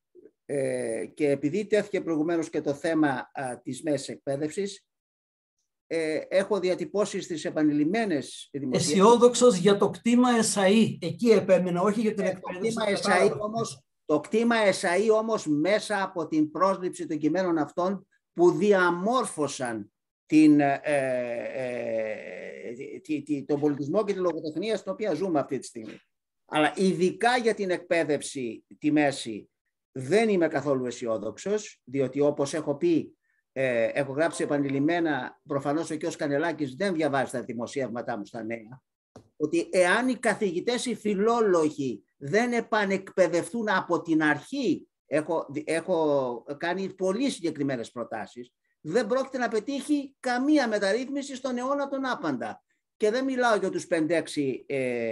Speaker 5: Ε, και επειδή τέθηκε προηγουμένως και το θέμα α, της μέσης εκπαίδευσης, ε, έχω διατυπώσει στις επανειλημμένες δημοσίες...
Speaker 9: Αισιόδοξος για το κτήμα ΕΣΑΗ, εκεί επέμεινα, όχι για την
Speaker 5: ε,
Speaker 9: εκπαίδευση.
Speaker 5: Το κτήμα ΕΣΑΗ όμως, το κτήμα ΕΣΑΗ όμως μέσα από την πρόσληψη των κειμένων αυτών που διαμόρφωσαν την, ε, ε, τη, τη, τον πολιτισμό και τη λογοτεχνία στην οποία ζούμε αυτή τη στιγμή. Αλλά ειδικά για την εκπαίδευση τη μέση δεν είμαι καθόλου αισιόδοξος, διότι όπως έχω πει, ε, έχω γράψει επανειλημμένα, προφανώς ο κ. Κανελάκης δεν διαβάζει τα δημοσιεύματά μου στα νέα, ότι εάν οι καθηγητές, οι φιλόλογοι δεν επανεκπαιδευτούν από την αρχή, έχω, έχω κάνει πολύ συγκεκριμένες προτάσεις, δεν πρόκειται να πετύχει καμία μεταρρύθμιση στον αιώνα τον άπαντα. Και δεν μιλάω για τους πέντε έξι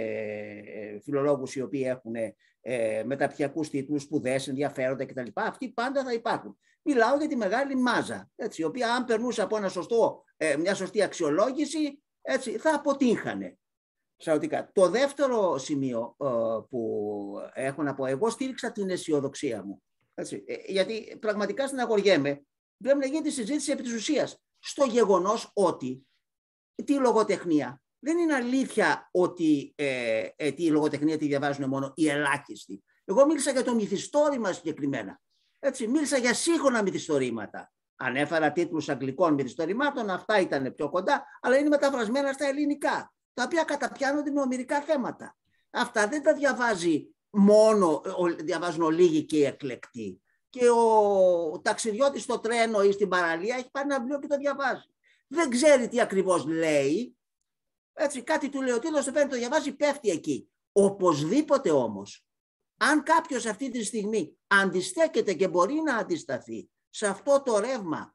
Speaker 5: ε, φιλολόγους οι οποίοι έχουν ε, μεταπτυχιακούς τίτλους, σπουδές, ενδιαφέροντα κτλ. Αυτοί πάντα θα υπάρχουν. Μιλάω για τη μεγάλη μάζα, έτσι, η οποία αν περνούσε από ένα σωστό, ε, μια σωστή αξιολόγηση, έτσι, θα αποτύχανε. Σαρωτικά. Το δεύτερο σημείο ε, που έχω να πω, εγώ στήριξα την αισιοδοξία μου. Έτσι, ε, γιατί πραγματικά στεναχωριέμαι, πρέπει να γίνει συζήτηση επί της ουσίας στο γεγονός ότι τη λογοτεχνία. Δεν είναι αλήθεια ότι ε, ε, τη λογοτεχνία τη διαβάζουν μόνο οι ελάχιστοι. Εγώ μίλησα για το μυθιστόρημα συγκεκριμένα. Έτσι, μίλησα για σύγχρονα μυθιστορήματα. Ανέφερα τίτλους αγγλικών μυθιστορημάτων, αυτά ήταν πιο κοντά, αλλά είναι μεταφρασμένα στα ελληνικά, τα οποία καταπιάνονται με ομηρικά θέματα. Αυτά δεν τα διαβάζει μόνο, διαβάζουν ολίγοι και οι εκλεκτοί. Και ο ταξιδιώτης στο τρένο ή στην παραλία έχει πάρει ένα βιβλίο και το διαβάζει. Δεν ξέρει τι ακριβώς λέει, έτσι, κάτι του λέει ο τίτλος, το παίρνει, το διαβάζει, πέφτει εκεί. Οπωσδήποτε όμως, αν κάποιος αυτή τη στιγμή αντιστέκεται και μπορεί να αντισταθεί σε αυτό το ρεύμα,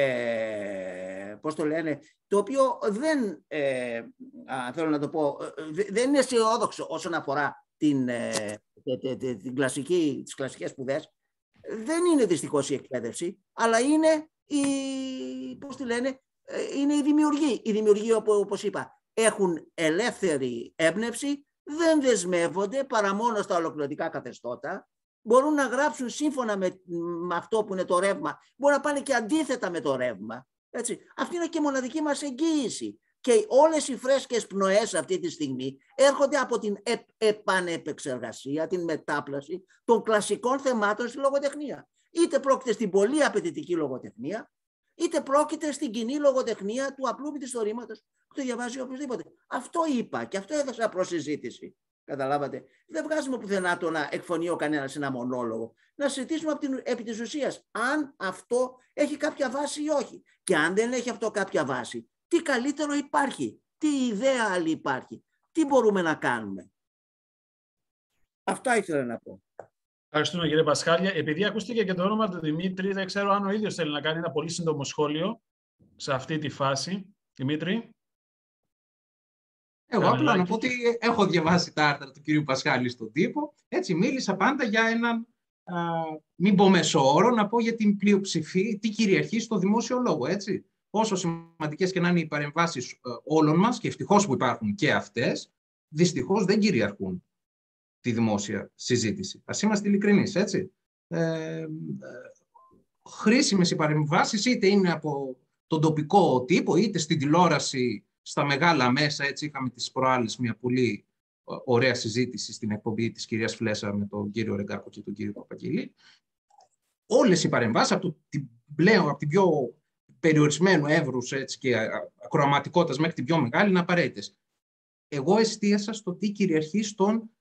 Speaker 5: ε, πώς το λένε, το οποίο δεν, ε, α, θέλω να το πω, δεν είναι αισιόδοξο όσον αφορά την, ε, την κλασική, τις κλασικές σπουδές, δεν είναι δυστυχώς η εκπαίδευση, αλλά είναι η, πώς τη λένε, είναι οι δημιουργοί. Οι δημιουργοί, όπως είπα, έχουν ελεύθερη έμπνευση, δεν δεσμεύονται παρά μόνο στα ολοκληρωτικά καθεστώτα, μπορούν να γράψουν σύμφωνα με, με αυτό που είναι το ρεύμα, μπορούν να πάνε και αντίθετα με το ρεύμα. Έτσι. Αυτή είναι και μοναδική μας εγγύηση. Και όλες οι φρέσκες πνοές αυτή τη στιγμή έρχονται από την επ, επανεπεξεργασία, την μετάπλαση των κλασικών θεμάτων στη λογοτεχνία. Είτε πρόκειται στην πολύ απαιτητική λογοτεχνία, είτε πρόκειται στην κοινή λογοτεχνία του απλού μυθιστορήματος που το διαβάζει οποιοδήποτε. Αυτό είπα και αυτό έδωσα προς συζήτηση. Καταλάβατε. Δεν βγάζουμε πουθενά το να εκφωνεί ο κανένας ένα μονόλογο. Να συζητήσουμε επί της ουσίας αν αυτό έχει κάποια βάση ή όχι. Και αν δεν έχει αυτό κάποια βάση, τι καλύτερο υπάρχει, τι ιδέα άλλη υπάρχει, τι μπορούμε να κάνουμε. Αυτά ήθελα να πω.
Speaker 1: Ευχαριστούμε κύριε Πασχάλια. Επειδή ακούστηκε και το όνομα του Δημήτρη, δεν ξέρω αν ο ίδιος θέλει να κάνει ένα πολύ σύντομο σχόλιο σε αυτή τη φάση. Δημήτρη.
Speaker 6: Εγώ απλά να πω ότι έχω διαβάσει τα άρθρα του κυρίου Πασχάλη στον τύπο. Έτσι, μίλησα πάντα για έναν, α, μην πω μέσο όρο, να πω για την πλειοψηφία, τι κυριαρχεί στο δημόσιο λόγο, έτσι. Όσο σημαντικές και να είναι οι παρεμβάσεις όλων μας, και ευτυχώς που υπάρχουν και αυτές, δυστυχώς δεν κυριαρχούν τη δημόσια συζήτηση. Ας είμαστε ειλικρινείς, έτσι. Ε, χρήσιμες οι παρεμβάσεις, είτε είναι από τον τοπικό τύπο, είτε στην τηλεόραση, στα μεγάλα μέσα, έτσι. Είχαμε τις προάλλες μια πολύ ωραία συζήτηση στην εκπομπή της κυρίας Φλέσσα με τον κύριο Ρεγκάκο και τον κύριο Παπαγγελή. Όλες οι παρεμβάσεις, από την πλέον, από την πιο περιορισμένου εύρους, έτσι, και ακροαματικότητας μέχρι την πιο μεγάλη, είναι απαραίτητες. Εγώ εστίασα στο τι κυριαρχεί στον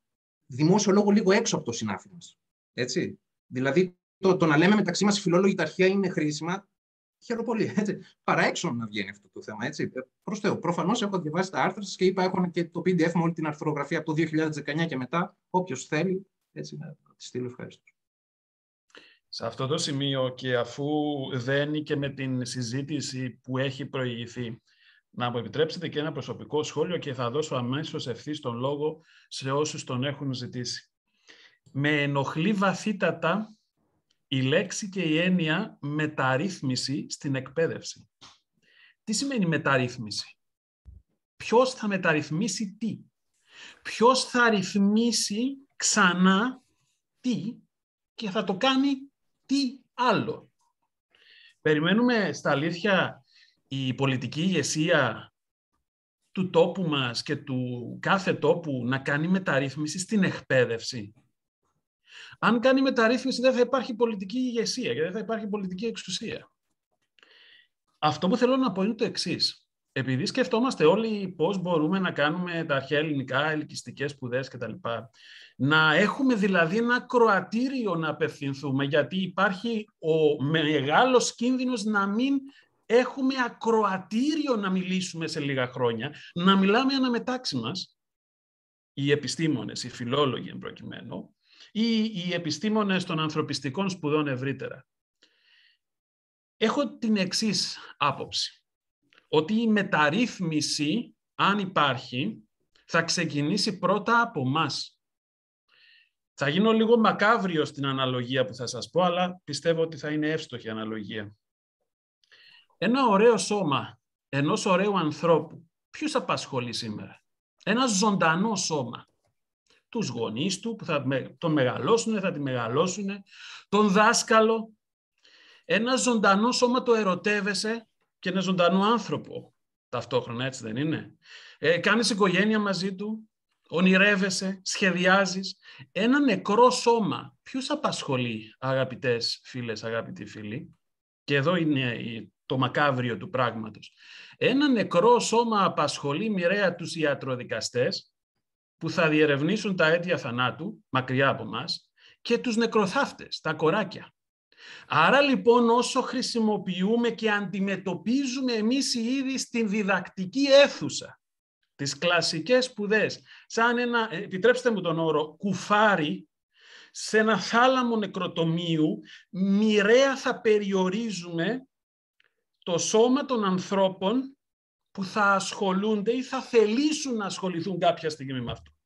Speaker 6: δημόσιο λόγο λίγο έξω από το συνάφι μας. Έτσι. Δηλαδή, το, το να λέμε μεταξύ μας οι φιλόλογοι τα αρχαία είναι χρήσιμα, χαίρομαι πολύ. Έτσι. Παρά έξω να βγαίνει αυτό το θέμα. Έτσι. Προς Θεού. Προφανώς έχω διαβάσει τα άρθρα σας και είπα: έχω και το πι ντι εφ με όλη την αρθρογραφία από το δύο χιλιάδες δεκαεννιά και μετά. Όποιος θέλει, έτσι, να τη στείλω. Ευχαριστώ.
Speaker 1: Σε αυτό το σημείο, και αφού δένει και με την συζήτηση που έχει προηγηθεί, να μου επιτρέψετε και ένα προσωπικό σχόλιο και θα δώσω αμέσως ευθύς τον λόγο σε όσους τον έχουν ζητήσει. Με ενοχλεί βαθύτατα η λέξη και η έννοια μεταρρύθμιση στην εκπαίδευση. Τι σημαίνει μεταρρύθμιση? Ποιος θα μεταρρυθμίσει τι? Ποιος θα ρυθμίσει ξανά τι και θα το κάνει τι άλλο? Περιμένουμε στα αλήθεια η πολιτική ηγεσία του τόπου μας και του κάθε τόπου να κάνει μεταρρύθμιση στην εκπαίδευση? Αν κάνει μεταρρύθμιση, δεν θα υπάρχει πολιτική ηγεσία και δεν θα υπάρχει πολιτική εξουσία. Αυτό που θέλω να πω είναι το εξής. Επειδή σκεφτόμαστε όλοι πώς μπορούμε να κάνουμε τα αρχαία ελληνικά, ελκυστικές σπουδές κτλ. Να έχουμε δηλαδή ένα ακροατήριο να απευθυνθούμε, γιατί υπάρχει ο μεγάλος κίνδυνος να μην έχουμε ακροατήριο να μιλήσουμε σε λίγα χρόνια, να μιλάμε αναμετάξι μας, οι επιστήμονες, οι φιλόλογοι εν προκειμένου, ή οι επιστήμονες των ανθρωπιστικών σπουδών ευρύτερα. Έχω την εξής άποψη, ότι η μεταρρύθμιση, αν υπάρχει, θα ξεκινήσει πρώτα από μας. Θα γίνω λίγο μακάβριο στην αναλογία που θα σας πω, αλλά πιστεύω ότι θα είναι εύστοχη αναλογία. Ένα ωραίο σώμα ενός ωραίου ανθρώπου, ποιους απασχολεί σήμερα? Ένα ζωντανό σώμα. Τους γονείς του που θα τον μεγαλώσουν, θα τη μεγαλώσουν, τον δάσκαλο. Ένα ζωντανό σώμα το ερωτεύεσαι και ένα ζωντανό άνθρωπο ταυτόχρονα, έτσι δεν είναι? Ε, κάνεις οικογένεια μαζί του, ονειρεύεσαι, σχεδιάζεις. Ένα νεκρό σώμα, ποιους απασχολεί, αγαπητές φίλες, αγαπητοί φίλοι? Και εδώ είναι το μακάβριο του πράγματος. Ένα νεκρό σώμα απασχολεί μοιραία τους ιατροδικαστές που θα διερευνήσουν τα αίτια θανάτου, μακριά από μας, και τους νεκροθάφτες, τα κοράκια. Άρα λοιπόν όσο χρησιμοποιούμε και αντιμετωπίζουμε εμείς οι ίδιοι στην διδακτική αίθουσα τις κλασικές σπουδές, σαν ένα, επιτρέψτε μου τον όρο, κουφάρι, σε ένα θάλαμο νεκροτομείου, μοιραία θα περιορίζουμε το σώμα των ανθρώπων που θα ασχολούνται ή θα θελήσουν να ασχοληθούν κάποια στιγμή με αυτό.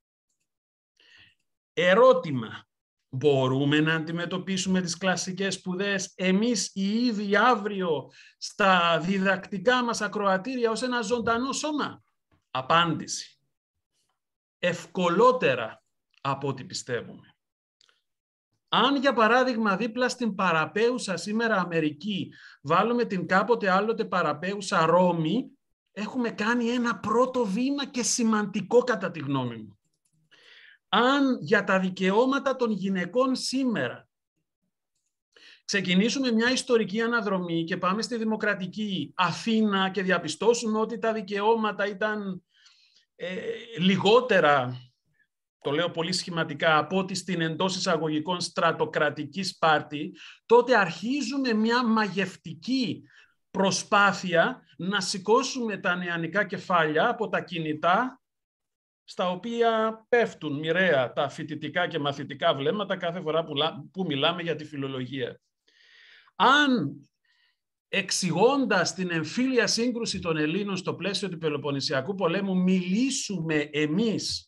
Speaker 1: Ερώτημα. Μπορούμε να αντιμετωπίσουμε τις κλασικές σπουδές εμείς οι ίδιοι αύριο στα διδακτικά μας ακροατήρια ως ένα ζωντανό σώμα? Απάντηση. Ευκολότερα από ό,τι πιστεύουμε. Αν για παράδειγμα δίπλα στην παραπέουσα σήμερα Αμερική βάλουμε την κάποτε άλλοτε παραπέουσα Ρώμη, έχουμε κάνει ένα πρώτο βήμα και σημαντικό κατά τη γνώμη μου. Αν για τα δικαιώματα των γυναικών σήμερα ξεκινήσουμε μια ιστορική αναδρομή και πάμε στη δημοκρατική Αθήνα και διαπιστώσουμε ότι τα δικαιώματα ήταν ε, λιγότερα, το λέω πολύ σχηματικά, από ότι στην εντός εισαγωγικών στρατοκρατική Σπάρτη, τότε αρχίζουμε μια μαγευτική προσπάθεια να σηκώσουμε τα νεανικά κεφάλια από τα κινητά, στα οποία πέφτουν μοιραία τα φοιτητικά και μαθητικά βλέμματα κάθε φορά που, που μιλάμε για τη φιλολογία. Αν εξηγώντας την εμφύλια σύγκρουση των Ελλήνων στο πλαίσιο του Πελοποννησιακού πολέμου μιλήσουμε εμείς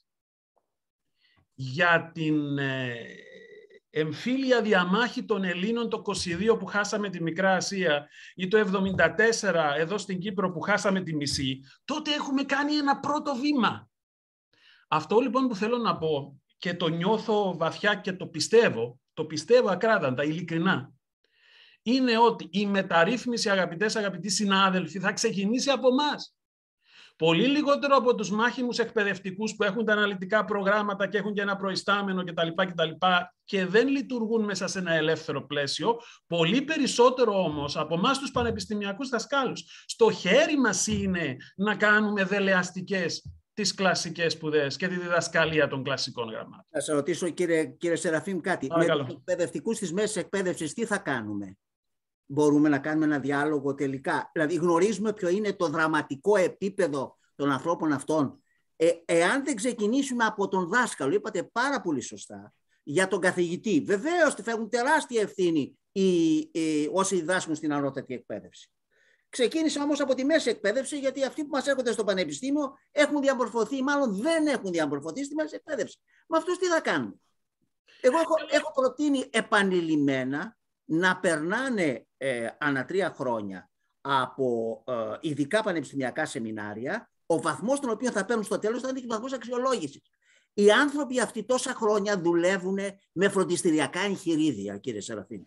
Speaker 1: για την εμφύλια διαμάχη των Ελλήνων το είκοσι δύο που χάσαμε τη Μικρά Ασία ή το εβδομήντα τέσσερα εδώ στην Κύπρο που χάσαμε τη μισή, τότε έχουμε κάνει ένα πρώτο βήμα. Αυτό λοιπόν που θέλω να πω και το νιώθω βαθιά και το πιστεύω, το πιστεύω ακράδαντα, ειλικρινά, είναι ότι η μεταρρύθμιση, αγαπητές, αγαπητοί συνάδελφοι, θα ξεκινήσει από εμάς. Πολύ λιγότερο από τους μάχημους εκπαιδευτικούς που έχουν τα αναλυτικά προγράμματα και έχουν και ένα προϊστάμενο κτλ. κτλ. Και δεν λειτουργούν μέσα σε ένα ελεύθερο πλαίσιο. Πολύ περισσότερο όμως από εμάς τους πανεπιστημιακούς δασκάλους. Στο χέρι μας είναι να κάνουμε δελεαστικές τις κλασικές σπουδές και τη διδασκαλία των κλασικών γραμμάτων.
Speaker 5: Θα σας ρωτήσω, κύριε, κύριε Σεραφείμ, κάτι.
Speaker 1: Παρακαλώ.
Speaker 5: Με τους εκπαιδευτικούς της μέσης εκπαίδευσης τι θα κάνουμε? Μπορούμε να κάνουμε ένα διάλογο τελικά? Δηλαδή γνωρίζουμε ποιο είναι το δραματικό επίπεδο των ανθρώπων αυτών. Ε, εάν δεν ξεκινήσουμε από τον δάσκαλο, είπατε πάρα πολύ σωστά, για τον καθηγητή. Βεβαίως θα έχουν τεράστια ευθύνη οι, οι, όσοι διδάσκουν στην ανώτατη εκπαίδευση. Ξεκίνησα όμως από τη μέση εκπαίδευση, γιατί αυτοί που μας έρχονται στο πανεπιστήμιο έχουν διαμορφωθεί, μάλλον δεν έχουν διαμορφωθεί στη μέση εκπαίδευση. Με αυτούς τι θα κάνουμε? Εγώ έχω, έχω προτείνει επανειλημμένα να περνάνε ε, ανά τρία χρόνια από ε, ειδικά πανεπιστημιακά σεμινάρια, ο βαθμός τον οποίο θα παίρνουν στο τέλος θα είναι και ο βαθμός αξιολόγησης. Οι άνθρωποι αυτοί τόσα χρόνια δουλεύουν με φροντιστηριακά εγχειρίδια, κύριε Σεραφείμ.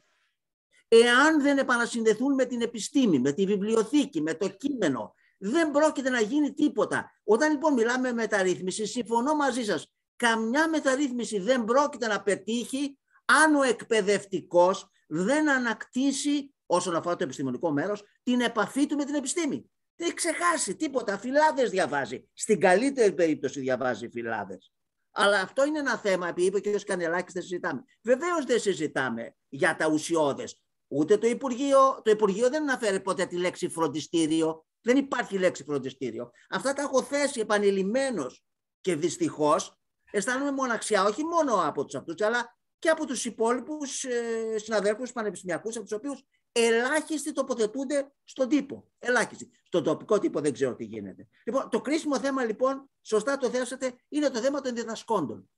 Speaker 5: Εάν δεν επανασυνδεθούν με την επιστήμη, με τη βιβλιοθήκη, με το κείμενο, δεν πρόκειται να γίνει τίποτα. Όταν λοιπόν μιλάμε μεταρρύθμιση, συμφωνώ μαζί σας, καμιά μεταρρύθμιση δεν πρόκειται να πετύχει αν ο εκπαιδευτικός δεν ανακτήσει, όσον αφορά το επιστημονικό μέρος, την επαφή του με την επιστήμη. Δεν έχει ξεχάσει τίποτα. Φυλάδες διαβάζει. Στην καλύτερη περίπτωση διαβάζει φυλάδες. Αλλά αυτό είναι ένα θέμα, επειδή είπε και ο κ. Κανελάκης, δεν συζητάμε. Βεβαίως δεν συζητάμε για τα ουσιώδες. Ούτε το Υπουργείο, το Υπουργείο δεν αναφέρει ποτέ τη λέξη φροντιστήριο. Δεν υπάρχει λέξη φροντιστήριο. Αυτά τα έχω θέσει επανειλημμένως και δυστυχώς αισθάνομαι μοναξιά, όχι μόνο από τους αυτούς, αλλά και από τους υπόλοιπους ε, συναδέλφους πανεπιστημιακούς, από τους οποίους ελάχιστοι τοποθετούνται στον τύπο. Ελάχιστοι. Στον τοπικό τύπο δεν ξέρω τι γίνεται. Λοιπόν, το κρίσιμο θέμα, λοιπόν, σωστά το θέσατε, είναι το θέμα των διδασκόντων.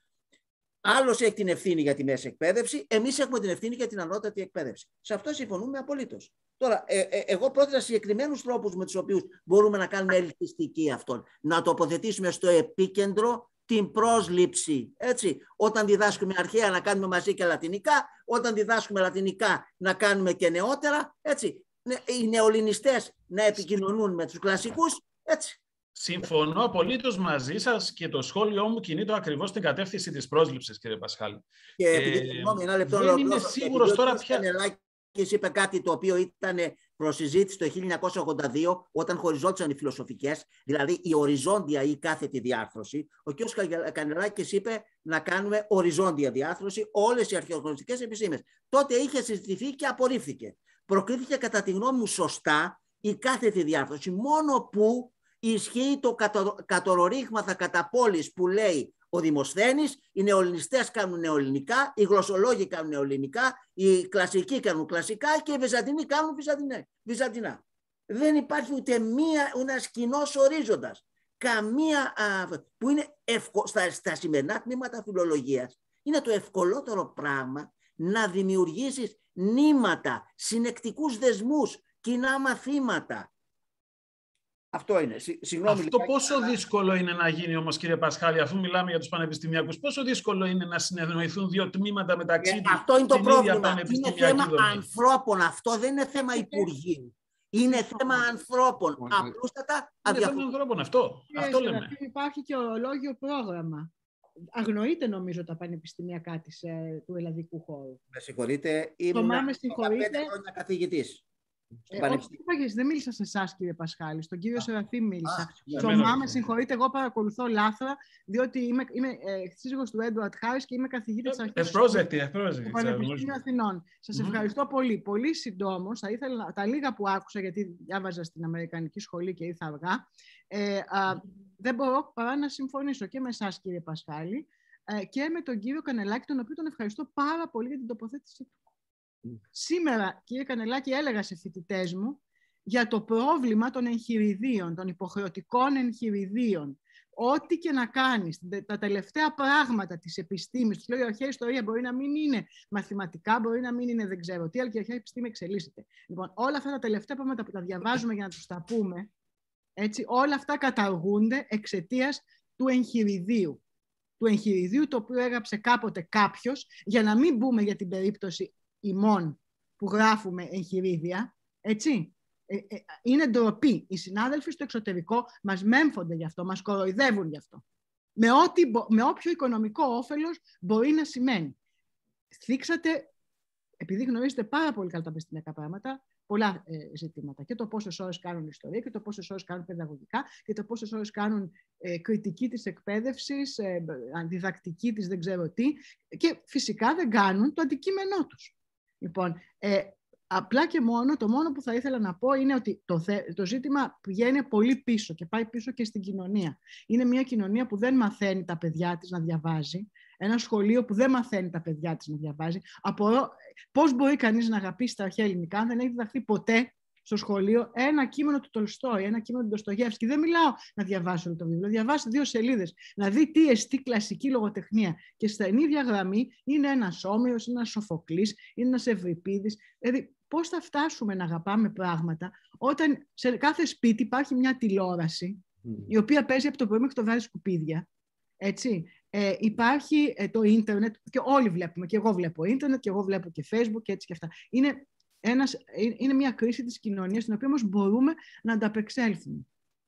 Speaker 5: Άλλος έχει την ευθύνη για τη μέση εκπαίδευση, εμείς έχουμε την ευθύνη για την ανώτατη εκπαίδευση. Σε αυτό συμφωνούμε απολύτως. Τώρα, ε, ε, εγώ πρότεινα συγκεκριμένους τρόπους με τους οποίους μπορούμε να κάνουμε ελκυστική αυτόν. Να τοποθετήσουμε στο επίκεντρο την πρόσληψη. Έτσι. Όταν διδάσκουμε αρχαία να κάνουμε μαζί και λατινικά, όταν διδάσκουμε λατινικά να κάνουμε και νεότερα. Έτσι. Οι νεοελληνιστές να επικοινωνούν με τους κλασικούς. Έτσι.
Speaker 1: Συμφωνώ απολύτως μαζί σας και το σχόλιο μου κινείται ακριβώς στην κατεύθυνση της πρόσληψης, κύριε Πασχάλη.
Speaker 5: Και επειδή, ε, συγγνώμη, ένα λεπτό,
Speaker 1: δεν είμαι σίγουρος τώρα πια.
Speaker 5: Και είπε κάτι το οποίο ήταν προσυζήτηση το χίλια εννιακόσια ογδόντα δύο, όταν χωριζόντουσαν οι φιλοσοφικές, δηλαδή η οριζόντια ή κάθετη διάρθρωση. Ο κ. Κανελάκης είπε να κάνουμε οριζόντια διάρθρωση όλες οι αρχαιοχρονιστικές επιστήμες. Τότε είχε συζητηθεί και απορρίφθηκε. Προκρίθηκε κατά τη γνώμη μου σωστά η κάθετη διάρθρωση, μόνο που ισχύει το κατορορίγματα κατά πόλης που λέει ο Δημοσθένης, οι νεοελληνιστές κάνουν νεοελληνικά, οι γλωσσολόγοι κάνουν νεοελληνικά, οι κλασικοί κάνουν κλασικά και οι βυζαντινοί κάνουν βυζαντινά. Δεν υπάρχει ούτε μία, ένας κοινός ορίζοντας. Καμία, α, που είναι ευκο, στα, στα σημερινά τμήματα φιλολογίας, είναι το ευκολότερο πράγμα να δημιουργήσεις νήματα, συνεκτικούς δεσμούς, κοινά μαθήματα. Αυτό είναι. Συγγνώμη,
Speaker 1: Αυτό
Speaker 5: λιγάκι,
Speaker 1: πόσο
Speaker 5: αλλά...
Speaker 1: δύσκολο είναι να γίνει όμως, κύριε Πασχάλη, αφού μιλάμε για τους πανεπιστημιακούς, πόσο δύσκολο είναι να συνεννοηθούν δύο τμήματα μεταξύ
Speaker 5: ε,
Speaker 1: τους?
Speaker 5: Αυτό είναι το πρόβλημα. Είναι θέμα
Speaker 1: δομή.
Speaker 5: ανθρώπων. Αυτό δεν είναι θέμα Υπουργείου. Είναι θέμα ανθρώπων. Απλούστατα
Speaker 1: αδιαφο... Είναι θέμα ανθρώπων αυτό.
Speaker 11: Και
Speaker 1: αυτό λέμε.
Speaker 11: Υπάρχει και ορολόγιο πρόγραμμα. Αγνοείται νομίζω τα πανεπιστημιακά της, ε, του ελλαδικού χώρου.
Speaker 5: Με συγχωρείτε, ήμουν πέντε χρόνια καθηγητής.
Speaker 11: Ε, όχι, δεν μίλησα σε εσάς, κύριε Πασχάλη, στον κύριο Σεραφείμ μίλησα. Σωμά, συγχωρείτε, εγώ παρακολουθώ λάθρα, διότι είμαι, είμαι ε, σύζυγος του Έντουαρτ Χάρις και είμαι καθηγήτρια της αρχής
Speaker 1: ευπρόσδεκτη, ευπρόσδεκτη,
Speaker 11: του Πανεπιστημίου Αθηνών. Σας mm. ευχαριστώ πολύ. Πολύ συντόμως, θα ήθελα, τα λίγα που άκουσα, γιατί διάβαζα στην Αμερικανική σχολή και ήρθα αργά, ε, α, δεν μπορώ παρά να συμφωνήσω και με εσάς, κύριε Πασχάλη, ε, και με τον κύριο Κανελάκη, τον οποίο τον ευχαριστώ πάρα πολύ για την τοποθέτησή του. Σήμερα, κύριε Κανελάκη, έλεγα σε φοιτητές μου για το πρόβλημα των εγχειριδίων, των υποχρεωτικών εγχειριδίων. Ό,τι και να κάνεις, τα τελευταία πράγματα της επιστήμης, τους λέω η αρχαία ιστορία μπορεί να μην είναι μαθηματικά, μπορεί να μην είναι δεν ξέρω τι, αλλά και η αρχαία επιστήμη εξελίσσεται. Λοιπόν, όλα αυτά τα τελευταία πράγματα που τα διαβάζουμε για να τους τα πούμε, έτσι, όλα αυτά καταργούνται εξαιτίας του εγχειριδίου. Του εγχειριδίου το οποίο έγραψε κάποτε κάποιος, για να μην μπούμε για την περίπτωση ημών που γράφουμε εγχειρίδια, έτσι. Ε, ε, είναι ντροπή. Οι συνάδελφοι στο εξωτερικό μας μέμφονται γι' αυτό, μας κοροϊδεύουν γι' αυτό. Με, ό,τι, με όποιο οικονομικό όφελος μπορεί να σημαίνει. Θίξατε, επειδή γνωρίζετε πάρα πολύ καλά τα πανεπιστημιακά πράγματα, πολλά ε, ζητήματα. Και το πόσες ώρες κάνουν ιστορία και το πόσες ώρες κάνουν παιδαγωγικά και το πόσες ώρες κάνουν ε, κριτική της εκπαίδευσης, ε, διδακτική της δεν ξέρω τι, και φυσικά δεν κάνουν το αντικείμενό τους. Λοιπόν, ε, απλά και μόνο, το μόνο που θα ήθελα να πω είναι ότι το, το ζήτημα πηγαίνει πολύ πίσω και πάει πίσω και στην κοινωνία. Είναι μια κοινωνία που δεν μαθαίνει τα παιδιά της να διαβάζει, ένα σχολείο που δεν μαθαίνει τα παιδιά της να διαβάζει. Απορώ πώς μπορεί κανείς να αγαπήσει τα αρχαία ελληνικά αν δεν έχει διδαχθεί ποτέ στο σχολείο ένα κείμενο του Τολστόη, ένα κείμενο του Ντοστογεύσκη. Δεν μιλάω να διαβάσει όλο το βιβλίο, διαβάσει δύο σελίδες, να δει τι εστί κλασική λογοτεχνία. Και στην ίδια γραμμή είναι ένας Όμηρος, είναι ένας Σοφοκλής, είναι ένας Ευρυπίδης. Δηλαδή, πώς θα φτάσουμε να αγαπάμε πράγματα όταν σε κάθε σπίτι υπάρχει μια τηλεόραση mm. η οποία παίζει από το πρωί μέχρι το βράδυ σκουπίδια. Έτσι. Ε, υπάρχει ε, το ίντερνετ και όλοι βλέπουμε, και εγώ βλέπω ίντερνετ και εγώ βλέπω και Facebook και έτσι και αυτά. Είναι, ένας, είναι μια κρίση της κοινωνίας στην οποία όμως μπορούμε να ανταπεξέλθουμε.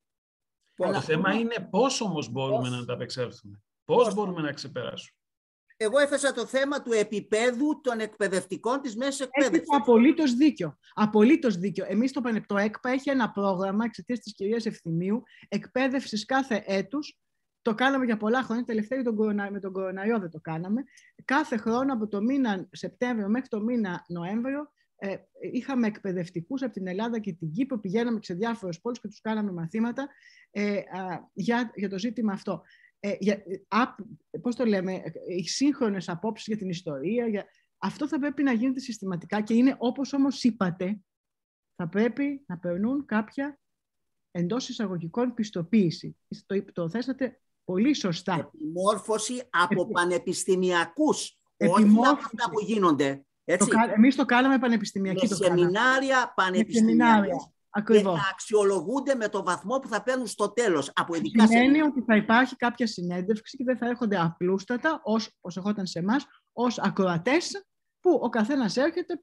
Speaker 1: Το
Speaker 5: Αλλά...
Speaker 1: θέμα είναι πώς όμως μπορούμε πώς... να ανταπεξέλθουμε. Πώς, πώς μπορούμε να ξεπεράσουμε.
Speaker 5: Εγώ έθεσα το θέμα του επίπεδου των εκπαιδευτικών της μέσης εκπαίδευσης.
Speaker 11: Έχετε απολύτως δίκιο. Απολύτως δίκιο. Εμείς το, το ΕΚΠΑ έχει ένα πρόγραμμα εξαιτίας της κυρίας Ευθυμίου εκπαίδευσης κάθε έτους. Το κάναμε για πολλά χρόνια, τελευταία με τον κοροναϊό δεν το κάναμε. Κάθε χρόνο από το μήνα Σεπτέμβριο μέχρι το μήνα Νοέμβριο ε, είχαμε εκπαιδευτικούς από την Ελλάδα και την Κύπρο, πηγαίναμε σε διάφορες πόλεις και τους κάναμε μαθήματα ε, α, για, για το ζήτημα αυτό. Ε, για, α, πώς το λέμε, οι σύγχρονες απόψεις για την ιστορία, για... αυτό θα πρέπει να γίνεται συστηματικά και είναι όπως όμως είπατε, θα πρέπει να περνούν κάποια εντός εισαγωγικών πιστοποίηση. Το, το θέσατε πολύ σωστά.
Speaker 5: Επιμόρφωση από Επι... πανεπιστημιακούς, όχι από αυτά που γίνονται. Έτσι.
Speaker 11: Το, εμείς το κάναμε πανεπιστημιακή.
Speaker 5: Με
Speaker 11: το
Speaker 5: σεμινάρια πανεπιστημιακούς.
Speaker 11: Ακριβώς.
Speaker 5: Και θα αξιολογούνται με το βαθμό που θα παίρνουν στο τέλος. Από ειδικά
Speaker 11: σημαίνει
Speaker 5: σεμινάρια.
Speaker 11: Ότι θα υπάρχει κάποια συνέντευξη και δεν θα έρχονται απλούστατα, ως, ως ερχόταν σε εμάς, ως ακροατές, που ο καθένας έρχεται...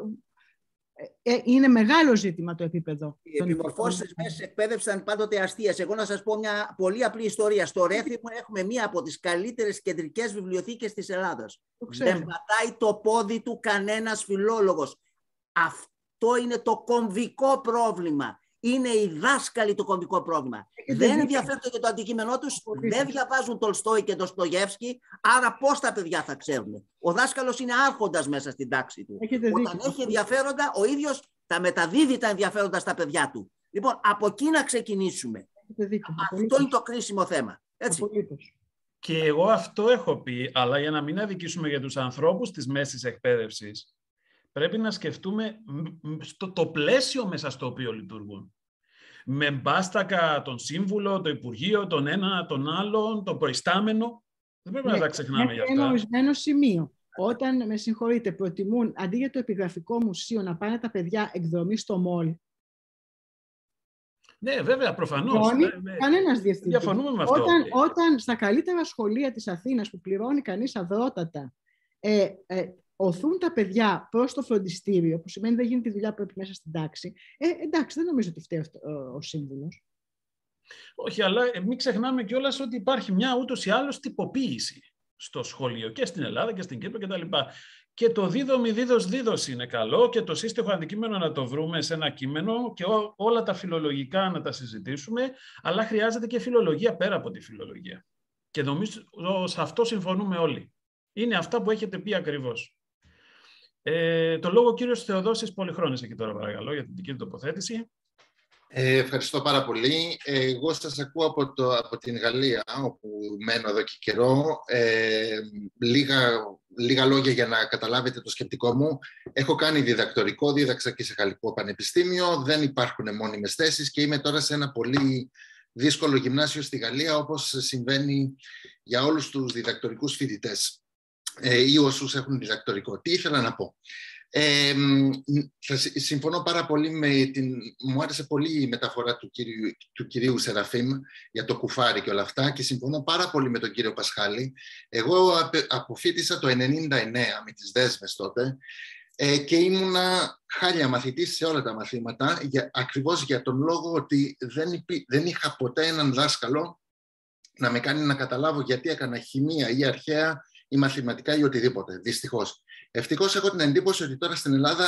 Speaker 11: Ε, είναι μεγάλο ζήτημα το επίπεδο.
Speaker 5: Οι επιμορφώσεις της μέσης εκπαίδευσης ήταν πάντοτε αστείες. Εγώ να σας πω μια πολύ απλή ιστορία. Στο Ρέθυμο έχουμε μία από τις καλύτερες κεντρικές βιβλιοθήκες της Ελλάδας. Δεν πατάει το πόδι του κανένας φιλόλογος. Αυτό είναι το κομβικό πρόβλημα. Είναι οι δάσκαλοι το κομβικό πρόβλημα. Ε, δεν ενδιαφέρονται για το αντικείμενό τους, δεν διαβάζουν Τολστόη και Ντοστογεύσκη, άρα πώς τα παιδιά θα ξέρουν. Ο δάσκαλος είναι άρχοντας μέσα στην τάξη του. Έχετε Όταν δίκιο. Έχει ενδιαφέροντα, ο ίδιος τα μεταδίδει τα ενδιαφέροντα στα παιδιά του. Λοιπόν, από εκεί να ξεκινήσουμε.
Speaker 11: Δίκιο.
Speaker 5: Αυτό είναι το κρίσιμο θέμα. Έτσι.
Speaker 1: Και εγώ αυτό έχω πει, αλλά για να μην αδικήσουμε για τους ανθρώπους της μέσης εκπαίδευσης, πρέπει να σκεφτούμε στο το πλαίσιο μέσα στο οποίο λειτουργούν. Με μπάστακα τον σύμβουλο, το Υπουργείο, τον ένα, τον άλλον, τον προϊστάμενο. Δεν πρέπει ναι, να τα ξεχνάμε γι' αυτά.
Speaker 11: Ένα ορισμένο σημείο. Όταν, με συγχωρείτε, προτιμούν αντί για το επιγραφικό μουσείο να πάνε τα παιδιά εκδρομή στο μολ.
Speaker 1: Ναι, βέβαια, προφανώς. Ναι, ναι.
Speaker 11: Κανένας διευθυντής.
Speaker 1: Διαφωνούμε με αυτό.
Speaker 11: Όταν, όταν στα καλύτερα σχολεία της Αθήνας που πληρώνει κανείς αδρότατα, ε, ε, οθούν τα παιδιά προς το φροντιστήριο, που σημαίνει δεν γίνεται τη δουλειά που πρέπει μέσα στην τάξη, ε, εντάξει, δεν νομίζω ότι φταίει ο, ο σύμβουλος.
Speaker 1: Όχι, αλλά μην ξεχνάμε κιόλας ότι υπάρχει μια ούτως ή άλλως τυποποίηση στο σχολείο και στην Ελλάδα και στην Κύπρο κτλ. Και το δίδομη δίδος δίδος είναι καλό και το σύστοιχο αντικείμενο να το βρούμε σε ένα κείμενο και ό, όλα τα φιλολογικά να τα συζητήσουμε, αλλά χρειάζεται και φιλολογία πέρα από τη φιλολογία. Και νομίζω σε αυτό συμφωνούμε όλοι. Είναι αυτά που έχετε πει ακριβώς. Ε, το λόγο ο κύριος Θεοδόσης Πολυχρόνης εκεί τώρα, παρακαλώ, για την δική του τοποθέτηση.
Speaker 12: Ε, ευχαριστώ πάρα πολύ. Εγώ σας ακούω από, το, από την Γαλλία, όπου μένω εδώ και καιρό. Ε, λίγα, λίγα λόγια για να καταλάβετε το σκεπτικό μου. Έχω κάνει διδακτορικό, δίδαξα και σε Γαλλικό Πανεπιστήμιο. Δεν υπάρχουν μόνιμες θέσεις και είμαι τώρα σε ένα πολύ δύσκολο γυμνάσιο στη Γαλλία, όπως συμβαίνει για όλους τους διδακτορικούς φοιτητές ε, ή όσους έχουν διδακτορικό. Τι ήθελα να πω. Ε, θα συμφωνώ πάρα πολύ με την... Μου άρεσε πολύ η μεταφορά του κυρίου, του κυρίου Σεραφείμ για το κουφάρι και όλα αυτά και συμφωνώ πάρα πολύ με τον κύριο Πασχάλη. Εγώ αποφοίτησα το ενενήντα εννέα με τις δέσμες τότε ε, και ήμουνα χάλια μαθητής σε όλα τα μαθήματα για, ακριβώς για τον λόγο ότι δεν, υπή, δεν είχα ποτέ έναν δάσκαλο να με κάνει να καταλάβω γιατί έκανα χημεία ή αρχαία ή μαθηματικά ή οτιδήποτε, δυστυχώς. Ευτυχώς έχω την εντύπωση ότι τώρα στην Ελλάδα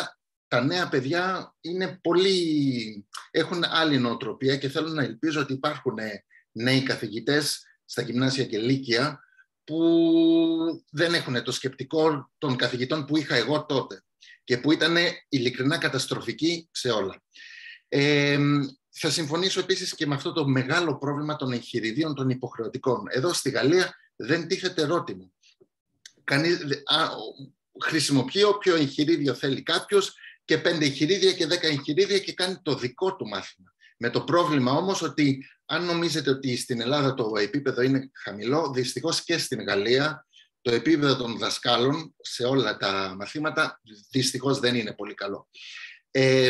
Speaker 12: τα νέα παιδιά είναι πολύ, έχουν άλλη νοοτροπία και θέλω να ελπίζω ότι υπάρχουν νέοι καθηγητές στα γυμνάσια και λύκεια που δεν έχουν το σκεπτικό των καθηγητών που είχα εγώ τότε και που ήταν ειλικρινά καταστροφικοί σε όλα. Ε, θα συμφωνήσω επίσης και με αυτό το μεγάλο πρόβλημα των εγχειριδίων των υποχρεωτικών. Εδώ στη Γαλλία δεν τίθεται ερώτημα. Κανείς, α, χρησιμοποιεί όποιο εγχειρίδιο θέλει κάποιος και πέντε εγχειρίδια και δέκα εγχειρίδια και κάνει το δικό του μάθημα. Με το πρόβλημα όμως ότι αν νομίζετε ότι στην Ελλάδα το επίπεδο είναι χαμηλό, δυστυχώς και στην Γαλλία το επίπεδο των δασκάλων σε όλα τα μαθήματα δυστυχώς δεν είναι πολύ καλό. Ε,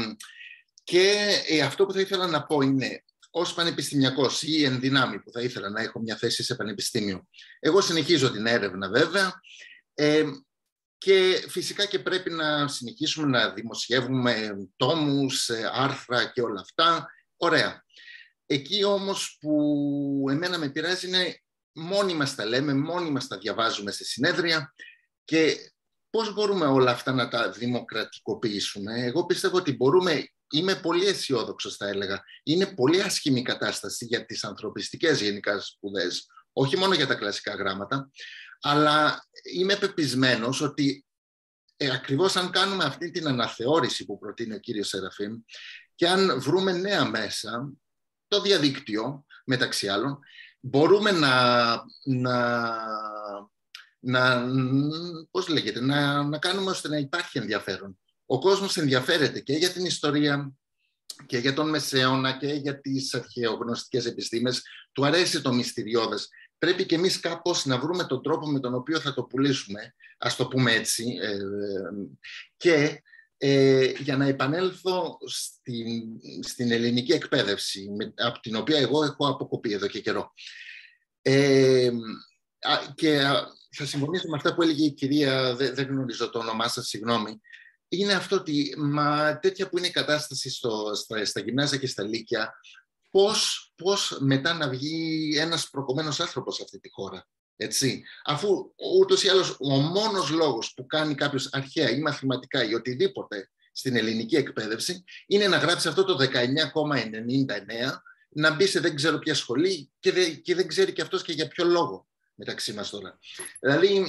Speaker 12: και ε, αυτό που θα ήθελα να πω είναι, ως πανεπιστημιακός ή εν δυνάμει που θα ήθελα να έχω μια θέση σε πανεπιστήμιο, εγώ συνεχίζω την έρευνα βέβαια, ε, και φυσικά και πρέπει να συνεχίσουμε να δημοσιεύουμε τόμους, άρθρα και όλα αυτά. Ωραία. Εκεί όμως που εμένα με πειράζει είναι μόνοι μας τα λέμε, μόνοι μας τα διαβάζουμε σε συνέδρια και πώς μπορούμε όλα αυτά να τα δημοκρατικοποιήσουμε. Εγώ πιστεύω ότι μπορούμε, είμαι πολύ αισιόδοξος θα έλεγα. Είναι πολύ άσχημη κατάσταση για τις ανθρωπιστικές γενικά σπουδές, όχι μόνο για τα κλασικά γράμματα, αλλά είμαι πεπισμένος ότι ε, ακριβώς αν κάνουμε αυτή την αναθεώρηση που προτείνει ο κύριος Σεραφείμ και αν βρούμε νέα μέσα, το διαδίκτυο μεταξύ άλλων, μπορούμε να, να, να, πώς λέγεται, να, να κάνουμε ώστε να υπάρχει ενδιαφέρον. Ο κόσμος ενδιαφέρεται και για την ιστορία και για τον Μεσαίωνα και για τις αρχαιογνωστικές επιστήμες. Του αρέσει το μυστηριώδες. Πρέπει και εμείς κάπως να βρούμε τον τρόπο με τον οποίο θα το πουλήσουμε, ας το πούμε έτσι, ε, και ε, για να επανέλθω στην, στην ελληνική εκπαίδευση, με, από την οποία εγώ έχω αποκοπεί εδώ και καιρό. Ε, και θα συμφωνήσω με αυτά που έλεγε η κυρία, δεν, δεν γνωρίζω το όνομά σας, συγγνώμη, είναι αυτό ότι μα, τέτοια που είναι η κατάσταση στο, στα, στα γυμνάσια και στα λύκεια, Πώς, πώς μετά να βγει ένας προκομμένος άνθρωπος σε αυτή τη χώρα, έτσι. Αφού ούτως ή άλλως ο μόνος λόγος που κάνει κάποιος αρχαία ή μαθηματικά ή οτιδήποτε στην ελληνική εκπαίδευση είναι να γράψει αυτό το δεκαεννιά κόμμα ενενήντα εννέα, να μπει σε δεν ξέρω ποια σχολή και, δε, και δεν ξέρει και αυτός και για ποιο λόγο μεταξύ μας τώρα. Δηλαδή,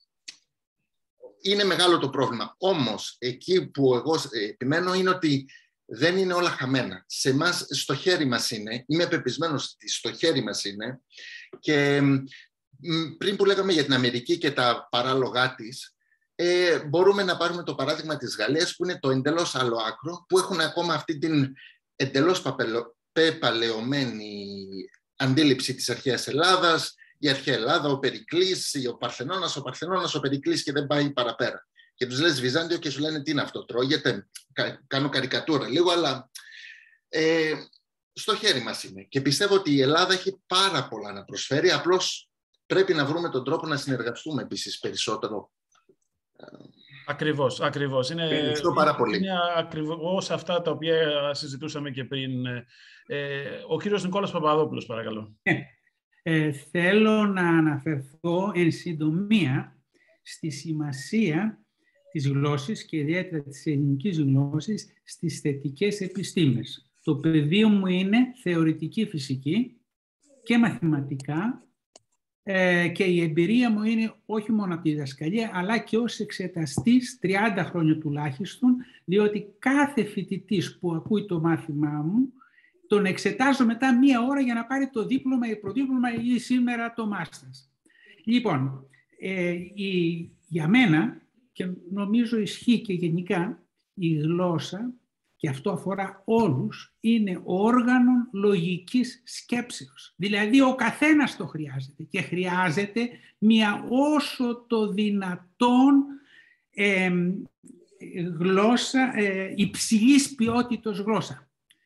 Speaker 12: είναι μεγάλο το πρόβλημα. Όμως, εκεί που εγώ επιμένω είναι ότι δεν είναι όλα χαμένα. Σε εμάς, στο χέρι μας είναι, είμαι πεπισμένος ότι στο χέρι μας είναι και πριν που λέγαμε για την Αμερική και τα παράλογά της, ε, μπορούμε να πάρουμε το παράδειγμα της Γαλλίας που είναι το εντελώς άλλο άκρο, που έχουν ακόμα αυτή την εντελώς πεπαλαιωμένη αντίληψη της αρχαίας Ελλάδας, η αρχαία Ελλάδα, ο Περικλής, ο Παρθενώνας, ο Παρθενώνας, ο Περικλής και δεν πάει παραπέρα. Και τους λες Βυζάντιο και σου λένε τι είναι αυτό, τρώγεται, κάνω καρικατούρα λίγο, αλλά ε, στο χέρι μας είναι. Και πιστεύω ότι η Ελλάδα έχει πάρα πολλά να προσφέρει, απλώς πρέπει να βρούμε τον τρόπο να συνεργαστούμε επίσης περισσότερο.
Speaker 1: Ακριβώς, ακριβώς. Είναι,
Speaker 12: Ευχαριστώ πάρα πολύ.
Speaker 1: Είναι ακριβώς αυτά τα οποία συζητούσαμε και πριν. Ε, ο κύριος Νικόλας Παπαδόπουλος, παρακαλώ.
Speaker 13: Ε, ε, θέλω να αναφερθώ εν συντομία στη σημασία της γλώσσης και ιδιαίτερα της ελληνικής γλώσσης στις θετικές επιστήμες. Το πεδίο μου είναι θεωρητική φυσική και μαθηματικά ε, και η εμπειρία μου είναι όχι μόνο από τη διδασκαλία αλλά και ως εξεταστής τριάντα χρόνια τουλάχιστον, διότι κάθε φοιτητής που ακούει το μάθημά μου τον εξετάζω μετά μία ώρα για να πάρει το δίπλωμα ή προδίπλωμα ή σήμερα το μάστερς. Λοιπόν, ε, η, για μένα, και νομίζω ισχύει και γενικά, η γλώσσα, και αυτό αφορά όλους, είναι όργανο λογικής σκέψεως. Δηλαδή ο καθένας το χρειάζεται και χρειάζεται μια όσο το δυνατόν ε, γλώσσα, ε, υψηλής ποιότητος γλώσσα.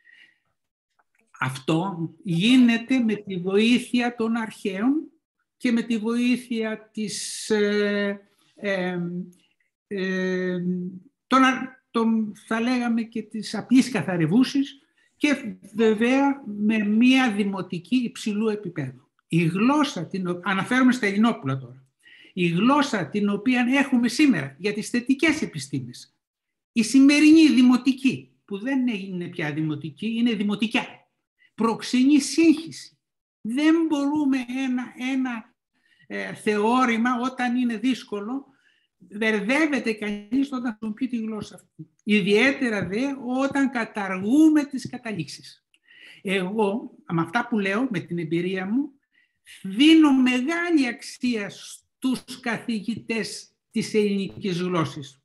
Speaker 13: Αυτό γίνεται με τη βοήθεια των αρχαίων και με τη βοήθεια της, ε, ε, ε, των, των, θα λέγαμε και της απλής καθαρευούσης και βέβαια με μία δημοτική υψηλού επίπεδου. Η γλώσσα, την, αναφέρομαι στα Ελληνόπουλα τώρα, η γλώσσα την οποία έχουμε σήμερα για τις θετικές επιστήμες η σημερινή δημοτική, που δεν είναι πια δημοτική, είναι δημοτικά, προξενεί σύγχυση. Δεν μπορούμε ένα, ένα ε, θεώρημα όταν είναι δύσκολο, μπερδεύεται κανείς όταν χρησιμοποιεί τη γλώσσα αυτή. Ιδιαίτερα δε όταν καταργούμε τις καταλήξεις. Εγώ, με αυτά που λέω, με την εμπειρία μου, δίνω μεγάλη αξία στους καθηγητές της ελληνικής γλώσσης.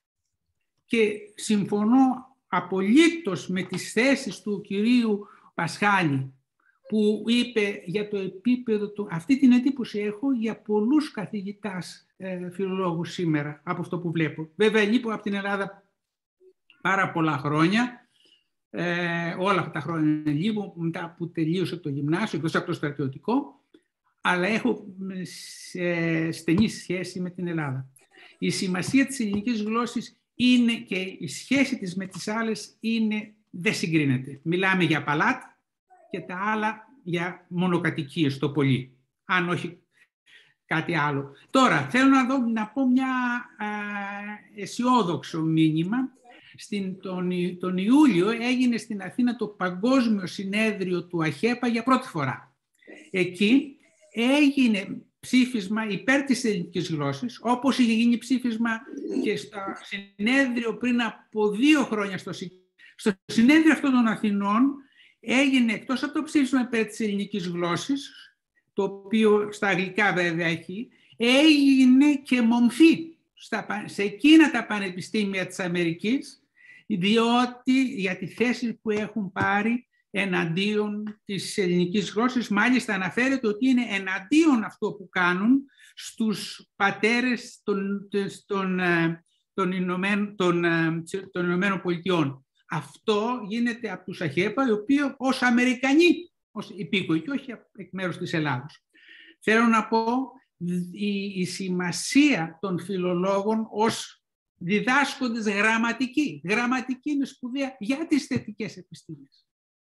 Speaker 13: Και συμφωνώ απολύτως με τις θέσεις του κυρίου Πασχάλη, που είπε για το επίπεδο του. Αυτή την εντύπωση έχω για πολλούς καθηγητάς ε, φιλολόγους σήμερα, από αυτό που βλέπω. Βέβαια, λείπω από την Ελλάδα πάρα πολλά χρόνια. Ε, όλα αυτά τα χρόνια λείπω, μετά που τελείωσε το γυμνάσιο, εκτός από το στρατιωτικό, αλλά έχω σε στενή σχέση με την Ελλάδα. Η σημασία της ελληνικής γλώσσης είναι και η σχέση της με τις άλλες είναι, δεν συγκρίνεται. Μιλάμε για παλάτ και τα άλλα για μονοκατοικίες το πολύ, αν όχι κάτι άλλο. Τώρα, θέλω να, δω, να πω μια α, αισιόδοξο μήνυμα. Στην, τον, τον Ιούλιο έγινε στην Αθήνα το Παγκόσμιο Συνέδριο του ΑΧΕΠΑ για πρώτη φορά. Εκεί έγινε ψήφισμα υπέρ της ελληνικής γλώσσης, όπως είχε γίνει ψήφισμα και στο συνέδριο πριν από δύο χρόνια. Στο, στο συνέδριο αυτών των Αθηνών έγινε, εκτός από το ψήφισμα υπέρ της ελληνικής γλώσσης, το οποίο στα αγγλικά βέβαια έχει, έγινε και μομφή στα, σε εκείνα τα πανεπιστήμια της Αμερικής, διότι για τη θέση που έχουν πάρει εναντίον της ελληνικής γλώσσης. Μάλιστα αναφέρεται ότι είναι εναντίον αυτό που κάνουν στους πατέρες των, των, των, Ηνωμένων, των, των Ηνωμένων Πολιτειών. Αυτό γίνεται από τους ΑΧΕΠΑ, οι οποίοι ως Αμερικανοί, ως υπήκοοι και όχι εκ μέρους της Ελλάδος. Θέλω να πω η, η σημασία των φιλολόγων ως διδάσκοντες γραμματική. Γραμματική είναι σπουδαία για τις θετικές επιστήμες.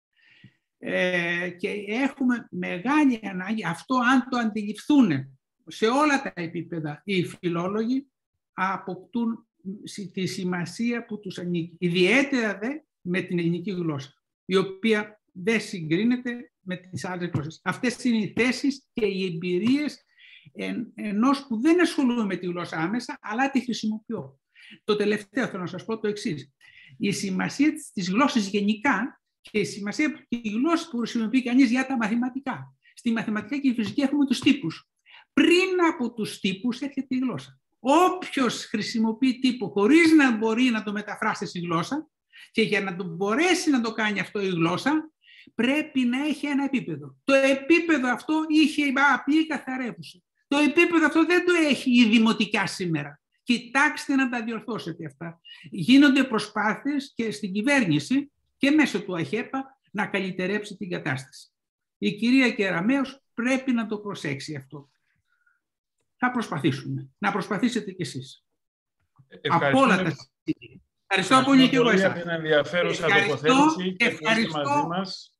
Speaker 13: Ε, και έχουμε μεγάλη ανάγκη αυτό, αν το αντιληφθούν σε όλα τα επίπεδα οι φιλόλογοι, αποκτούν τη σημασία που τους ανήκει. Ιδιαίτερα δε με την ελληνική γλώσσα, η οποία δεν συγκρίνεται με τις άλλες γλώσσες. Αυτές είναι οι θέσεις και οι εμπειρίες εν, ενός που δεν ασχολούμαι με τη γλώσσα άμεσα, αλλά τη χρησιμοποιώ. Το τελευταίο θέλω να σας πω το εξής. Η σημασία της, της γλώσσης γενικά και η σημασία που η γλώσσα που χρησιμοποιεί κανείς για τα μαθηματικά. Στη μαθηματικά και η φυσική έχουμε τους τύπους. Πριν από τους τύπους έρχεται η γλώσσα. Όποιος χρησιμοποιεί τύπο χωρίς να μπορεί να το μεταφράσει στη γλώσσα, και για να το μπορέσει να το κάνει αυτό η γλώσσα, πρέπει να έχει ένα επίπεδο. Το επίπεδο αυτό είχε η απλή καθαρεύουσα. Το επίπεδο αυτό δεν το έχει η δημοτικά σήμερα. Κοιτάξτε να τα διορθώσετε αυτά. Γίνονται προσπάθειες και στην κυβέρνηση και μέσω του ΑΧΕΠΑ να καλυτερέψει την κατάσταση. Η κυρία Κεραμέως πρέπει να το προσέξει αυτό. Θα προσπαθήσουμε. Να προσπαθήσετε κι εσείς. Από όλα τα σημεία. Ευχαριστώ πολύ και εγώ εσάς.
Speaker 1: Για την ενδιαφέρουσα τοποθέτηση και ευχαριστώ μαζί μας.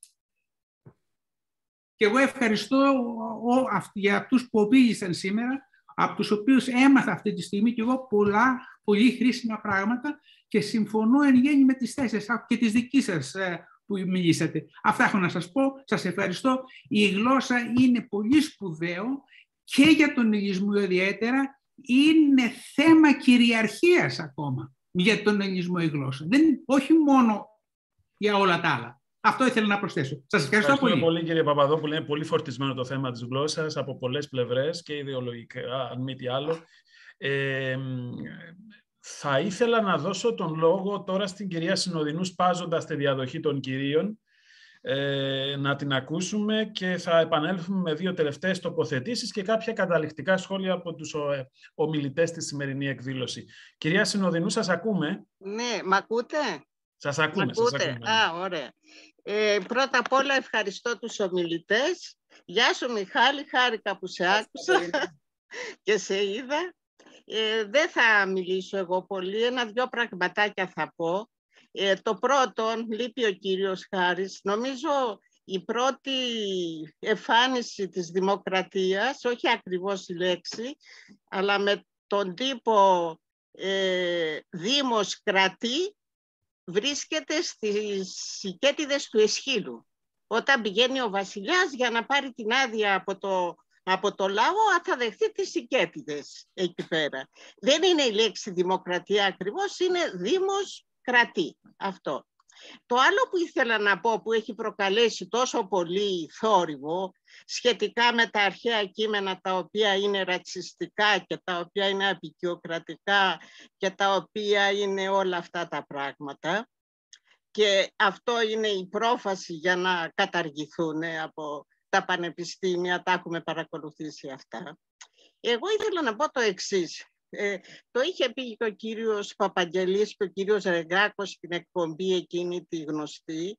Speaker 13: Και εγώ ευχαριστώ για αυτούς που οποίησαν σήμερα, από τους οποίους έμαθα αυτή τη στιγμή και εγώ πολλά, πολύ χρήσιμα πράγματα και συμφωνώ εν γέννη με τις θέσεις και τις δικής σας που μιλήσατε. Αυτά έχω να σας πω. Σας ευχαριστώ. Η γλώσσα είναι πολύ σπουδαίο και για τον ελληνισμό ιδιαίτερα. Είναι θέμα κυριαρχίας ακόμα για τον ελληνισμό η γλώσσα. Δεν, όχι μόνο για όλα τα άλλα. Αυτό ήθελα να προσθέσω. Σας ευχαριστώ πολύ.
Speaker 1: πολύ κύριε Παπαδόπουλο. Είναι πολύ φορτισμένο το θέμα της γλώσσας από πολλές πλευρές και ιδεολογικά, αν μη τι άλλο. Ε, θα ήθελα να δώσω τον λόγο τώρα στην κυρία Συνοδεινού, σπάζοντας τη διαδοχή των κυρίων, ε, να την ακούσουμε και θα επανέλθουμε με δύο τελευταίες τοποθετήσεις και κάποια καταληκτικά σχόλια από τους ομιλητές στη σημερινή εκδήλωση. Κυρία Συνοδεινού, σας ακούμε?
Speaker 8: Ναι, μ' ακούτε?
Speaker 1: Σας ακούμε.
Speaker 8: Μ' ακούτε?
Speaker 1: Σας ακούμε.
Speaker 8: Α, ωραία. Ε, πρώτα απ' όλα ευχαριστώ τους ομιλητές. Γεια σου Μιχάλη, χάρηκα που σε άκουσα και σε είδα. Ε, δεν θα μιλήσω εγώ πολύ, ένα-δυο πραγματάκια θα πω. Ε, το πρώτο, λείπει ο κύριος Χάρης, νομίζω η πρώτη εμφάνιση της δημοκρατίας, όχι ακριβώς η λέξη, αλλά με τον τύπο ε, Δήμος κρατή βρίσκεται στις οικέτιδες του Εσχύλου. Όταν πηγαίνει ο βασιλιάς για να πάρει την άδεια από το, από το λαό, θα δεχτεί τις οικέτιδες εκεί πέρα. Δεν είναι η λέξη δημοκρατία ακριβώς, είναι Δήμος κρατή. Αυτό. Το άλλο που ήθελα να πω, που έχει προκαλέσει τόσο πολύ θόρυβο σχετικά με τα αρχαία κείμενα τα οποία είναι ρατσιστικά και τα οποία είναι απεικιοκρατικά και τα οποία είναι όλα αυτά τα πράγματα, και αυτό είναι η πρόφαση για να καταργηθούν από τα πανεπιστήμια, τα έχουμε παρακολουθήσει αυτά. Εγώ ήθελα να πω το εξής. Ε, το είχε πει και ο κύριος Παπαγγελής και ο κύριος Ρεγκάκος στην εκπομπή εκείνη τη γνωστή,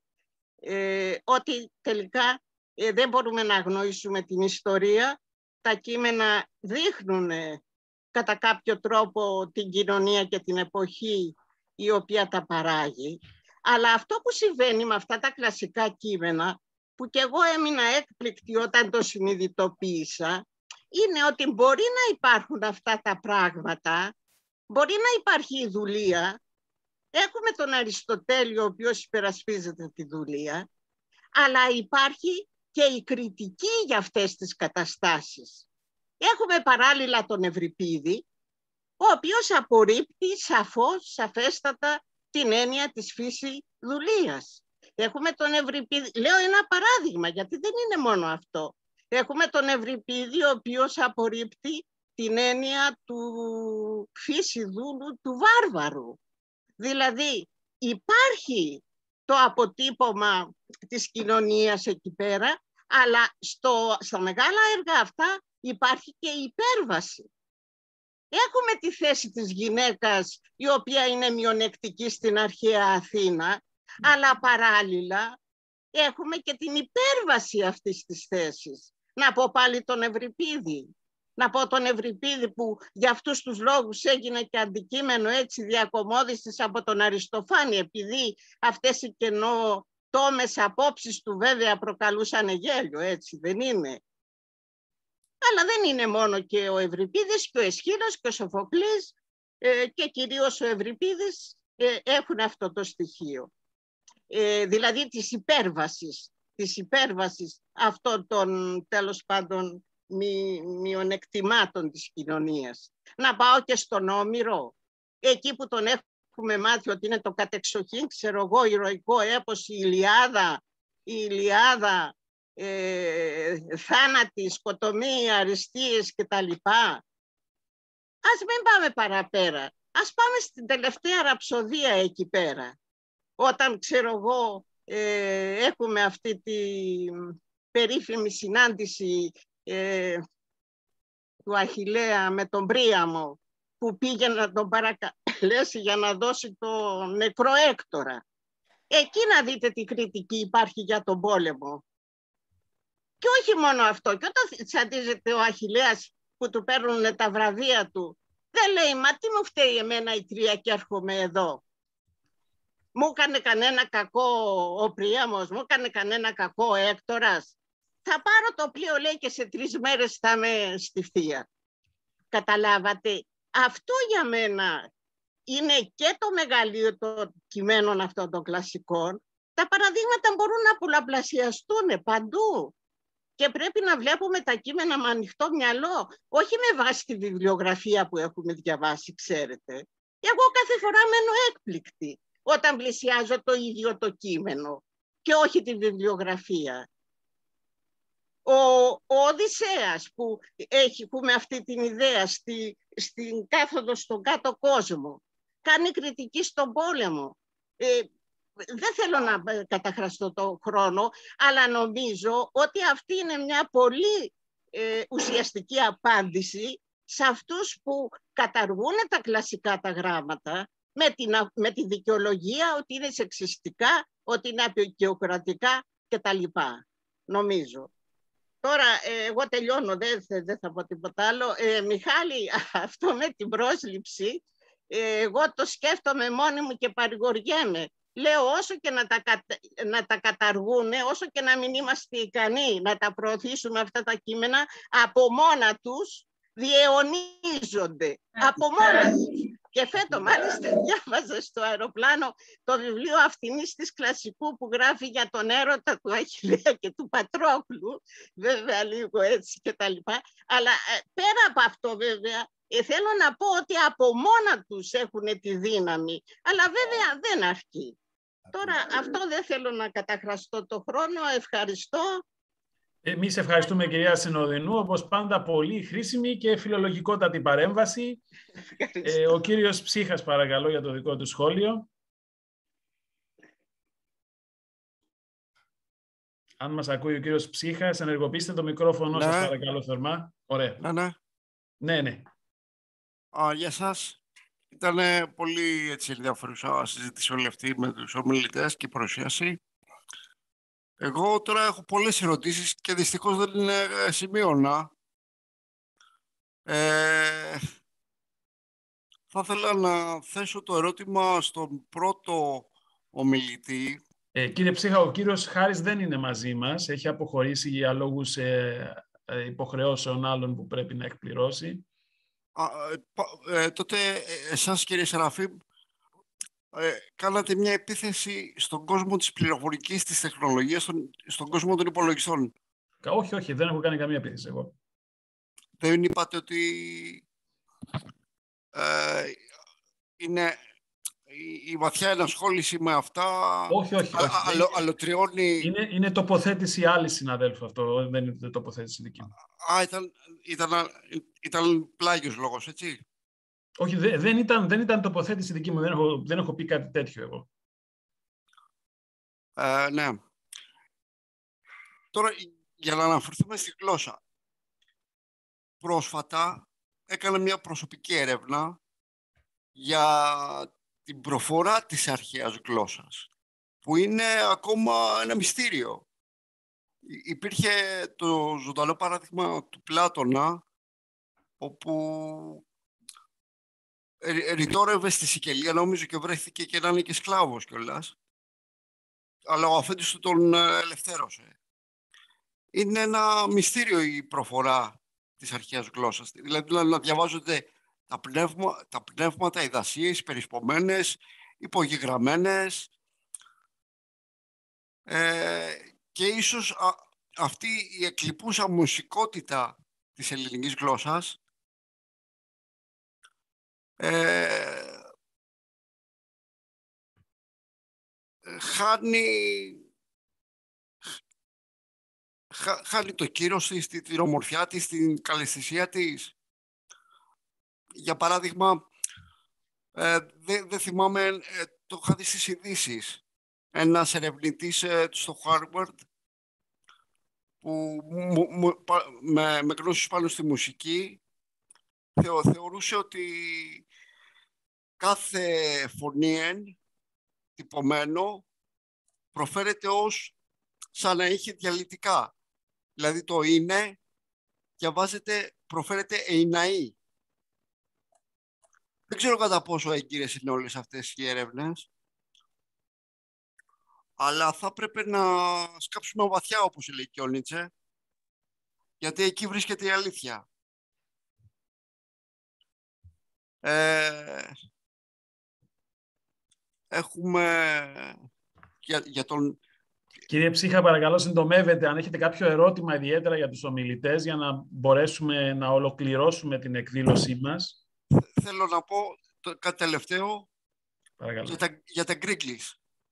Speaker 8: ε, ότι τελικά ε, δεν μπορούμε να αγνοήσουμε την ιστορία. Τα κείμενα δείχνουν ε, κατά κάποιο τρόπο την κοινωνία και την εποχή η οποία τα παράγει. Αλλά αυτό που συμβαίνει με αυτά τα κλασικά κείμενα, που κι εγώ έμεινα έκπληκτη όταν το συνειδητοποίησα, είναι ότι μπορεί να υπάρχουν αυτά τα πράγματα, μπορεί να υπάρχει η δουλεία. Έχουμε τον Αριστοτέλη, ο οποίος υπερασπίζεται τη δουλεία, αλλά υπάρχει και η κριτική για αυτές τις καταστάσεις. Έχουμε παράλληλα τον Ευρυπίδη, ο οποίος απορρίπτει σαφώς, σαφέστατα την έννοια της φύσης δουλείας. Έχουμε τον Ευρυπίδη, λέω ένα παράδειγμα, γιατί δεν είναι μόνο αυτό. Έχουμε τον Ευρυπίδη, ο οποίος απορρίπτει την έννοια του φύση δούλου, του βάρβαρου. Δηλαδή υπάρχει το αποτύπωμα της κοινωνίας εκεί πέρα, αλλά στο, στα μεγάλα έργα αυτά υπάρχει και η υπέρβαση. Έχουμε τη θέση της γυναίκας, η οποία είναι μειονεκτική στην αρχαία Αθήνα, αλλά παράλληλα έχουμε και την υπέρβαση αυτής της θέσης. Να πω πάλι τον Ευρυπίδη. Να πω τον Ευρυπίδη που για αυτούς τους λόγους έγινε και αντικείμενο έτσι διακομώδησης από τον Αριστοφάνη, επειδή αυτές οι καινοτόμες απόψεις του βέβαια προκαλούσαν γέλιο, έτσι δεν είναι? Αλλά δεν είναι μόνο και ο Ευρυπίδης, και ο Εσχύλος και ο Σοφοκλής ε, και κυρίως ο Ευρυπίδης ε, έχουν αυτό το στοιχείο. Ε, δηλαδή της υπέρβασης, της υπέρβασης αυτών των τέλος πάντων μη, μειονεκτημάτων της κοινωνίας. Να πάω και στον Όμηρο, εκεί που τον έχουμε μάθει ότι είναι το κατεξοχήν, ξέρω εγώ, ηρωικό έπος, η Ηλιάδα, η Ηλιάδα, ε, θάνατοι, σκοτωμοί, αριστείες κτλ. Ας μην πάμε παραπέρα. Ας πάμε στην τελευταία ραψοδία εκεί πέρα. Όταν, ξέρω εγώ, ε, έχουμε αυτή τη περίφημη συνάντηση ε, του Αχιλλέα με τον Πρίαμο, που πήγε να τον παρακαλέσει για να δώσει το νεκρό Έκτορα. Εκεί να δείτε τι κριτική υπάρχει για τον πόλεμο. Και όχι μόνο αυτό. Και όταν τσαντίζεται ο Αχιλλέας που του παίρνουν τα βραβεία του, δεν λέει, μα τι μου φταίει εμένα η Τρία και έρχομαι εδώ. Μου έκανε κανένα κακό ο Πρίαμος, μου έκανε κανένα κακό ο Έκτορας. Θα πάρω το πλοίο, λέει, και σε τρεις μέρες θα είμαι στη Θεία. Καταλάβατε, αυτό για μένα είναι και το μεγαλείο των κειμένων αυτών των κλασικών. Τα παραδείγματα μπορούν να πολλαπλασιαστούν παντού. Και πρέπει να βλέπουμε τα κείμενα με ανοιχτό μυαλό, όχι με βάση τη βιβλιογραφία που έχουμε διαβάσει, ξέρετε. Εγώ κάθε φορά μένω έκπληκτη όταν πλησιάζω το ίδιο το κείμενο και όχι τη βιβλιογραφία. Ο, ο Οδυσσέας που έχει πούμε αυτή την ιδέα στη, στην κάθοδο στον κάτω κόσμο, κάνει κριτική στον πόλεμο. Ε, δεν θέλω να καταχραστώ το χρόνο, αλλά νομίζω ότι αυτή είναι μια πολύ ε, ουσιαστική απάντηση σε αυτούς που καταργούν τα κλασικά τα γράμματα με, την, με τη δικαιολογία ότι είναι σεξιστικά, ότι είναι απεικιοκρατικά κτλ. Νομίζω. Τώρα, ε, εγώ τελειώνω, δεν, δεν θα πω τίποτα άλλο. Ε, Μιχάλη, αυτό με την πρόσληψη, ε, εγώ το σκέφτομαι μόνη μου και παρηγοριέμαι. Λέω όσο και να τα, να τα καταργούν, όσο και να μην είμαστε ικανοί να τα προωθήσουμε αυτά τα κείμενα, από μόνα τους διαιωνίζονται. Από μόνα τους. Και φέτο μάλιστα διάβαζα στο αεροπλάνο το βιβλίο Αυθινής της Κλασικού που γράφει για τον έρωτα του Αχιλλέα και του Πατρόκλου, βέβαια λίγο έτσι και τα λοιπά. Αλλά ε, πέρα από αυτό βέβαια, ε, θέλω να πω ότι από μόνα τους έχουν τη δύναμη, αλλά βέβαια δεν αρκεί. Τώρα αυτό δεν θέλω να καταχραστώ το χρόνο, ευχαριστώ.
Speaker 1: Εμείς ευχαριστούμε κυρία Συνοδεινού, όπως πάντα πολύ χρήσιμη και φιλολογικότατη παρέμβαση. Ε, ο κύριος Ψύχας παρακαλώ για το δικό του σχόλιο. Αν μας ακούει ο κύριος Ψύχας, ενεργοποιήστε το μικρόφωνο, ναι. Σας παρακαλώ θερμά. Ωραία.
Speaker 14: Ναι, ναι.
Speaker 1: Ναι, ναι.
Speaker 14: Α, για σας. Ήταν πολύ έτσι, ενδιαφέρουσα συζήτηση όλη αυτή με τους ομιλητές και παρουσίαση. Εγώ τώρα έχω πολλές ερωτήσεις και δυστυχώς δεν είναι σημείωνα. Ε, θα ήθελα να θέσω το ερώτημα στον πρώτο ομιλητή.
Speaker 1: Ε, κύριε Ψύχα, ο κύριος Χάρης δεν είναι μαζί μας. Έχει αποχωρήσει για λόγους ε, ε, υποχρεώσεων άλλων που πρέπει να εκπληρώσει.
Speaker 14: Α, ε, ε, τότε εσάς κύριε Σεραφείμ, ε, κάνατε μια επίθεση στον κόσμο της πληροφορικής, της τεχνολογίας, στον, στον κόσμο των υπολογιστών.
Speaker 1: Όχι, όχι, δεν έχω κάνει καμία επίθεση εγώ.
Speaker 14: Δεν είπατε ότι ε, είναι η, η βαθιά ενασχόληση με αυτά.
Speaker 1: Όχι, όχι. όχι.
Speaker 14: Α, αλο, αλωτριώνει...
Speaker 1: Είναι, είναι τοποθέτηση άλλη συναδέλφου αυτό, δεν είναι τοποθέτηση δική μου.
Speaker 14: Α, ήταν, ήταν, ήταν πλάγιος λόγος, έτσι.
Speaker 1: Όχι, δε, δεν, ήταν, δεν ήταν τοποθέτηση δική μου, δεν έχω, δεν έχω πει κάτι τέτοιο εγώ.
Speaker 14: Ε, ναι. Τώρα, για να αναφερθούμε στη γλώσσα. Πρόσφατα έκανα μια προσωπική έρευνα για την προφορά της αρχαίας γλώσσας, που είναι ακόμα ένα μυστήριο. Υπήρχε το ζωντανό παράδειγμα του Πλάτωνα, όπου ρητόρευε στη Σικελία, νόμιζε και βρέθηκε και να είναι και σκλάβος κιόλας, αλλά ο αφέντης του τον ελευθέρωσε. Είναι ένα μυστήριο η προφορά της αρχαίας γλώσσας. Δηλαδή να διαβάζονται τα, πνεύμα, τα πνεύματα, οι δασίες, περισπωμένες, υπογεγραμμένες. Ε, και ίσως α, αυτή η εκλειπούσα μουσικότητα της ελληνικής γλώσσας ε, χάνει, χα, χάνει το κύρος της, την ομορφιά της, την καλλαισθησία της. Για παράδειγμα, ε, δεν δε θυμάμαι, ε, το είχα δει στις ειδήσεις, ένας ερευνητής ε, στο Harvard που μου, μου, με, με γνώσεις πάνω στη μουσική θεω, θεωρούσε ότι κάθε φωνήεν τυπωμένο προφέρεται ως σαν να είχε διαλυτικά. Δηλαδή το είναι διαβάζεται, προφέρεται ειναή. Δεν ξέρω κατά πόσο έγκυρες είναι όλες αυτές οι έρευνες, αλλά θα πρέπει να σκάψουμε βαθιά, όπως λέει και ο Νίτσε, γιατί εκεί βρίσκεται η αλήθεια. Ε, έχουμε για, για τον...
Speaker 1: Κύριε Ψύχα, παρακαλώ συντομεύετε αν έχετε κάποιο ερώτημα ιδιαίτερα για τους ομιλητές για να μπορέσουμε να ολοκληρώσουμε την εκδήλωσή μας.
Speaker 14: Θέλω να πω το κάτι τελευταίο για τα, για τα Γκρίκλις.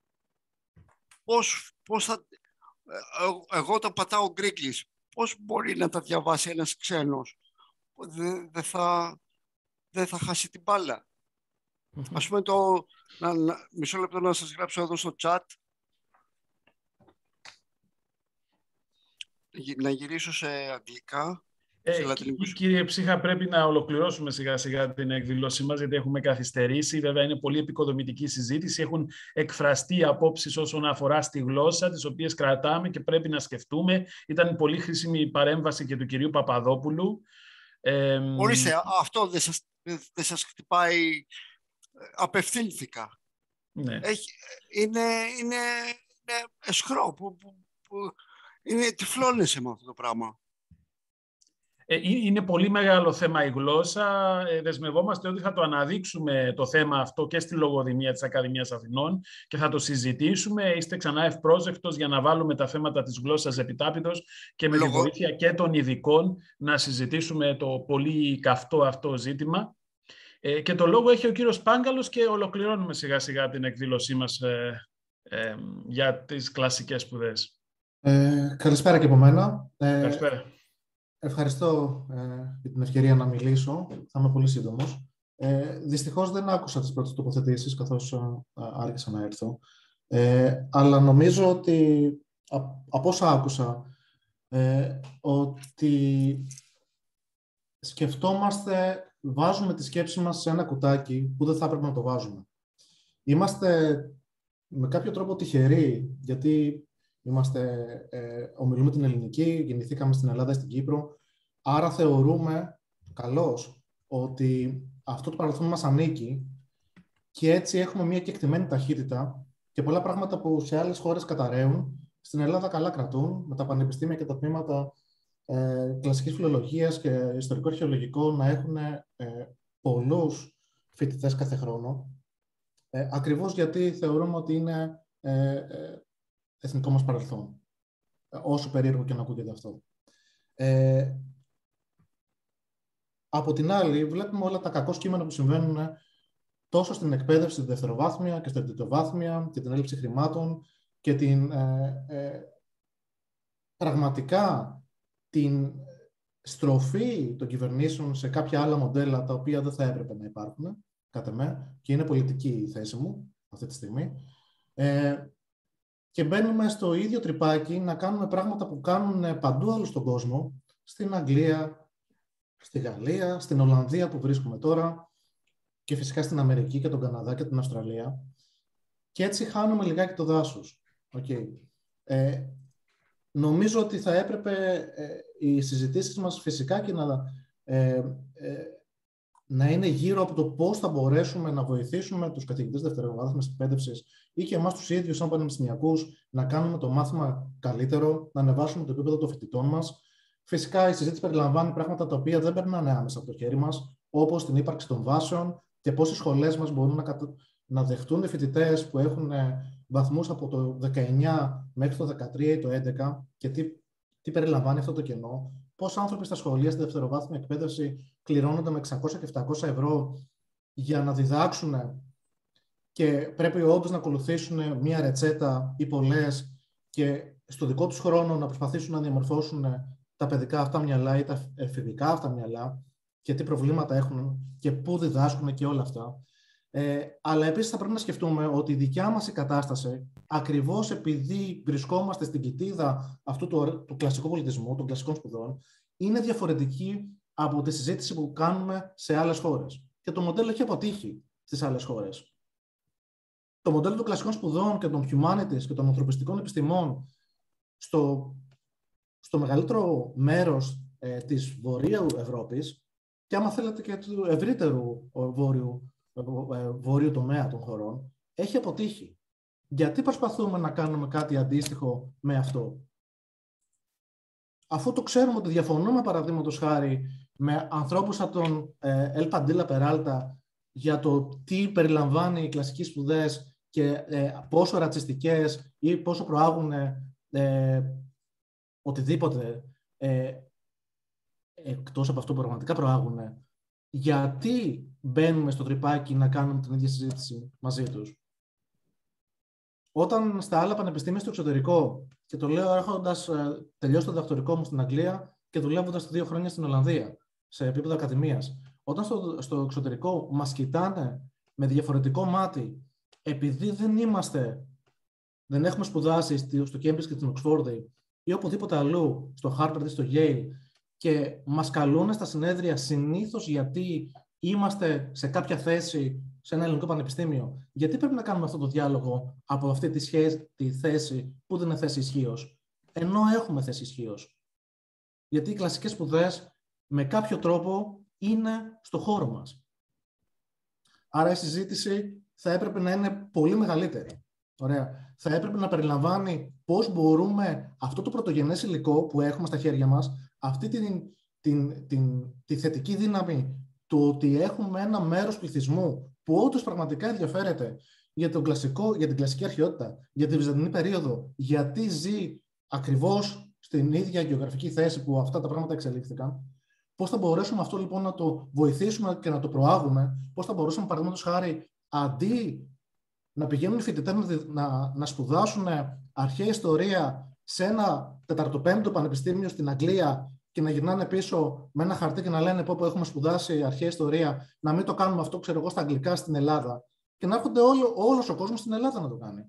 Speaker 14: Πώς, πώς θα... Εγώ όταν πατάω Γκρίκλις, πώς μπορεί να τα διαβάσει ένας ξένος? Δεν δε θα, δε θα χάσει την μπάλα. Ας πούμε το... Να, να, μισό λεπτό να σας γράψω εδώ στο chat. Να γυρίσω σε αγγλικά.
Speaker 1: Ε, κύριε Ψύχα, πρέπει να ολοκληρώσουμε σιγά σιγά την εκδήλωσή μας, γιατί έχουμε καθυστερήσει. Βέβαια, είναι πολύ επικοδομητική συζήτηση. Έχουν εκφραστεί απόψεις όσον αφορά στη γλώσσα, τις οποίες κρατάμε και πρέπει να σκεφτούμε. Ήταν πολύ χρήσιμη η παρέμβαση και του κυρίου Παπαδόπουλου. Ε,
Speaker 14: Ορίστε, αυτό δεν σας, δεν σας χτυπάει. Απευθύνθηκα.
Speaker 1: Ναι.
Speaker 14: Έχει, είναι, είναι, είναι εσχρό που, που, που είναι τυφλώνεσαι με αυτό το πράγμα.
Speaker 1: Είναι πολύ μεγάλο θέμα η γλώσσα. Δεσμευόμαστε ότι θα το αναδείξουμε το θέμα αυτό και στη λογοδημία της Ακαδημίας Αθηνών και θα το συζητήσουμε. Είστε ξανά ευπρόσδεκτος για να βάλουμε τα θέματα της γλώσσας επιτάπητος και με Λογο... τη βοήθεια και των ειδικών να συζητήσουμε το πολύ καυτό αυτό ζήτημα. Και το λόγο έχει ο κύριος Πάγκαλος και ολοκληρώνουμε σιγά σιγά την εκδήλωσή μας ε, ε, για τις κλασικές σπουδές.
Speaker 15: Ε, καλησπέρα και από μένα. Ε,
Speaker 1: καλησπέρα.
Speaker 15: Ευχαριστώ ε, για την ευκαιρία να μιλήσω. Θα είμαι πολύ σύντομος. Ε, δυστυχώς δεν άκουσα τις πρώτες τοποθετήσεις καθώς ε, άρχισα να έρθω. Ε, αλλά νομίζω ότι α, από όσα άκουσα ε, ότι σκεφτόμαστε, βάζουμε τη σκέψη μας σε ένα κουτάκι που δεν θα έπρεπε να το βάζουμε. Είμαστε με κάποιο τρόπο τυχεροί, γιατί είμαστε, ε, ομιλούμε την ελληνική, γεννηθήκαμε στην Ελλάδα, στην Κύπρο, άρα θεωρούμε καλώς ότι αυτό το παρελθόν μας ανήκει και έτσι έχουμε μια κεκτημένη ταχύτητα και πολλά πράγματα που σε άλλες χώρες καταραίουν, στην Ελλάδα καλά κρατούν, με τα πανεπιστήμια και τα τμήματα ε, κλασικής φιλολογίας και ιστορικό-αρχαιολογικό να έχουν ε, πολλούς φοιτητές κάθε χρόνο, ε, ακριβώς γιατί θεωρούμε ότι είναι ε, ε, εθνικό μας παρελθόν, όσο περίεργο και να ακούγεται αυτό. Ε, από την άλλη, βλέπουμε όλα τα κακό κείμενα που συμβαίνουν τόσο στην εκπαίδευση στη δευτεροβάθμια και στην τριτοβάθμια και την έλλειψη χρημάτων και την, ε, ε, πραγματικά την στροφή των κυβερνήσεων σε κάποια άλλα μοντέλα τα οποία δεν θα έπρεπε να υπάρχουν, κατά με, και είναι πολιτική η θέση μου αυτή τη στιγμή. Ε, Και μπαίνουμε στο ίδιο τρυπάκι να κάνουμε πράγματα που κάνουν παντού άλλου στον κόσμο, στην Αγγλία, στη Γαλλία, στην Ολλανδία που βρίσκουμε τώρα και φυσικά στην Αμερική και τον Καναδά και την Αυστραλία. Και έτσι χάνουμε λιγάκι το δάσος. Okay. Ε, νομίζω ότι θα έπρεπε ε, οι συζητήσεις μας φυσικά και να, ε, ε, να είναι γύρω από το πώς θα μπορέσουμε να βοηθήσουμε τους καθηγητές δευτεροβάθμιας εκπαίδευσης ή και εμάς τους ίδιους, σαν πανεπιστημιακούς, να κάνουμε το μάθημα καλύτερο, να ανεβάσουμε το επίπεδο των φοιτητών μας. Φυσικά, η συζήτηση περιλαμβάνει πράγματα τα οποία δεν περνάνε άμεσα από το χέρι μας, όπως την ύπαρξη των βάσεων και πώς οι σχολές μας μπορούν να, κατα... να δεχτούν οι φοιτητές που έχουν βαθμούς από το δεκαεννιά μέχρι το δεκατρία ή το έντεκα και τι, τι περιλαμβάνει αυτό το κενό. Πώς άνθρωποι στα σχολεία, στη δευτεροβάθμια εκπαίδευση, κληρώνονται με εξακόσια και επτακόσια ευρώ για να διδάξουν και πρέπει όντως να ακολουθήσουν μία ρετσέτα ή πολλές και στο δικό τους χρόνο να προσπαθήσουν να διαμορφώσουν τα παιδικά αυτά μυαλά ή τα εφηβικά αυτά μυαλά και τι προβλήματα έχουν και πού διδάσκουν και όλα αυτά. Ε, αλλά επίσης θα πρέπει να σκεφτούμε ότι η δικιά μας η κατάσταση, ακριβώς επειδή βρισκόμαστε στην κοιτίδα αυτού του, του κλασικού πολιτισμού, των κλασικών σπουδών, είναι διαφορετική από τη συζήτηση που κάνουμε σε άλλες χώρες. Και το μοντέλο έχει αποτύχει στις άλλες χώρες. Το μοντέλο των κλασικών σπουδών και των humanities και των ανθρωπιστικών επιστημών στο, στο μεγαλύτερο μέρος ε, της Βορείου Ευρώπης και άμα θέλετε και του ευρύτερου βόρειου, ε, βόρειου τομέα των χωρών, έχει αποτύχει. Γιατί προσπαθούμε να κάνουμε κάτι αντίστοιχο με αυτό? Αφού το ξέρουμε ότι διαφωνούμε, παραδείγματος χάρη, με ανθρώπους σαν τον Ελ Παντήλα Περάλτα για το τι περιλαμβάνει οι κλασικές σπουδές και ε, πόσο ρατσιστικές ή πόσο προάγουν ε, οτιδήποτε ε, εκτός από αυτό που πραγματικά προάγουν, γιατί μπαίνουμε στο τρυπάκι να κάνουμε την ίδια συζήτηση μαζί τους? Όταν στα άλλα πανεπιστήμια στο εξωτερικό, και το λέω έχοντας ε, τελειώσει το διδακτορικό μου στην Αγγλία και δουλεύοντας δύο χρόνια στην Ολλανδία, σε επίπεδο ακαδημίας, όταν στο, στο εξωτερικό μας κοιτάνε με διαφορετικό μάτι, επειδή δεν είμαστε, δεν έχουμε σπουδάσει στο Cambridge και στην Οξφόρδη ή οπουδήποτε αλλού, στο Harvard ή στο Yale, και μας καλούν στα συνέδρια συνήθως γιατί είμαστε σε κάποια θέση σε ένα ελληνικό πανεπιστήμιο, γιατί πρέπει να κάνουμε αυτό το διάλογο από αυτή τη, σχέση, τη θέση που δεν είναι θέση ισχύως, ενώ έχουμε θέση ισχύως? Γιατί οι κλασικές σπουδές με κάποιο τρόπο είναι στο χώρο μας. Άρα η συζήτηση θα έπρεπε να είναι πολύ μεγαλύτερη. Ωραία. Θα έπρεπε να περιλαμβάνει πώς μπορούμε αυτό το πρωτογενές υλικό που έχουμε στα χέρια μας, αυτή την, την, την, τη θετική δύναμη του ότι έχουμε ένα μέρος πληθυσμού που όντως πραγματικά ενδιαφέρεται για, τον κλασικό, για την κλασική αρχαιότητα, για τη βυζαντινή περίοδο, γιατί ζει ακριβώς στην ίδια γεωγραφική θέση που αυτά τα πράγματα εξελίχθηκαν. Πώς θα μπορέσουμε αυτό λοιπόν να το βοηθήσουμε και να το προάγουμε, πώς θα μπορούσαμε, παραδείγματος χάρη, αντί να πηγαίνουν οι φοιτητές να, να σπουδάσουν αρχαία ιστορία σε ένα τεταρτοπέμπτο πανεπιστήμιο στην Αγγλία και να γυρνάνε πίσω με ένα χαρτί και να λένε πω, πω έχουμε σπουδάσει αρχαία ιστορία, να μην το κάνουμε αυτό, ξέρω εγώ, στα αγγλικά στην Ελλάδα και να έρχονται όλο, όλος ο κόσμος στην Ελλάδα να το κάνει.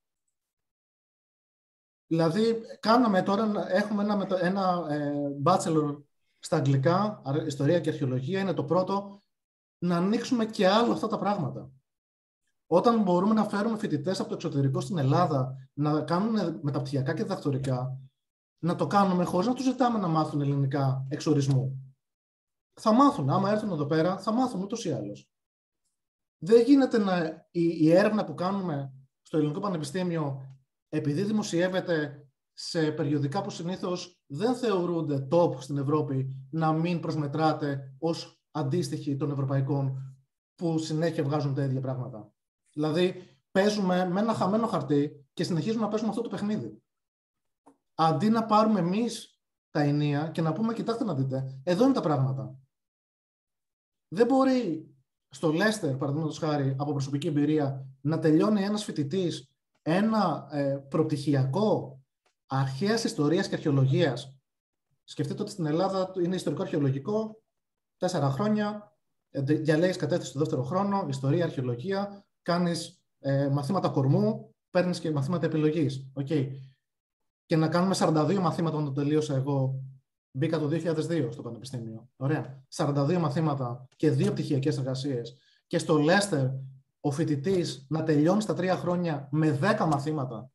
Speaker 15: Δηλαδή, κάναμε τώρα, έχουμε ένα, ένα ε, bachelor στα αγγλικά, ιστορία και αρχαιολογία, είναι το πρώτο, να ανοίξουμε και άλλο αυτά τα πράγματα. Όταν μπορούμε να φέρουμε φοιτητές από το εξωτερικό στην Ελλάδα, να κάνουν μεταπτυχιακά και διδακτορικά, να το κάνουμε χωρίς να τους ζητάμε να μάθουν ελληνικά εξ ορισμού. Θα μάθουν, άμα έρθουν εδώ πέρα, θα μάθουν ούτως ή άλλως. Δεν γίνεται να, η, η έρευνα που κάνουμε στο Ελληνικό Πανεπιστήμιο, επειδή δημοσιεύεται σε περιοδικά που συνήθως δεν θεωρούνται top στην Ευρώπη, να μην προσμετράται ως αντίστοιχοι των ευρωπαϊκών που συνέχεια βγάζουν τα ίδια πράγματα. Δηλαδή, παίζουμε με ένα χαμένο χαρτί και συνεχίζουμε να παίζουμε αυτό το παιχνίδι. Αντί να πάρουμε εμείς τα ενία και να πούμε, κοιτάξτε να δείτε, εδώ είναι τα πράγματα. Δεν μπορεί στο Λέστερ, παραδείγματος χάρη, από προσωπική εμπειρία, να τελειώνει ένας φοιτητής ένα ε, προπτυχιακό αρχαίας ιστορίας και αρχαιολογίας. Σκεφτείτε ότι στην Ελλάδα είναι ιστορικό-αρχαιολογικό, τέσσερα χρόνια, διαλέγεις κατεύθυνση στο δεύτερο χρόνο, ιστορία, αρχαιολογία, κάνεις ε, μαθήματα κορμού, παίρνεις και μαθήματα επιλογής. Okay. Και να κάνουμε σαράντα δύο μαθήματα όταν το τελείωσα εγώ. Μπήκα το δύο χιλιάδες δύο στο Πανεπιστήμιο. Ωραία. σαράντα δύο μαθήματα και δύο πτυχιακές εργασίες. Και στο Λέστερ ο φοιτητής να τελειώνει στα τρία χρόνια με δέκα μαθήματα.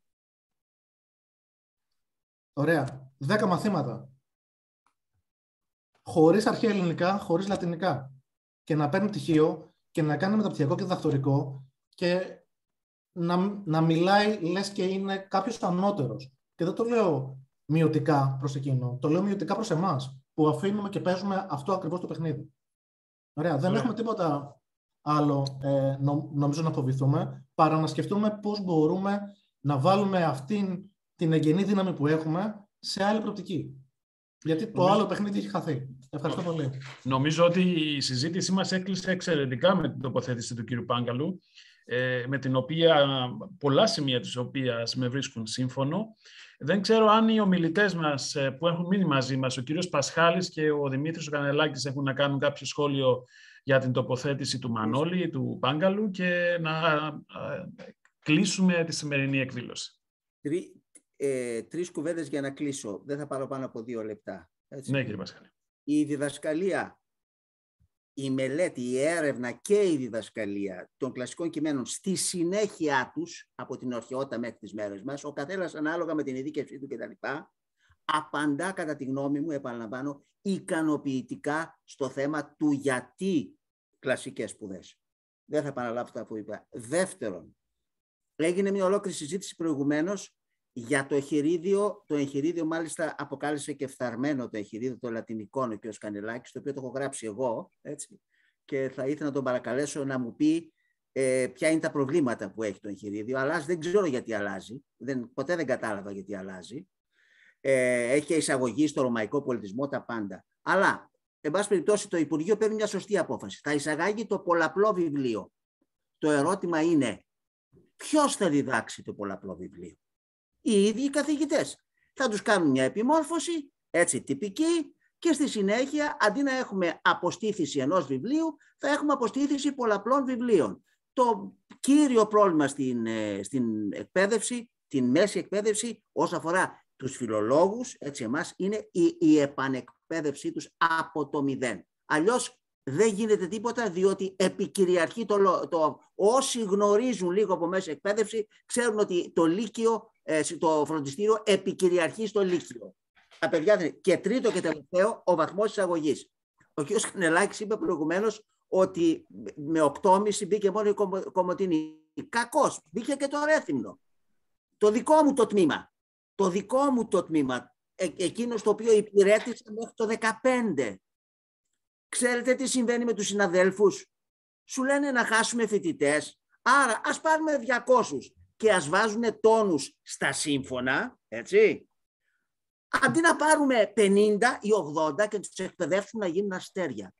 Speaker 15: Ωραία. δέκα μαθήματα. Χωρίς αρχαία ελληνικά, χωρίς λατινικά. Και να παίρνει πτυχίο και να κάνει μεταπτυχιακό και διδακτορικό και να, να μιλάει λες και είναι κάποιος ανώτερος. Και δεν το λέω μειωτικά προς εκείνο, το λέω μειωτικά προς εμάς, που αφήνουμε και παίζουμε αυτό ακριβώς το παιχνίδι. Ωραία, δεν yeah. έχουμε τίποτα άλλο, ε, νο, νομίζω, να φοβηθούμε, παρά να σκεφτούμε πώς μπορούμε να βάλουμε αυτήν την εγγενή δύναμη που έχουμε σε άλλη προοπτική. Γιατί το νομίζω... άλλο παιχνίδι έχει χαθεί. Ευχαριστώ πολύ.
Speaker 1: Νομίζω ότι η συζήτησή μας έκλεισε εξαιρετικά με την τοποθέτηση του κύριου Πάγκαλου, με την οποία πολλά σημεία της οποίας με βρίσκουν σύμφωνο. Δεν ξέρω αν οι ομιλητές μας που έχουν μείνει μαζί μας, ο κύριος Πασχάλης και ο Δημήτρης ο Κανελάκης, έχουν να κάνουν κάποιο σχόλιο για την τοποθέτηση του Μανώλη, του Πάγκαλου, και να κλείσουμε τη σημερινή εκδήλωση.
Speaker 5: Τρι, ε, τρεις κουβέντες για να κλείσω. Δεν θα πάρω πάνω από δύο λεπτά. Έτσι.
Speaker 1: Ναι, κύριε Πασχάλη.
Speaker 5: Η διδασκαλία, η μελέτη, η έρευνα και η διδασκαλία των κλασικών κειμένων στη συνέχεια τους, από την αρχαιότητα μέχρι τις μέρες μας, ο καθένας ανάλογα με την ειδίκευσή του κτλ., απαντά, κατά τη γνώμη μου, επαναλαμβάνω, ικανοποιητικά στο θέμα του γιατί κλασικές σπουδές. Δεν θα επαναλάβω αυτά που είπα. Δεύτερον, έγινε μια ολόκληρη συζήτηση προηγουμένως για το εγχειρίδιο. Το εγχειρίδιο μάλιστα αποκάλεσε και φθαρμένο το εγχειρίδιο των Λατινικών, ο κ. Κανελάκης, το οποίο το έχω γράψει εγώ, έτσι, και θα ήθελα να τον παρακαλέσω να μου πει ε, ποια είναι τα προβλήματα που έχει το εγχειρίδιο. Αλλάζει, δεν ξέρω γιατί αλλάζει, δεν, ποτέ δεν κατάλαβα γιατί αλλάζει. Ε, έχει και εισαγωγή στο ρωμαϊκό πολιτισμό, τα πάντα. Αλλά, εν πάση περιπτώσει, το Υπουργείο παίρνει μια σωστή απόφαση. Θα εισαγάγει το πολλαπλό βιβλίο. Το ερώτημα είναι, ποιος θα διδάξει το πολλαπλό βιβλίο? Οι ίδιοι οι καθηγητές. Θα τους κάνουν μια επιμόρφωση, έτσι τυπική, και στη συνέχεια, αντί να έχουμε αποστήθηση ενός βιβλίου, θα έχουμε αποστήθηση πολλαπλών βιβλίων. Το κύριο πρόβλημα στην, στην εκπαίδευση, την μέση εκπαίδευση, όσον αφορά τους φιλολόγους, έτσι εμάς, είναι η, η επανεκπαίδευσή τους από το μηδέν. Αλλιώς δεν γίνεται τίποτα, διότι επικυριαρχεί το, το... Όσοι γνωρίζουν λίγο από μέση εκπαίδευση, ξέρουν ότι το λύκειο, το φροντιστήριο επικυριαρχεί στο λύκειο. Τα παιδιά. Και τρίτο και τελευταίο, ο βαθμός εισαγωγής. Ο κ. Κανελάκης είπε προηγουμένως ότι με οκτώ κόμμα πέντε μπήκε μόνο η Κομοτηνή. Κακώς, μπήκε και το Ρέθυμνο. Το δικό μου το τμήμα. Το δικό μου το τμήμα ε, εκείνο το οποίο υπηρέτησα μέχρι το δεκαπέντε. Ξέρετε τι συμβαίνει με τους συναδέλφους? Σου λένε να χάσουμε φοιτητές, άρα ας πάρουμε διακόσιους και ας βάζουν τόνους στα σύμφωνα, έτσι. Αντί να πάρουμε πενήντα ή ογδόντα και τους εκπαιδεύσουμε να γίνουν αστέρια.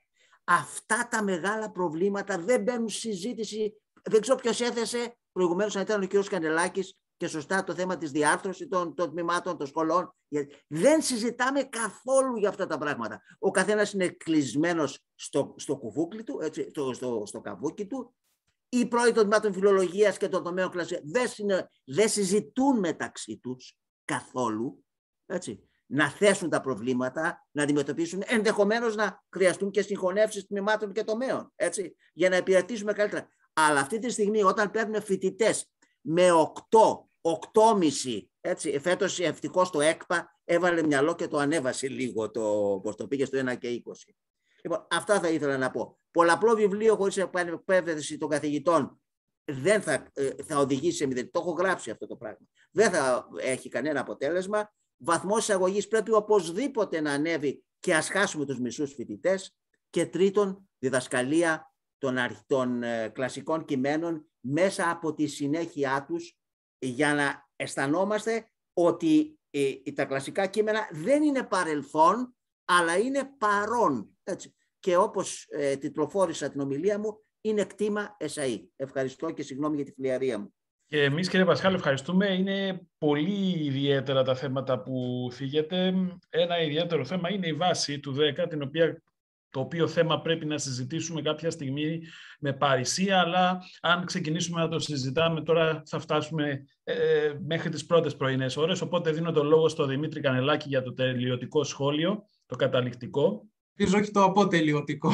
Speaker 5: Αυτά τα μεγάλα προβλήματα δεν μπαίνουν συζήτηση. Δεν ξέρω ποιος έθεσε προηγουμένως, αν ήταν ο κ. Κανελάκης, και σωστά το θέμα της διάρθρωσης των, των τμήματων, των σχολών. Δεν συζητάμε καθόλου για αυτά τα πράγματα. Ο καθένας είναι κλεισμένος στο, στο κουβούκλι του, έτσι, στο, στο, στο καβούκι του. Οι πρώοι των τμήματων φιλολογίας και των τομέων κλασσίας δεν, δεν συζητούν μεταξύ τους καθόλου, έτσι. Να θέσουν τα προβλήματα, να αντιμετωπίσουν, ενδεχομένως να χρειαστούν και συγχωνεύσεις τμήματων και τομέων, έτσι, για να υπηρετήσουμε καλύτερα. Αλλά αυτή τη στιγμή, όταν παίρνουν φοιτητές με οκτώ, οκτώ κόμμα πέντε, έτσι, φέτος ευτυχώς το ΕΚΠΑ έβαλε μυαλό και το ανέβασε λίγο, το, πώς το πήγε στο ένα και είκοσι. Λοιπόν, αυτά θα ήθελα να πω. Πολλαπλό βιβλίο χωρίς εκπαίδευση των καθηγητών δεν θα, θα οδηγήσει σε μηδέν. Το έχω γράψει αυτό το πράγμα. Δεν θα έχει κανένα αποτέλεσμα. Βαθμός εισαγωγής πρέπει οπωσδήποτε να ανέβει και ας χάσουμε τους μισούς φοιτητές. Και τρίτον, διδασκαλία των, των ε, κλασικών κειμένων μέσα από τη συνέχεια τους, για να αισθανόμαστε ότι ε, τα κλασικά κείμενα δεν είναι παρελθόν, αλλά είναι παρόν. Έτσι. Και όπως ε, τιτλοφόρησα την ομιλία μου, είναι κτήμα εσαΐ. Ευχαριστώ και συγγνώμη για τη φλιαρία μου.
Speaker 1: Και εμείς, κύριε Πασχάλη, ευχαριστούμε. Είναι πολύ ιδιαίτερα τα θέματα που θίγεται. Ένα ιδιαίτερο θέμα είναι η βάση του δέκα, την οποία, το οποίο θέμα πρέπει να συζητήσουμε κάποια στιγμή με παρησία, αλλά αν ξεκινήσουμε να το συζητάμε τώρα θα φτάσουμε ε, μέχρι τις πρώτες πρωινές ώρες. Οπότε δίνω το λόγο στον Δημήτρη Κανελάκη για το τελειωτικό σχόλιο, το καταληκτικό.
Speaker 6: Ελπίζω όχι το αποτελειωτικό.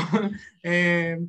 Speaker 6: ε, ε,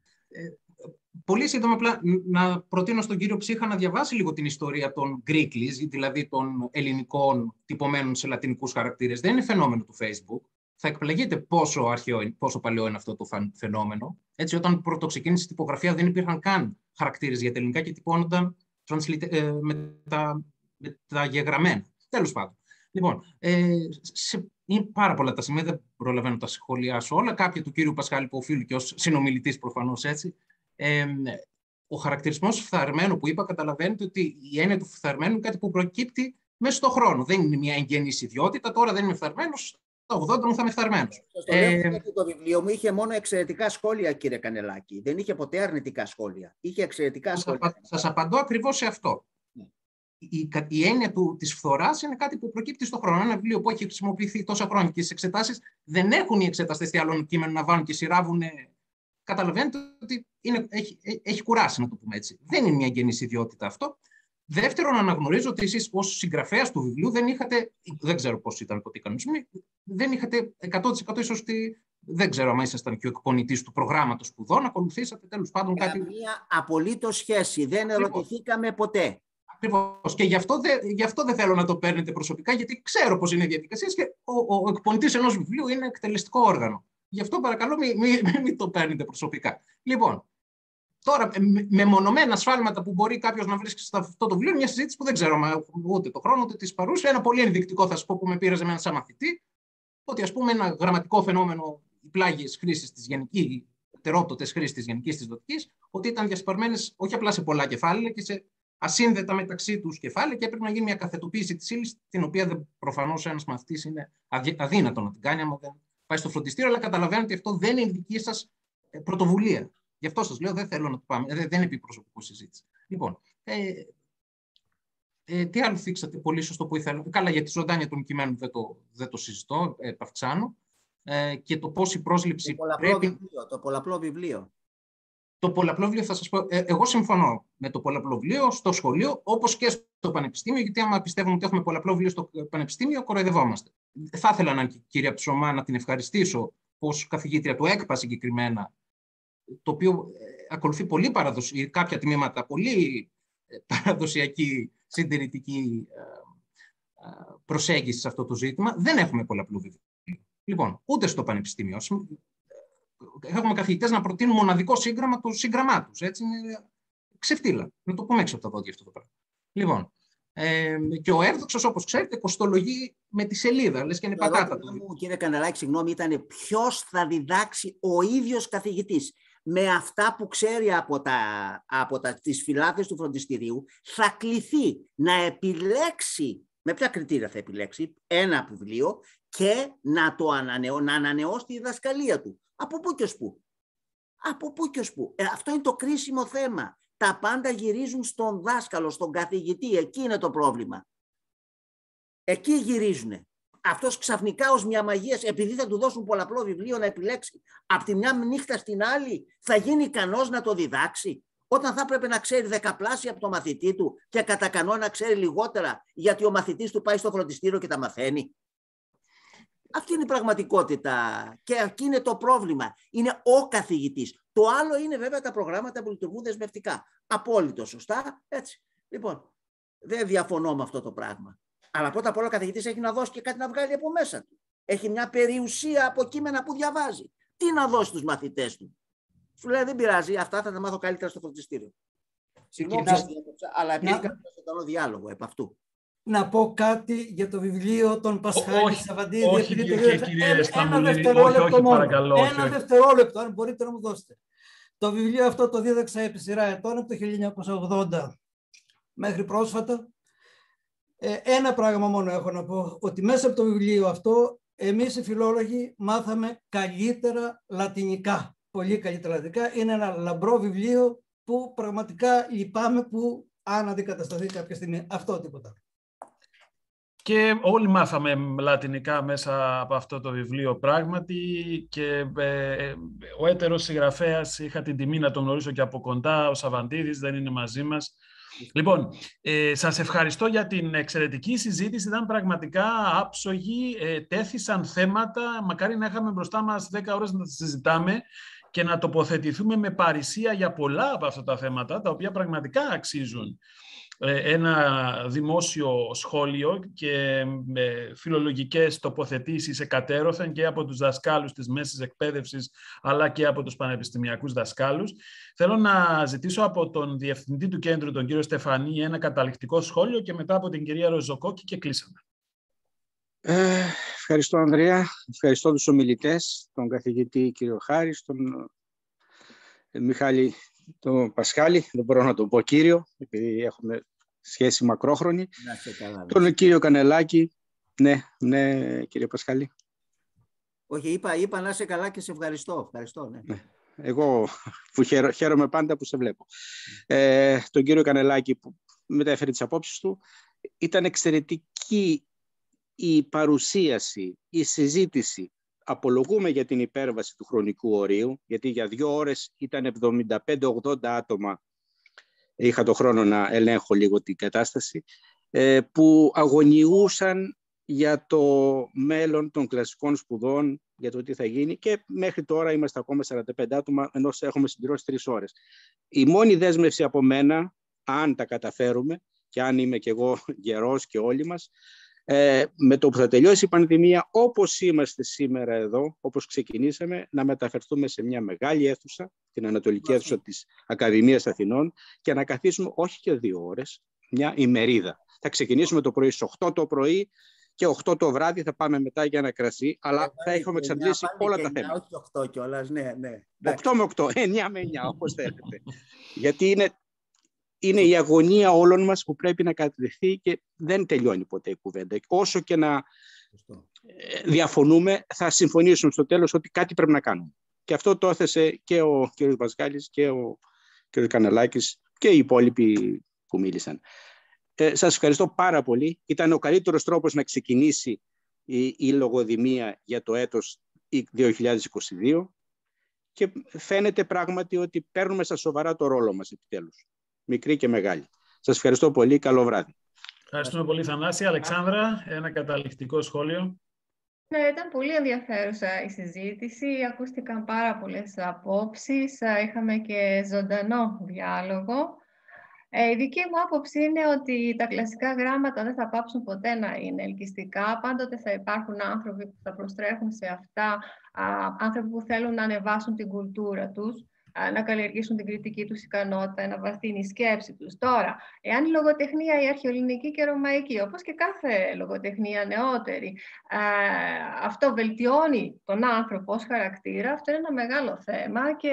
Speaker 6: Πολύ σύντομα, απλά να προτείνω στον κύριο Ψύχα να διαβάσει λίγο την ιστορία των Greeklies, δηλαδή των ελληνικών τυπωμένων σε λατινικούς χαρακτήρες. Δεν είναι φαινόμενο του Facebook. Θα εκπλαγείτε πόσο αρχαίο, πόσο παλαιό είναι αυτό το φαινόμενο. Έτσι, όταν πρωτοξεκίνησε η τυπογραφία, δεν υπήρχαν καν χαρακτήρες για τα ελληνικά και τυπώνονταν ε, με, τα, με τα γεγραμμένα. Τέλος πάντων. Λοιπόν, ε, σε, είναι πάρα πολλά τα σημεία, δεν προλαβαίνω να τα σχολιάσω όλα. Κάποια του κύριου Πασχάλη που οφείλω και ως συνομιλητής προφανώς έτσι. Ε, ο χαρακτηρισμός φθαρμένου που είπα, καταλαβαίνετε ότι η έννοια του φθαρμένου είναι κάτι που προκύπτει μέσα στον χρόνο. Δεν είναι μια εγγενής ιδιότητα. Τώρα δεν είμαι φθαρμένος, στα ογδόντα μου θα είμαι φθαρμένος.
Speaker 5: Ε, το βιβλίο μου είχε μόνο εξαιρετικά σχόλια, κύριε Κανελάκη. Δεν είχε ποτέ αρνητικά σχόλια. Είχε εξαιρετικά
Speaker 6: σας
Speaker 5: σχόλια.
Speaker 6: Απα, σας απαντώ ακριβώς σε αυτό. Ναι. Η, η έννοια του, της φθοράς είναι κάτι που προκύπτει στον χρόνο. Ένα βιβλίο που έχει χρησιμοποιηθεί τόσα χρόνια και στις εξετάσεις δεν έχουν οι εξεταστές τι άλλο κείμενο να βάλουν και σειράβουν. Καταλαβαίνετε ότι είναι, έχει, έχει κουράσει, να το πούμε έτσι. Δεν είναι μια εγγενής ιδιότητα αυτό. Δεύτερον, αναγνωρίζω ότι εσείς ως συγγραφέας του βιβλίου δεν είχατε, δεν ξέρω πώς ήταν τότε οι κανονισμοί, δεν είχατε εκατό τοις εκατό ίσως ότι, δεν ξέρω αν ήσασταν και ο εκπονητής του προγράμματος σπουδών, ακολουθήσατε τέλος πάντων κάτι.
Speaker 5: Καμία απολύτως σχέση, δεν ερωτηθήκαμε ποτέ.
Speaker 6: Ακριβώς. Και γι' αυτό, δε, γι' αυτό δεν θέλω να το παίρνετε προσωπικά, γιατί ξέρω πώς είναι οι διαδικασίες και ο, ο εκπονητής ενός βιβλίου είναι εκτελεστικό όργανο. Γι' αυτό παρακαλώ μην μη, μη, μη το παίρνετε προσωπικά. Λοιπόν, τώρα με μονομένα σφάλματα που μπορεί κάποιος να βρίσκει σε αυτό το βιβλίο, μια συζήτηση που δεν ξέρω μα, ούτε το χρόνο ούτε τη παρούσα. Ένα πολύ ενδεικτικό θα σας πω που με πήραζε με έναν σαν μαθητή, ότι ας πούμε ένα γραμματικό φαινόμενο, οι πλάγιες χρήσεις της γενικής, τερόπτωτες χρήσεις της γενικής της δοτικής, ότι ήταν διασπαρμένες όχι απλά σε πολλά κεφάλαια και σε ασύνδετα μεταξύ τους κεφάλαια και έπρεπε να γίνει μια καθετοποίηση της ύλης, την οποία προφανώς ένας μαθητής είναι αδύνατο να την κάνει άμα δεν πάει στο φροντιστήριο, αλλά καταλαβαίνετε ότι αυτό δεν είναι δική σας πρωτοβουλία. Γι' αυτό σας λέω, δεν θέλω να το πάμε, δεν είναι επί προσωπικού συζήτηση. Λοιπόν, ε, ε, τι άλλο θίξατε, πολύ σωστό που ήθελα. Καλά, για τη ζωντάνια των κειμένων δεν το, δεν το συζητώ, ε, παυξάνω. Ε, και το πώς η πρόσληψη
Speaker 5: το πολλαπλό πρέπει... Βιβλίο, το πολλαπλό βιβλίο.
Speaker 6: Το πολλαπλό βιβλίο θα σας πω, ε, εγώ συμφωνώ με το πολλαπλό βιβλίο στο σχολείο, όπως και στο πανεπιστήμιο, γιατί άμα πιστεύουμε ότι έχουμε πολλαπλό βιβλίο στο πανεπιστήμιο, κοροϊδευόμαστε. Θα ήθελα να, κυρία Ψωμά, να την ευχαριστήσω ως καθηγήτρια του ΕΚΠΑ συγκεκριμένα, το οποίο ε, ακολουθεί πολύ παραδοσιακή, κάποια τμήματα πολύ ε, παραδοσιακή συντηρητική ε, ε, προσέγγιση σε αυτό το ζήτημα. Δεν έχουμε πολλαπλό βιβλίο. Λοιπόν, ούτε στο πανεπιστήμιο. Έχουμε καθηγητές να προτείνουν μοναδικό σύγγραμμα του σύγγραμμά τους. Έτσι είναι ξεφτύλα. Να το πούμε έξω από τα δόντια αυτό το πράγμα. Λοιπόν, Ε, και ο Έρδοξος, όπως ξέρετε, κοστολογεί με τη σελίδα, λες και είναι πατάτα του.
Speaker 5: Μου, κύριε Κανελάκη, συγγνώμη, ήταν ποιος θα διδάξει ο ίδιος καθηγητής με αυτά που ξέρει από, τα, από τα, τις φυλάδες του φροντιστηρίου, θα κληθεί να επιλέξει, με ποια κριτήρια θα επιλέξει, ένα βιβλίο και να το ανανεώ, να ανανεώσει τη διδασκαλία του. Από πού και ως πού. Από πού και ως πού. Ε, αυτό είναι το κρίσιμο θέμα. Τα πάντα γυρίζουν στον δάσκαλο, στον καθηγητή. Εκεί είναι το πρόβλημα. Εκεί γυρίζουν. Αυτός ξαφνικά ως μια μαγεία, επειδή θα του δώσουν πολλαπλό βιβλίο να επιλέξει, από τη μια νύχτα στην άλλη θα γίνει ικανός να το διδάξει, όταν θα πρέπει να ξέρει δεκαπλάσια από το μαθητή του και κατά κανόνα να ξέρει λιγότερα, γιατί ο μαθητής του πάει στο φροντιστήριο και τα μαθαίνει. Αυτή είναι η πραγματικότητα και εκεί είναι το πρόβλημα. Είναι ο καθηγητής. Το άλλο είναι βέβαια τα προγράμματα που λειτουργούν δεσμευτικά. Απόλυτο σωστά. Έτσι. Λοιπόν, δεν διαφωνώ με αυτό το πράγμα. Αλλά πρώτα απ' όλα ο καθηγητής έχει να δώσει και κάτι να βγάλει από μέσα του. Έχει μια περιουσία από κείμενα που διαβάζει. Τι να δώσει στους μαθητές του. Σου λέει δεν πειράζει, αυτά θα τα μάθω καλύτερα στο φροντιστήριο. Συγγνώμη, αλλά επειδή να... κάνω ένα καλό διάλογο επ' αυτού.
Speaker 9: Να πω κάτι για το βιβλίο των Πασχάλη Σαββαντίδη.
Speaker 1: Όχι, κύριε, κύριε Σταμβουλή,
Speaker 9: ένα δευτερόλεπτο
Speaker 1: όχι, όχι,
Speaker 9: μόνο.
Speaker 1: παρακαλώ.
Speaker 9: Ένα
Speaker 1: όχι.
Speaker 9: δευτερόλεπτο, αν μπορείτε να μου δώσετε. Το βιβλίο αυτό το δίδαξα επί σειρά ετών, από το χίλια εννιακόσια ογδόντα μέχρι πρόσφατα. Ε, ένα πράγμα μόνο έχω να πω, ότι μέσα από το βιβλίο αυτό εμείς οι φιλόλογοι μάθαμε καλύτερα λατινικά. Πολύ καλύτερα λατινικά. Είναι ένα λαμπρό βιβλίο που πραγματικά λυπάμαι που αν αντικατασταθεί κάποια στιγμή. Αυτό τίποτα.
Speaker 1: Και όλοι μάθαμε λατινικά μέσα από αυτό το βιβλίο πράγματι και ε, ο έτερος συγγραφέας είχα την τιμή να τον γνωρίσω και από κοντά, ο Σαββαντίδης δεν είναι μαζί μας. Λοιπόν, ε, σας ευχαριστώ για την εξαιρετική συζήτηση, ήταν πραγματικά άψογη, ε, τέθησαν θέματα, μακάρι να είχαμε μπροστά μας δέκα ώρες να τα συζητάμε και να τοποθετηθούμε με παρησία για πολλά από αυτά τα θέματα, τα οποία πραγματικά αξίζουν ένα δημόσιο σχόλιο και με φιλολογικές τοποθετήσεις εκατέρωθεν και από τους δασκάλους της μέσης εκπαίδευσης αλλά και από τους πανεπιστημιακούς δασκάλους. Θέλω να ζητήσω από τον Διευθυντή του Κέντρου, τον κύριο Στεφανή, ένα καταληκτικό σχόλιο και μετά από την κυρία Ροζοκόκη και κλείσαμε.
Speaker 2: Ε, ευχαριστώ Ανδρέα, ευχαριστώ τους ομιλητές, τον καθηγητή κύριο Χάρης, τον Μιχάλη τον Πασχάλη, δεν μπορώ να το πω κύριο, επειδή έχουμε σχέση μακρόχρονη.
Speaker 5: Καλά,
Speaker 2: τον κύριο Κανελάκη. Ναι, ναι, κύριε Πασχάλη.
Speaker 5: Όχι, είπα, είπα να είσαι καλά και σε ευχαριστώ. ευχαριστώ ναι.
Speaker 2: Ναι. Εγώ που χαίρο, χαίρομαι πάντα που σε βλέπω. Ε, τον κύριο Κανελάκη που μετέφερε τις απόψεις του. Ήταν εξαιρετική η παρουσίαση, η συζήτηση. Απολογούμε για την υπέρβαση του χρονικού ορίου, γιατί για δύο ώρες ήταν εβδομήντα πέντε ογδόντα άτομα, είχα το χρόνο να ελέγχω λίγο την κατάσταση, που αγωνιούσαν για το μέλλον των κλασικών σπουδών, για το τι θα γίνει και μέχρι τώρα είμαστε ακόμα σαράντα πέντε άτομα, ενώ έχουμε συμπληρώσει τρεις ώρες. Η μόνη δέσμευση από μένα, αν τα καταφέρουμε και αν είμαι κι εγώ γερός και όλοι μας, Ε, με το που θα τελειώσει η πανδημία, όπως είμαστε σήμερα εδώ, όπως ξεκινήσαμε, να μεταφερθούμε σε μια μεγάλη αίθουσα, την Ανατολική αίθουσα της Ακαδημίας Αθηνών και να καθίσουμε όχι και δύο ώρες, μια ημερίδα. Θα ξεκινήσουμε το πρωί στις οκτώ το πρωί και οκτώ το βράδυ θα πάμε μετά για ένα κρασί, αλλά ε, θα έχουμε εξαντλήσει όλα τα θέματα.
Speaker 5: Όχι οκτώ κιόλας, ναι, ναι.
Speaker 2: οκτώ με οκτώ, εννιά με εννιά, όπως θέλετε. Γιατί είναι... Είναι η αγωνία όλων μας που πρέπει να κατευθυνθεί και δεν τελειώνει ποτέ η κουβέντα. Όσο και να διαφωνούμε, θα συμφωνήσουμε στο τέλος ότι κάτι πρέπει να κάνουμε. Και αυτό το έθεσε και ο κ. Βασγάλης και ο κ. Κανελάκης και οι υπόλοιποι που μίλησαν. Ε, σας ευχαριστώ πάρα πολύ. Ήταν ο καλύτερος τρόπος να ξεκινήσει η, η λογοδημία για το έτος δύο χιλιάδες είκοσι δύο και φαίνεται πράγματι ότι παίρνουμε στα σοβαρά το ρόλο μας επιτέλους. Μικρή και μεγάλη. Σας ευχαριστώ πολύ. Καλό βράδυ.
Speaker 1: Ευχαριστούμε πολύ, Θανάση. Αλεξάνδρα, ένα καταληκτικό σχόλιο.
Speaker 3: Ναι, ήταν πολύ ενδιαφέρουσα η συζήτηση. Ακούστηκαν πάρα πολλές απόψεις. Είχαμε και ζωντανό διάλογο. Ε, η δική μου άποψη είναι ότι τα κλασικά γράμματα δεν θα πάψουν ποτέ να είναι ελκυστικά. Πάντοτε θα υπάρχουν άνθρωποι που θα προστρέχουν σε αυτά, α, άνθρωποι που θέλουν να ανεβάσουν την κουλτούρα τους. να καλλιεργήσουν την κριτική τους ικανότητα, να βαθύνει η σκέψη τους. Τώρα, εάν η λογοτεχνία, η αρχαιοελληνική και ρωμαϊκή, όπως και κάθε λογοτεχνία νεότερη, αυτό βελτιώνει τον άνθρωπο ως χαρακτήρα, αυτό είναι ένα μεγάλο θέμα και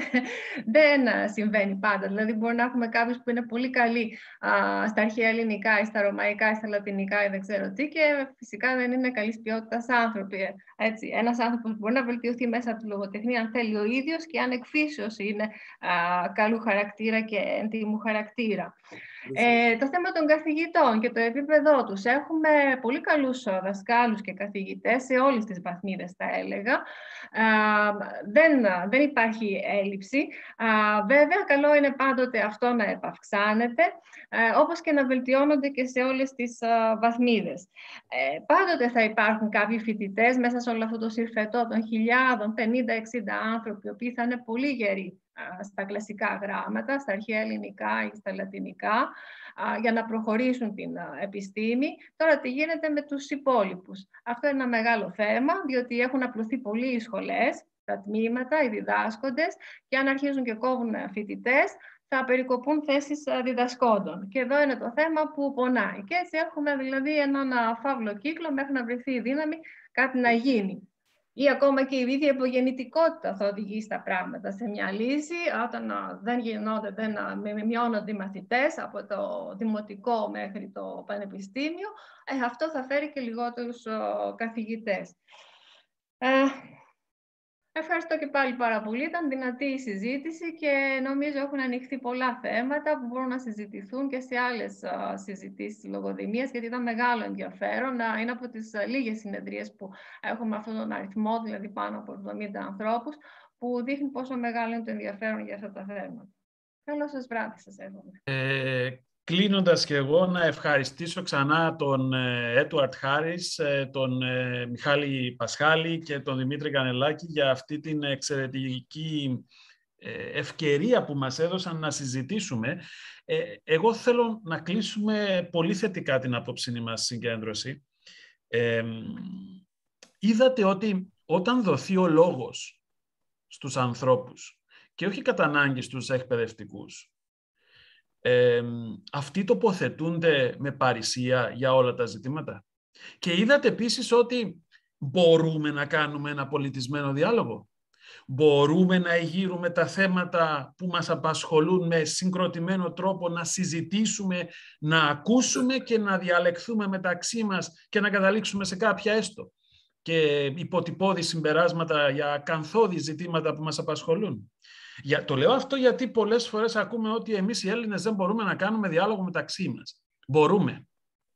Speaker 3: δεν συμβαίνει πάντα. Δηλαδή, μπορεί να έχουμε κάποιους που είναι πολύ καλοί στα αρχαία ελληνικά ή στα ρωμαϊκά ή στα λατινικά ή δεν ξέρω τι, και φυσικά δεν είναι καλής ποιότητας άνθρωποι. Έτσι, ένας άνθρωπος μπορεί να βελτιωθεί μέσα από τη λογοτεχνία αν θέλει ο ίδιος και αν εκφύσεως είναι α, καλού χαρακτήρα και έντιμου χαρακτήρα. Ε, το θέμα των καθηγητών και το επίπεδό τους. Έχουμε πολύ καλούς δασκάλους και καθηγητές σε όλες τις βαθμίδες, θα έλεγα. Α, δεν, δεν υπάρχει έλλειψη. Α, βέβαια, καλό είναι πάντοτε αυτό να επαυξάνεται, α, όπως και να βελτιώνονται και σε όλες τις α, βαθμίδες. Ε, πάντοτε θα υπάρχουν κάποιοι φοιτητές μέσα σε όλο αυτό το συρφετό των χιλιάδων, πενήντα εξήντα άνθρωποι, οι οποίοι θα είναι πολύ γεροί στα κλασικά γράμματα, στα αρχαία ελληνικά ή στα λατινικά, για να προχωρήσουν την επιστήμη. Τώρα τι γίνεται με τους υπόλοιπους. Αυτό είναι ένα μεγάλο θέμα, διότι έχουν απλωθεί πολλοί οι σχολές, τα τμήματα, οι διδάσκοντες, και αν αρχίζουν και κόβουν φοιτητές, θα περικοπούν θέσεις διδασκόντων. Και εδώ είναι το θέμα που πονάει. Και έτσι έχουμε δηλαδή έναν φαύλο κύκλο μέχρι να βρεθεί η δύναμη κάτι να γίνει. Ή ακόμα και η ίδια υπογεννητικότητα θα οδηγεί στα πράγματα σε μια λύση, όταν δεν γινόνται, δεν μειώνονται οι μαθητές από το δημοτικό μέχρι το πανεπιστήμιο, ε, αυτό θα φέρει και λιγότερους ο, καθηγητές. Ε, Ευχαριστώ και πάλι πάρα πολύ. Ήταν δυνατή η συζήτηση και νομίζω έχουν ανοιχθεί πολλά θέματα που μπορούν να συζητηθούν και σε άλλες uh, συζητήσεις λογοδημίας, γιατί ήταν μεγάλο ενδιαφέρον. Uh, είναι από τις uh, λίγες συνεδρίες που έχουμε αυτόν τον αριθμό, δηλαδή πάνω από εβδομήντα ανθρώπους, που δείχνει πόσο μεγάλο είναι το ενδιαφέρον για αυτά τα θέματα. Καλό σας βράδυ, σας εύχομαι.
Speaker 1: Ε, κλείνοντας και εγώ να ευχαριστήσω ξανά τον Έντουαρντ Χάρις, τον Μιχάλη Πασχάλη και τον Δημήτρη Κανελάκη για αυτή την εξαιρετική ευκαιρία που μας έδωσαν να συζητήσουμε. Εγώ θέλω να κλείσουμε πολύ θετικά την απόψινή μας συγκέντρωση. Ε, είδατε ότι όταν δοθεί ο λόγος στους ανθρώπους και όχι κατά ανάγκη στους εκπαιδευτικούς, Ε, αυτοί τοποθετούνται με παρησία για όλα τα ζητήματα. Και είδατε επίσης ότι μπορούμε να κάνουμε ένα πολιτισμένο διάλογο. Μπορούμε να εγείρουμε τα θέματα που μας απασχολούν με συγκροτημένο τρόπο, να συζητήσουμε, να ακούσουμε και να διαλεχθούμε μεταξύ μας και να καταλήξουμε σε κάποια έστω και υποτυπώδη συμπεράσματα για κανθώδη ζητήματα που μας απασχολούν. Για, το λέω αυτό γιατί πολλές φορές ακούμε ότι εμείς οι Έλληνες δεν μπορούμε να κάνουμε διάλογο μεταξύ μας. Μπορούμε.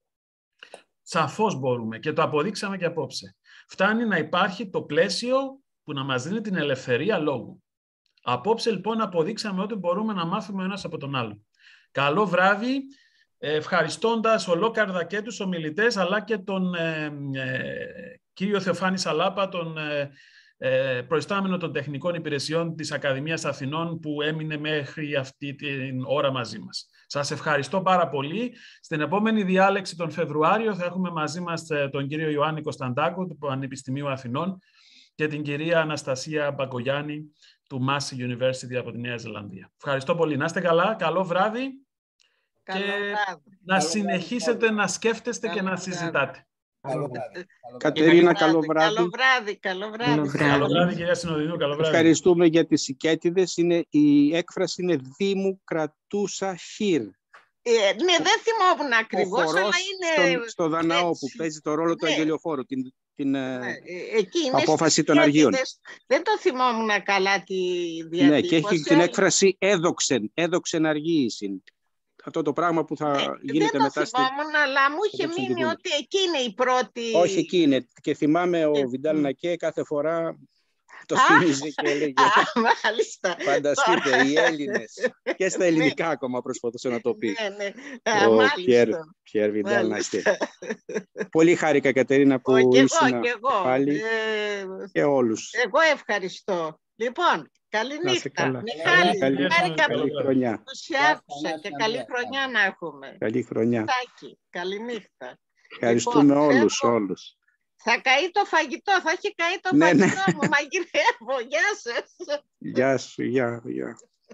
Speaker 1: Σαφώς μπορούμε και το αποδείξαμε και απόψε. Φτάνει να υπάρχει το πλαίσιο που να μας δίνει την ελευθερία λόγου. Απόψε λοιπόν αποδείξαμε ότι μπορούμε να μάθουμε ένας από τον άλλο. Καλό βράδυ, ευχαριστώντας ολόκαρδα και τους ομιλητές αλλά και τον ε, ε, κύριο Θεοφάνη Σαλάπα, τον ε, προϊστάμενο των τεχνικών υπηρεσιών της Ακαδημίας Αθηνών που έμεινε μέχρι αυτή την ώρα μαζί μας. Σας ευχαριστώ πάρα πολύ. Στην επόμενη διάλεξη τον Φεβρουάριο θα έχουμε μαζί μας τον κύριο Ιωάννη Κωνσταντάκο του Πανεπιστημίου Αθηνών και την κυρία Αναστασία Μπακογιάννη του Massey University από τη Νέα Ζηλανδία. Ευχαριστώ πολύ. Να είστε καλά. Καλό βράδυ.
Speaker 8: Καλό
Speaker 1: και
Speaker 8: βράδυ.
Speaker 1: να
Speaker 8: Καλό
Speaker 1: συνεχίσετε
Speaker 8: βράδυ.
Speaker 1: να σκέφτεστε
Speaker 8: Καλό
Speaker 1: και να
Speaker 8: βράδυ.
Speaker 1: συζητάτε.
Speaker 2: Καλό βράδυ. Κατερίνα, καλό βράδυ.
Speaker 8: Καλό βράδυ, καλό βράδυ.
Speaker 2: Καλό βράδυ.
Speaker 1: Καλό βράδυ, κυρία Συνοδεινού. Καλό βράδυ.
Speaker 2: Ευχαριστούμε για τις οικέτιδες. Είναι, η έκφραση είναι «Δήμου κρατούσα χείρ».
Speaker 8: Ε, ναι, δεν θυμόμουν ακριβώς, αλλά είναι...
Speaker 2: Στον, στο Δαναό
Speaker 8: έτσι.
Speaker 2: που παίζει το ρόλο του
Speaker 8: Ναι.
Speaker 2: αγγελιοφόρου, την, την
Speaker 8: Ναι, εκεί είναι
Speaker 2: απόφαση των Αργίων.
Speaker 8: Δεν το θυμόμουν καλά τη διατύπωση.
Speaker 2: Ναι, και έχει την έκφραση «έδοξεν», «έδοξεν αργίησιν». Αυτό το πράγμα που θα
Speaker 8: Ναι,
Speaker 2: γίνεται
Speaker 8: δεν
Speaker 2: μετά.
Speaker 8: το θυμόμουν, αλλά μου είχε μείνει ότι εκεί είναι η πρώτη...
Speaker 2: Όχι, εκεί είναι. Και θυμάμαι ο Βιντάλ Νακέ κάθε φορά το
Speaker 8: Α,
Speaker 2: θυμίζει και έλεγε.
Speaker 8: Α, μάλιστα.
Speaker 2: Φανταστείτε,
Speaker 8: Τώρα.
Speaker 2: οι Έλληνες. Και στα ελληνικά ακόμα προσπαθούσε να το πει.
Speaker 8: Ναι, ναι. Α,
Speaker 2: Ο
Speaker 8: μάλιστα.
Speaker 2: Πιέρ, Πιέρ Βιντάλ Νακέ. Πολύ χάρηκα, Κατερίνα, που
Speaker 8: Και εγώ,
Speaker 2: ήσουν
Speaker 8: και εγώ.
Speaker 2: πάλι.
Speaker 8: Ε,
Speaker 2: Και όλους.
Speaker 8: εγώ ευχαριστώ. Λοιπόν,
Speaker 2: Να είστε
Speaker 8: καληνύχτα.
Speaker 2: καλά.
Speaker 8: Μιχάλη,
Speaker 2: Καλή-
Speaker 8: χάρηκα
Speaker 2: καλή
Speaker 8: που
Speaker 2: χρονιά.
Speaker 8: σε άκουσα και καλή χρονιά να έχουμε.
Speaker 2: Καλή χρονιά.
Speaker 8: Τάκη, καληνύχτα.
Speaker 2: Ευχαριστούμε
Speaker 8: Λοιπόν,
Speaker 2: όλους,
Speaker 8: φεύγω.
Speaker 2: όλους.
Speaker 8: Θα καεί το φαγητό, θα έχει καεί το
Speaker 2: Ναι,
Speaker 8: φαγητό
Speaker 2: ναι.
Speaker 8: μου, μαγειρεύω. Γεια σας.
Speaker 2: Γεια σου, γεια, γεια.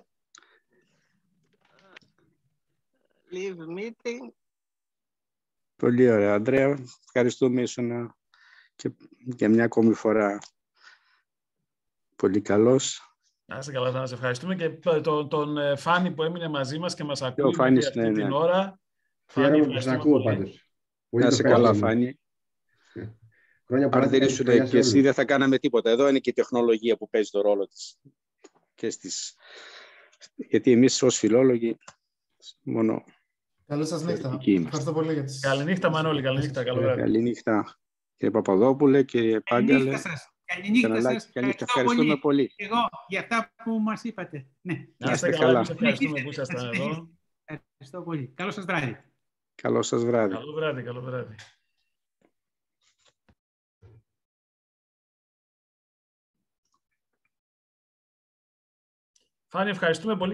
Speaker 8: Leave meeting.
Speaker 2: Πολύ ωραία, Ανδρέα. Ευχαριστούμε, ήσουν και, και μια ακόμη φορά πολύ καλός.
Speaker 1: Να είστε καλά, να σε ευχαριστούμε και τον, τον Φάνη που έμεινε μαζί μας και μας ακούει
Speaker 2: Φάνης,
Speaker 1: αυτή
Speaker 2: ναι,
Speaker 1: την
Speaker 2: ναι.
Speaker 1: ώρα.
Speaker 16: Χαίρομαι που σας ακούω πάντως.
Speaker 2: Να είσαι καλά, Φάνη. Αν δεν ήσουν και εσύ, δεν θα κάναμε τίποτα. Εδώ είναι και η τεχνολογία που παίζει το ρόλο της. Και στις... Γιατί εμείς ως φιλόλογοι μόνο...
Speaker 15: Καλή σας νύχτα. Ευχαριστώ πολύ για τις...
Speaker 1: Καληνύχτα, Μανώλη. Καληνύχτα. Καλό βράδυ.
Speaker 2: Καληνύχτα, κύριε Παπαδόπουλε, κύριε Πάγκαλε.
Speaker 13: Καληνύχτα σας. Καληνύχτα σας.
Speaker 2: Ευχαριστώ ευχαριστούμε πολύ.
Speaker 13: Και εγώ για αυτά που μας είπατε. Ναι.
Speaker 2: Να είστε καλά.
Speaker 1: Ευχαριστούμε που ήσασταν εδώ.
Speaker 13: Ευχαριστώ πολύ. Καλό σας βράδυ.
Speaker 2: Καλό σας βράδυ.
Speaker 1: Καλό βράδυ. Καλό βράδυ. Φάνη, ευχαριστούμε πολύ.